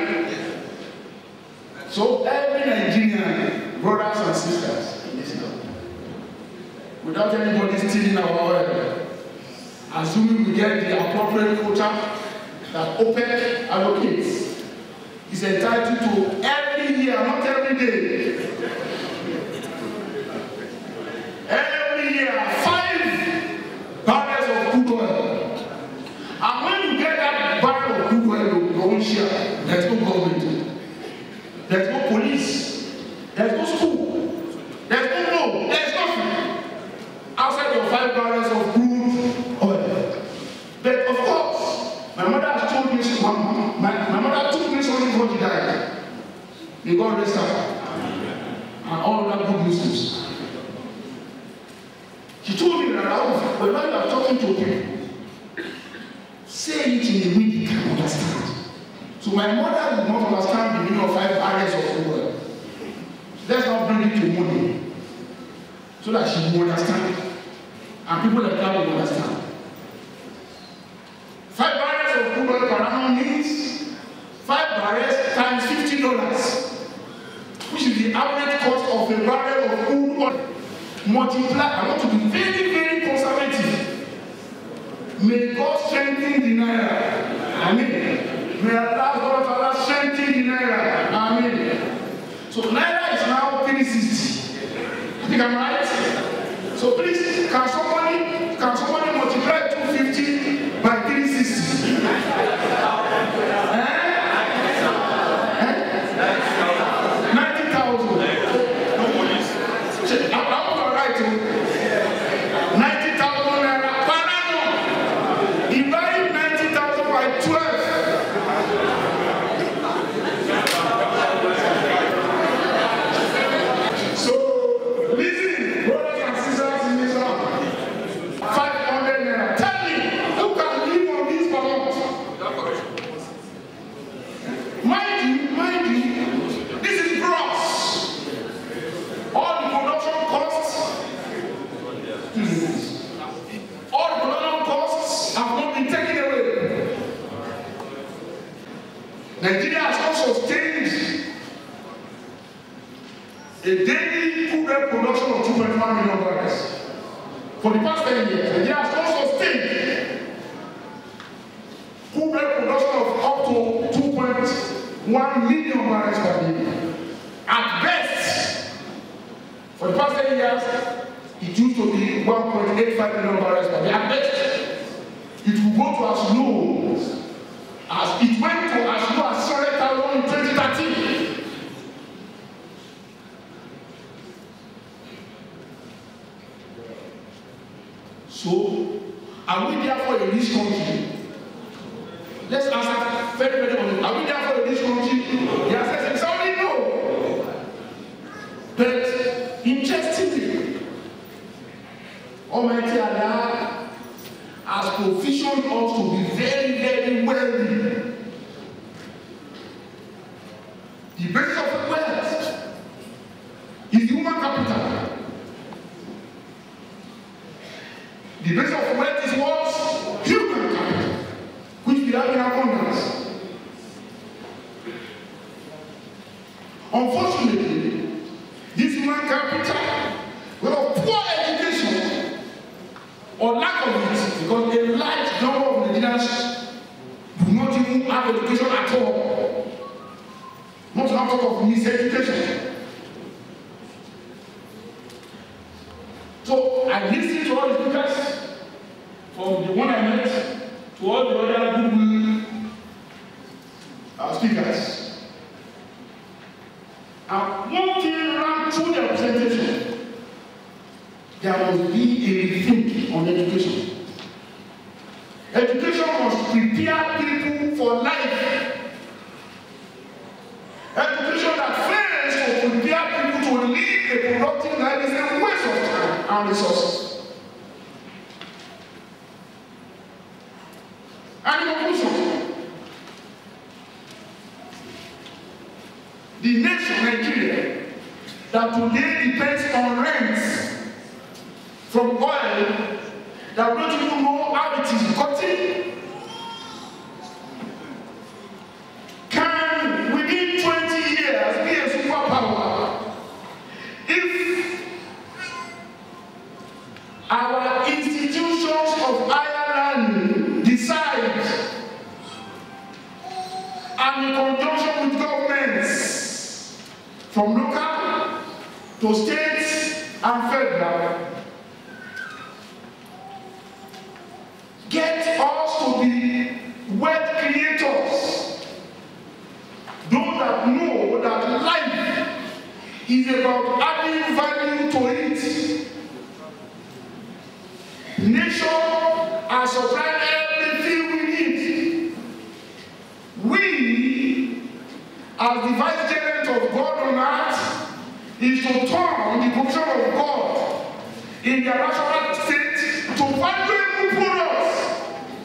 so every Nigerian, brothers and sisters, listen up. Without anybody stealing our oil, assuming we get the appropriate quota that OPEC allocates, is entitled to every year, not every day. Every year, 5 barrels of crude oil. And when you get that barrel of crude oil, your own share, there's no government, there's no police, there's no school, there's no law, there's nothing outside your 5 barrels of crude oil. But of course, my mother has told me, my mother took me something before she died. May God rest her and all other good Muslims. She told me that when you are talking to people, say it in a way they can understand. So my mother did not understand the meaning of 5 barrels of crude oil. Let's not bring it to money so that she will understand. And people like that will understand. 5 barrels of crude oil per annum means 5 barrels times $50, which is the average cost of a barrel of crude oil. Multiply, I want to be very, very conservative. May God strengthen the naira. Amen. May Allah strengthen the naira. Amen. So naira is now 360. I think I'm right? So please, can somebody multiply 250 by 360? 90,000. I'm all right. 90,000 naira per annum. Divide 90,000 by 12. So, listen, brothers and sisters in Islam, 500 naira. Tell me, who can live on this per month? Mind you, this is gross. All the production costs, have not been taken away. Nigeria has not sustained a daily crude oil production of 2.1 million barrels. For the past 10 years, Nigeria has not sustained crude oil production of up to 2.1 million barrels per day. At best, for the past 10 years, it used to be 1.85 million barrels per day. At best, it will go to as low as it went to as low as 7,000 in 2013. So, are we therefore in this country? Let's answer very, very honestly. Are we therefore in this country? The answer is only no. But interestingly, Almighty Allah has provisioned us to be Unfortunately, this human capital, well, poor education or lack of it, because a large number of Nigerians do not even have education at all. Not to talk of miseducation. So I listened to all the speakers, from the one I met to all the other Google speakers. And one thing ran through their presentation, there must be a rethink on education. Education must prepare people for life. Education that fails to prepare people to live a productive life is a waste of time and resources. And in conclusion, the nation Nigeria that today depends on rents from oil that we don't even know how it is gotten, can within 20 years be a superpower if our institutions of higher learning decide, and in conjunction with governments from local to states and federal, get us to be wealth creators. Those that know that life is about adding value to it. Nature has supplied everything we need. We, as the vice gerent of God on earth, is to turn the provision of God in their natural state to valuable products.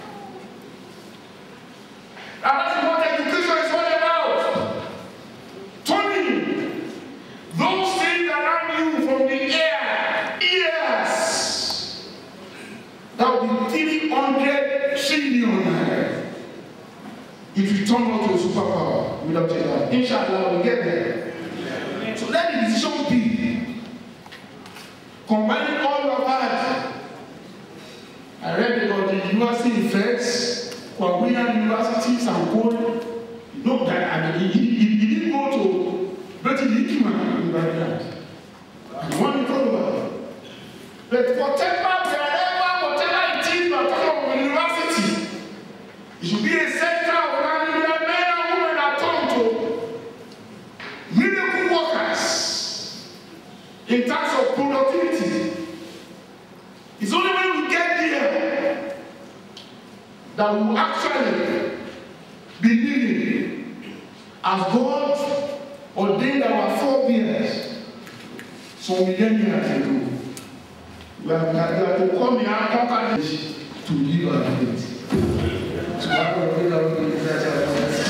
And that's what education is all about. Turning those things around you from the air, ears, that will be 300 trillion if you turn out to a superpower without it. Inshallah, we'll get there. So let the decision be combining all of that. I read about the university effects, Korean universities and gold. You know that he didn't go to Betty Hickman in Baghdad. And one in Colorado. But whatever it is, you are talking about university, it should be a center of learning where men and women are turned to miracle workers in terms of productivity. It's only when we get there that we will actually be living as God ordained our forebears some millennia ago. We are to come here and conquer this to live our faith. So I will read out the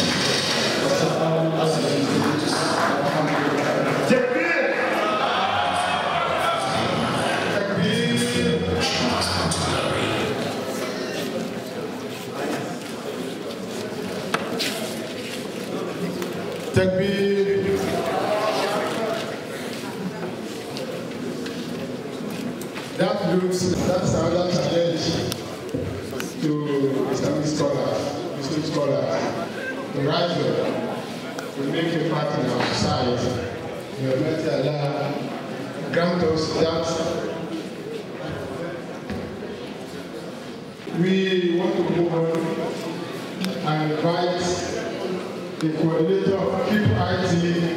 Takbir. That's another challenge to Islamic scholars, Muslim scholars, to rise up, to make a part in our society. May Allah grant us that. We want to move on and invite the coordinator of IIIT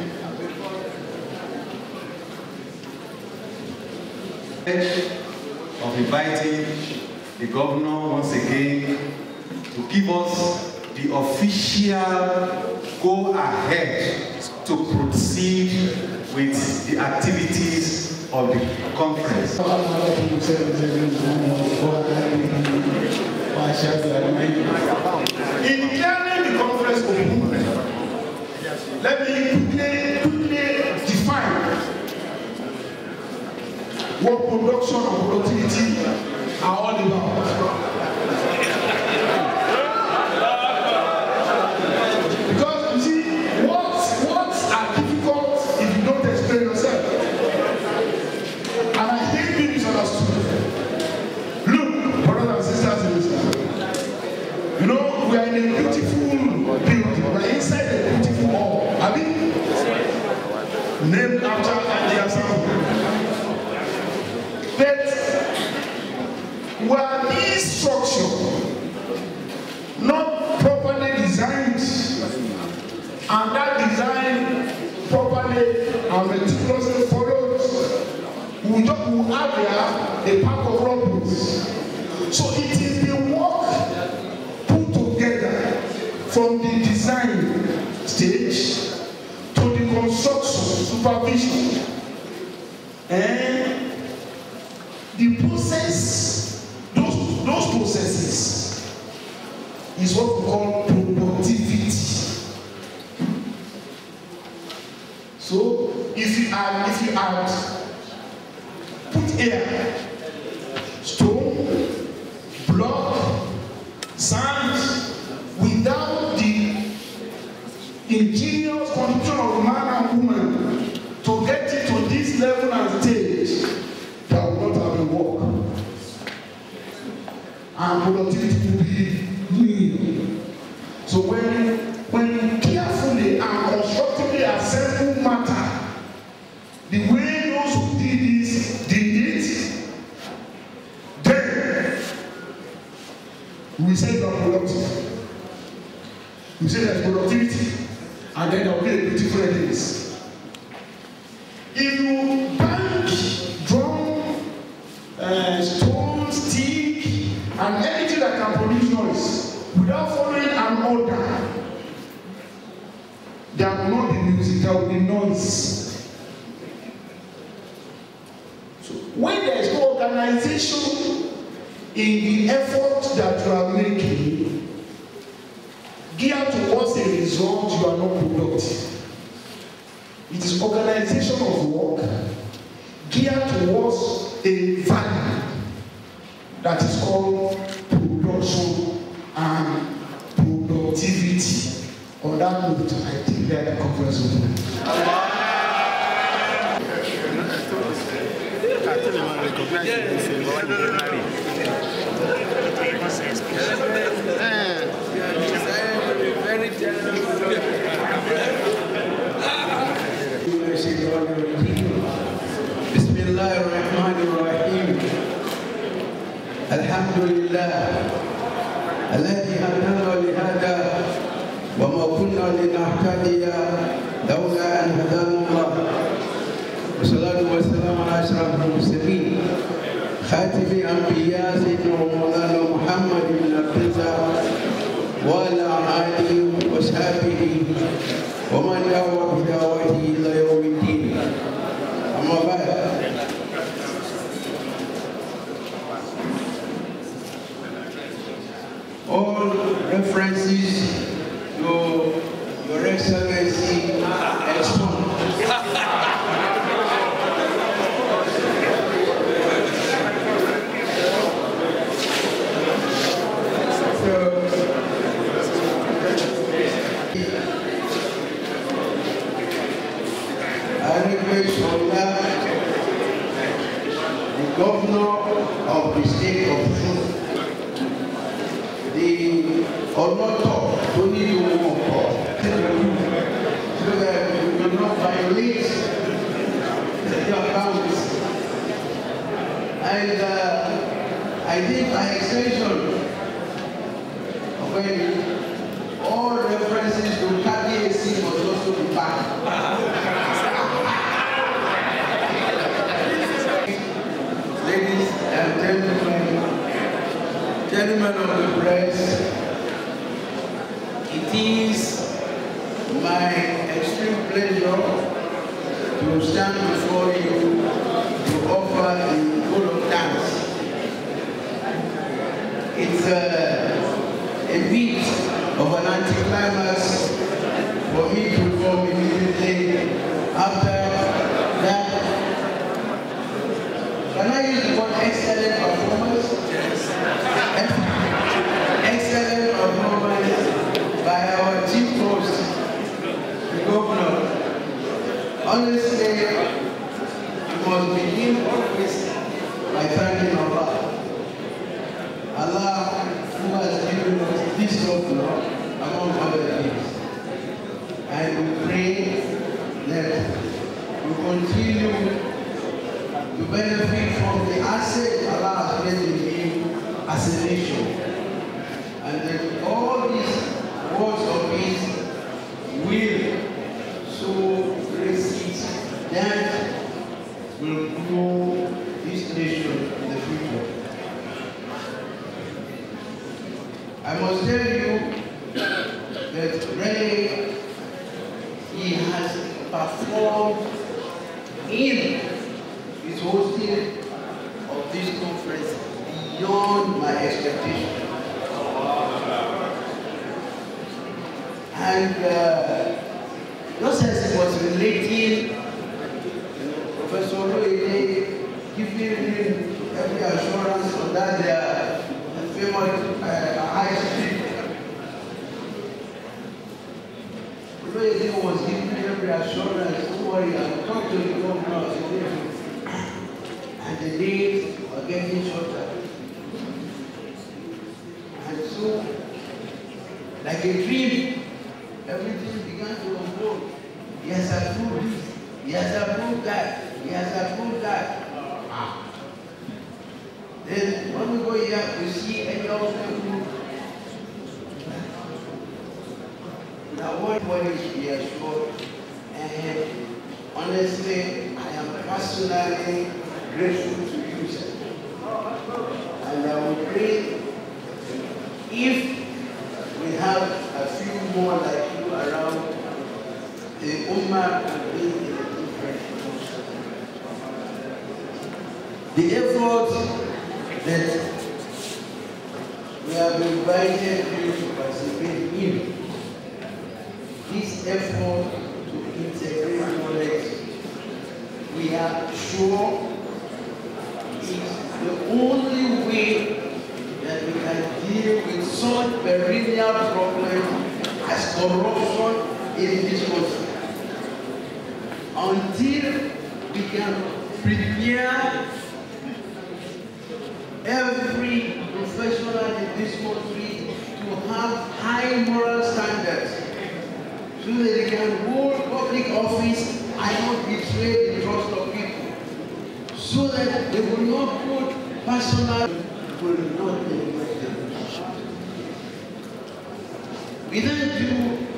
of inviting the governor once again to give us the official go-ahead to proceed with the activities of the conference. In declaring the conference open, let me quickly define what production and productivity are all about. Because you see, what are difficult a beautiful building, but inside a beautiful hall. I mean, named after India Sample. But were these structures not properly designed, and that design properly and meticulously followed, we have here a pack of robberies. So it is the work put together from the design stage to the construction, supervision, and the process, those processes is what we call productivity. So if you add put air, stone, block, sand, without the ingenious contribution of man and woman to get it to this level and stage, that will not have a work. And productivity will be nil. So when you carefully and constructively assemble matter, the way those who did this did it, then we say you are productive. We say there's productivity, and then there will be a beautiful endings. If you bank, drum, stone, stick, and anything that can produce noise without following an order, there will not be music, there will be noise. So when there is no organization in the effort that you are making, geared towards a result, you are not productive. It is organization of work geared towards a value that is called production and productivity. On that note, I declare the conference open. Bismillahirrahmanirrahim. Alhamdulillah. الذي هدانا لهذا وما كنا لنهتدي لولا أن هدانا الله. والصلاة والسلام على أشرف المرسلين خاتم الأنبياء سيدنا ومولانا محمد بن عبد الله وعلى آله وصحبه ومن دعا بدعوته إلى يوم الدين. أما بعد، all references to Your Excellency Exxon. I request from that the governor of the state of Truth, the Onoto, who need to move on, so that we will not violate your boundaries. And I think by extension, when all references to KDAC must also be back. Ladies and gentlemen of the press, it is my extreme pleasure to stand before you to offer the vote of thanks. It's a bit of an anticlimax for me to come immediately after that. Can I use the word excellent performance? Yes. Excellent performance by our chief host, the governor. Honestly, we must begin always by thanking Allah. Allah who has given us this Osogbo, among other things. And we pray that we continue to benefit from the asset Allah has placed in him as a nation. And that all these words of his will so receive that will grow this nation in the future. I must tell you that really he has performed in his hosting of this conference beyond my expectation. And just as he was relating, Professor Osogbo giving him every assurance on that famous high street. Osogbo was giving every assurance, don't worry, I'll talk to the governor today. And the days are getting shorter. And so, like a dream, everything began to unfold. He has approved this, he has approved that, he has approved that. Then when we go here, we see any of them that one is reassured. And honestly, I am personally grateful to you, sir. And I will pray if we have a few more like you around, the Ummah will be in a different position. The effort that we have invited you to participate in, this effort to integrate knowledge, we are sure is the only way that we can deal with such perennial problems as corruption in this country. Until we can prepare every professional in this country to have high moral standards so that they can hold public office and not betray the trust of people, so that they will not put personal, will not neglect them. We then do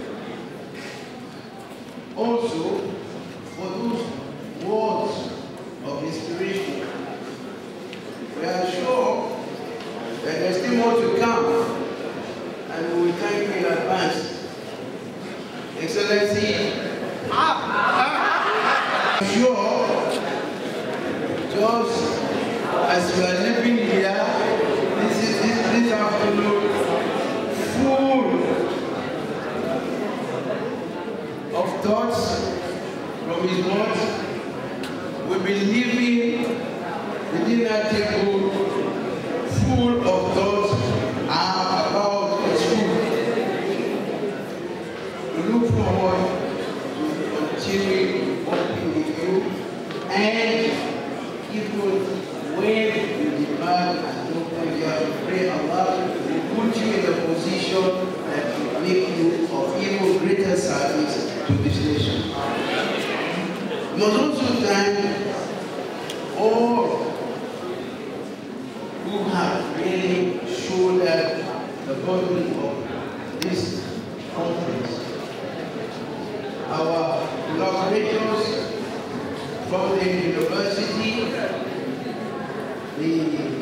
also for those words of inspiration. We are sure that there's still more to come, and we will thank you in advance. Excellency, I'm sure, just as we are living here, this afternoon, full of thoughts from his mouth, we'll be living the dinner table full of thoughts about his food. We look forward to continuing working with you, and even when you demand and don't pray Allah will put you in a position that will make you of even greater service to this nation. We must also thank all who have really shouldered the burden of this conference. Our collaborators from the university, the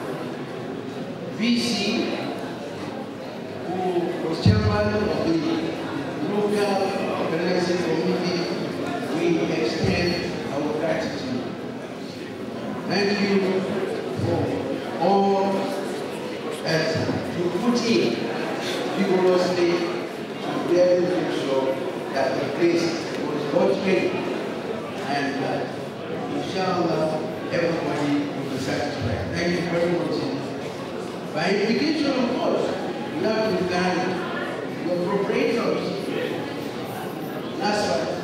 VC, who was chairman of the local organizing committee, we extend our gratitude. Thank you for all that you put in vigorously to be able to make sure that the place was God's made, and inshallah everybody will be satisfied. Thank you very much. By implication, of course, we have to thank the appropriators, that's right,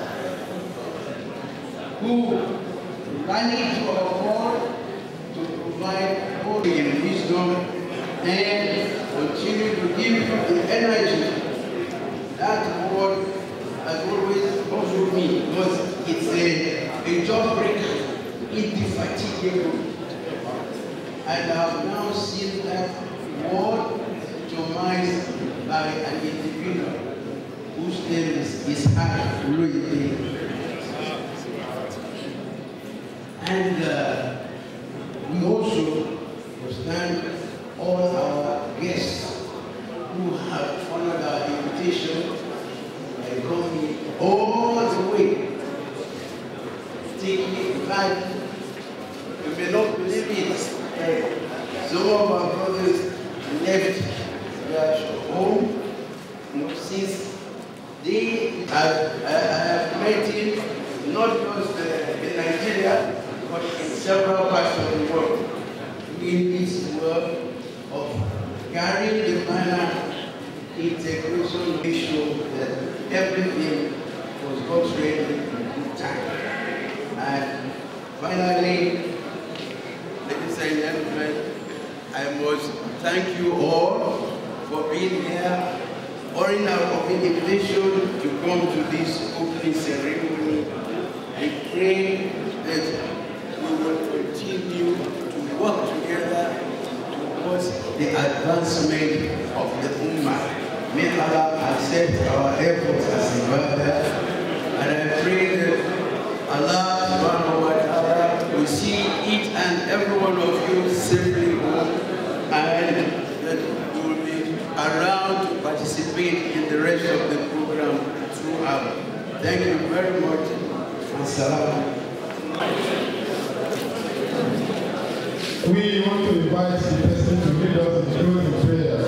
who rallied to our call to provide holy wisdom and continue to give the energy indefatigable. And I have now seen that word determined by an individual whose name is Ishaq Louis. And we also thank all our guests who have honored our invitation by coming all the way, taking part. You may not believe it. Some of our brothers left their home since they have, I have met him not just in Nigeria, but in several parts of the world. In this work of carrying the banner integration issue that everything was got ready in good time. And finally, ladies and gentlemen, I must thank you all for being here, honoring our invitation to come to this opening ceremony. I pray that we will continue to work together towards the advancement of the Ummah. May Allah accept our efforts as ibadah, and I pray that Allah subhanahu wa ta'ala will see each and every one of you safely home, and that you will be around to participate in the rest of the program throughout. Thank you very much. Assalamu. We want to invite the person to lead us in closing prayer.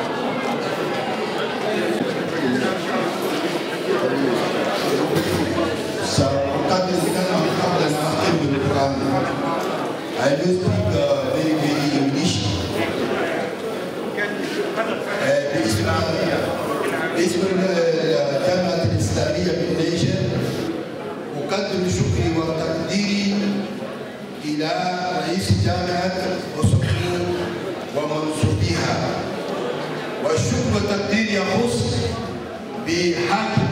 I do speak very English. باسم الجامعة الإسلامية بالنيجر أقدم شكري وتقديري إلى رئيس جامعة أوسوغبو ومنصوبيها، والشكر والتقدير يخص بحاكم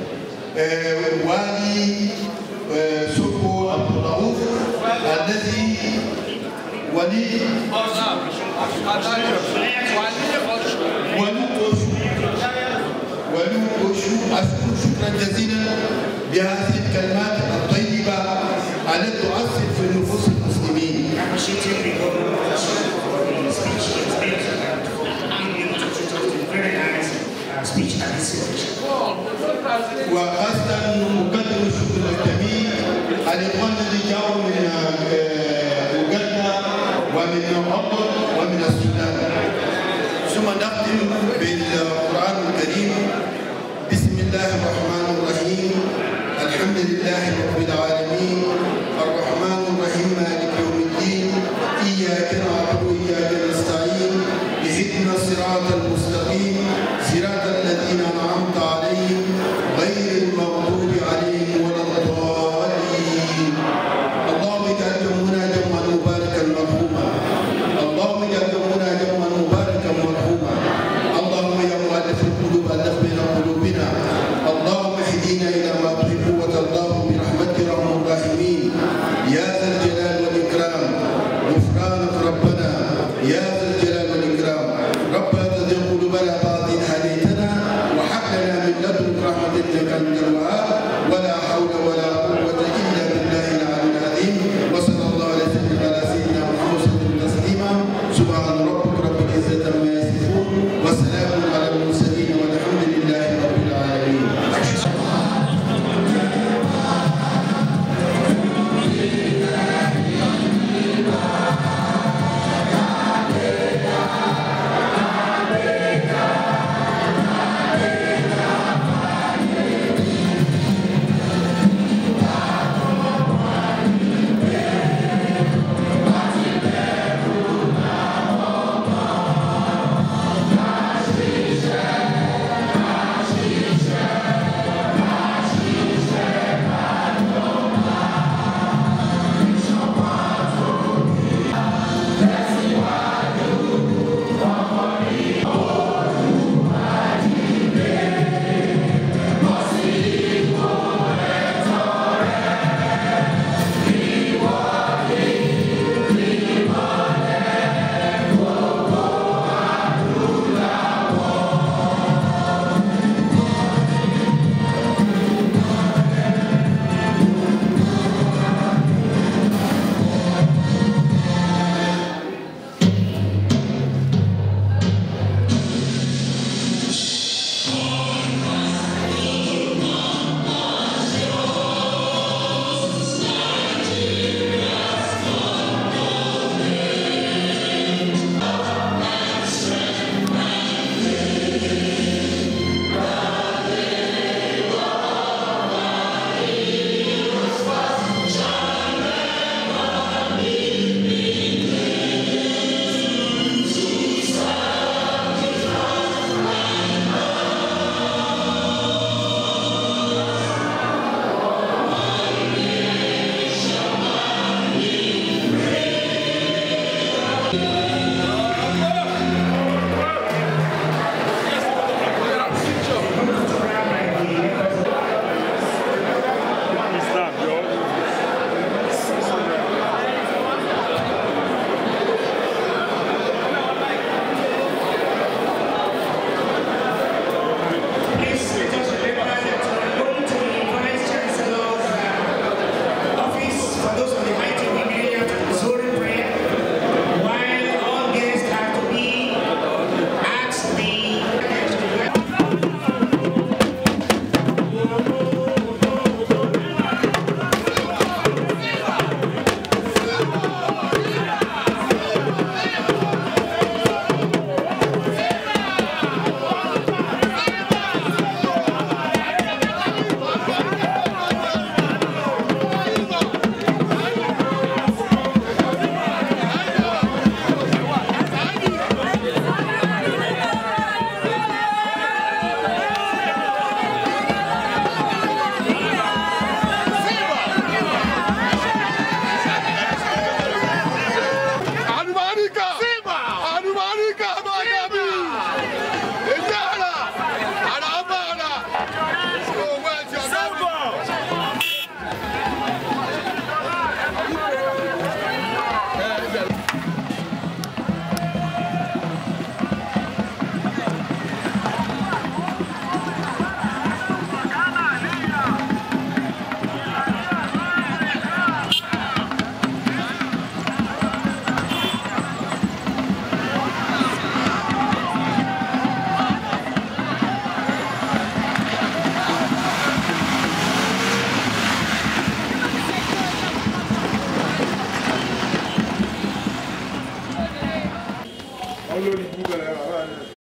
والي سوكو عبد الرؤوف الذي ولي أشكر شكرا جزيلا بهذه الكلمات الطيبة التي تؤثر في نفوس المسلمين. وخاصة مقدم الشكر الجميل على الإخوان الذي جاءوا من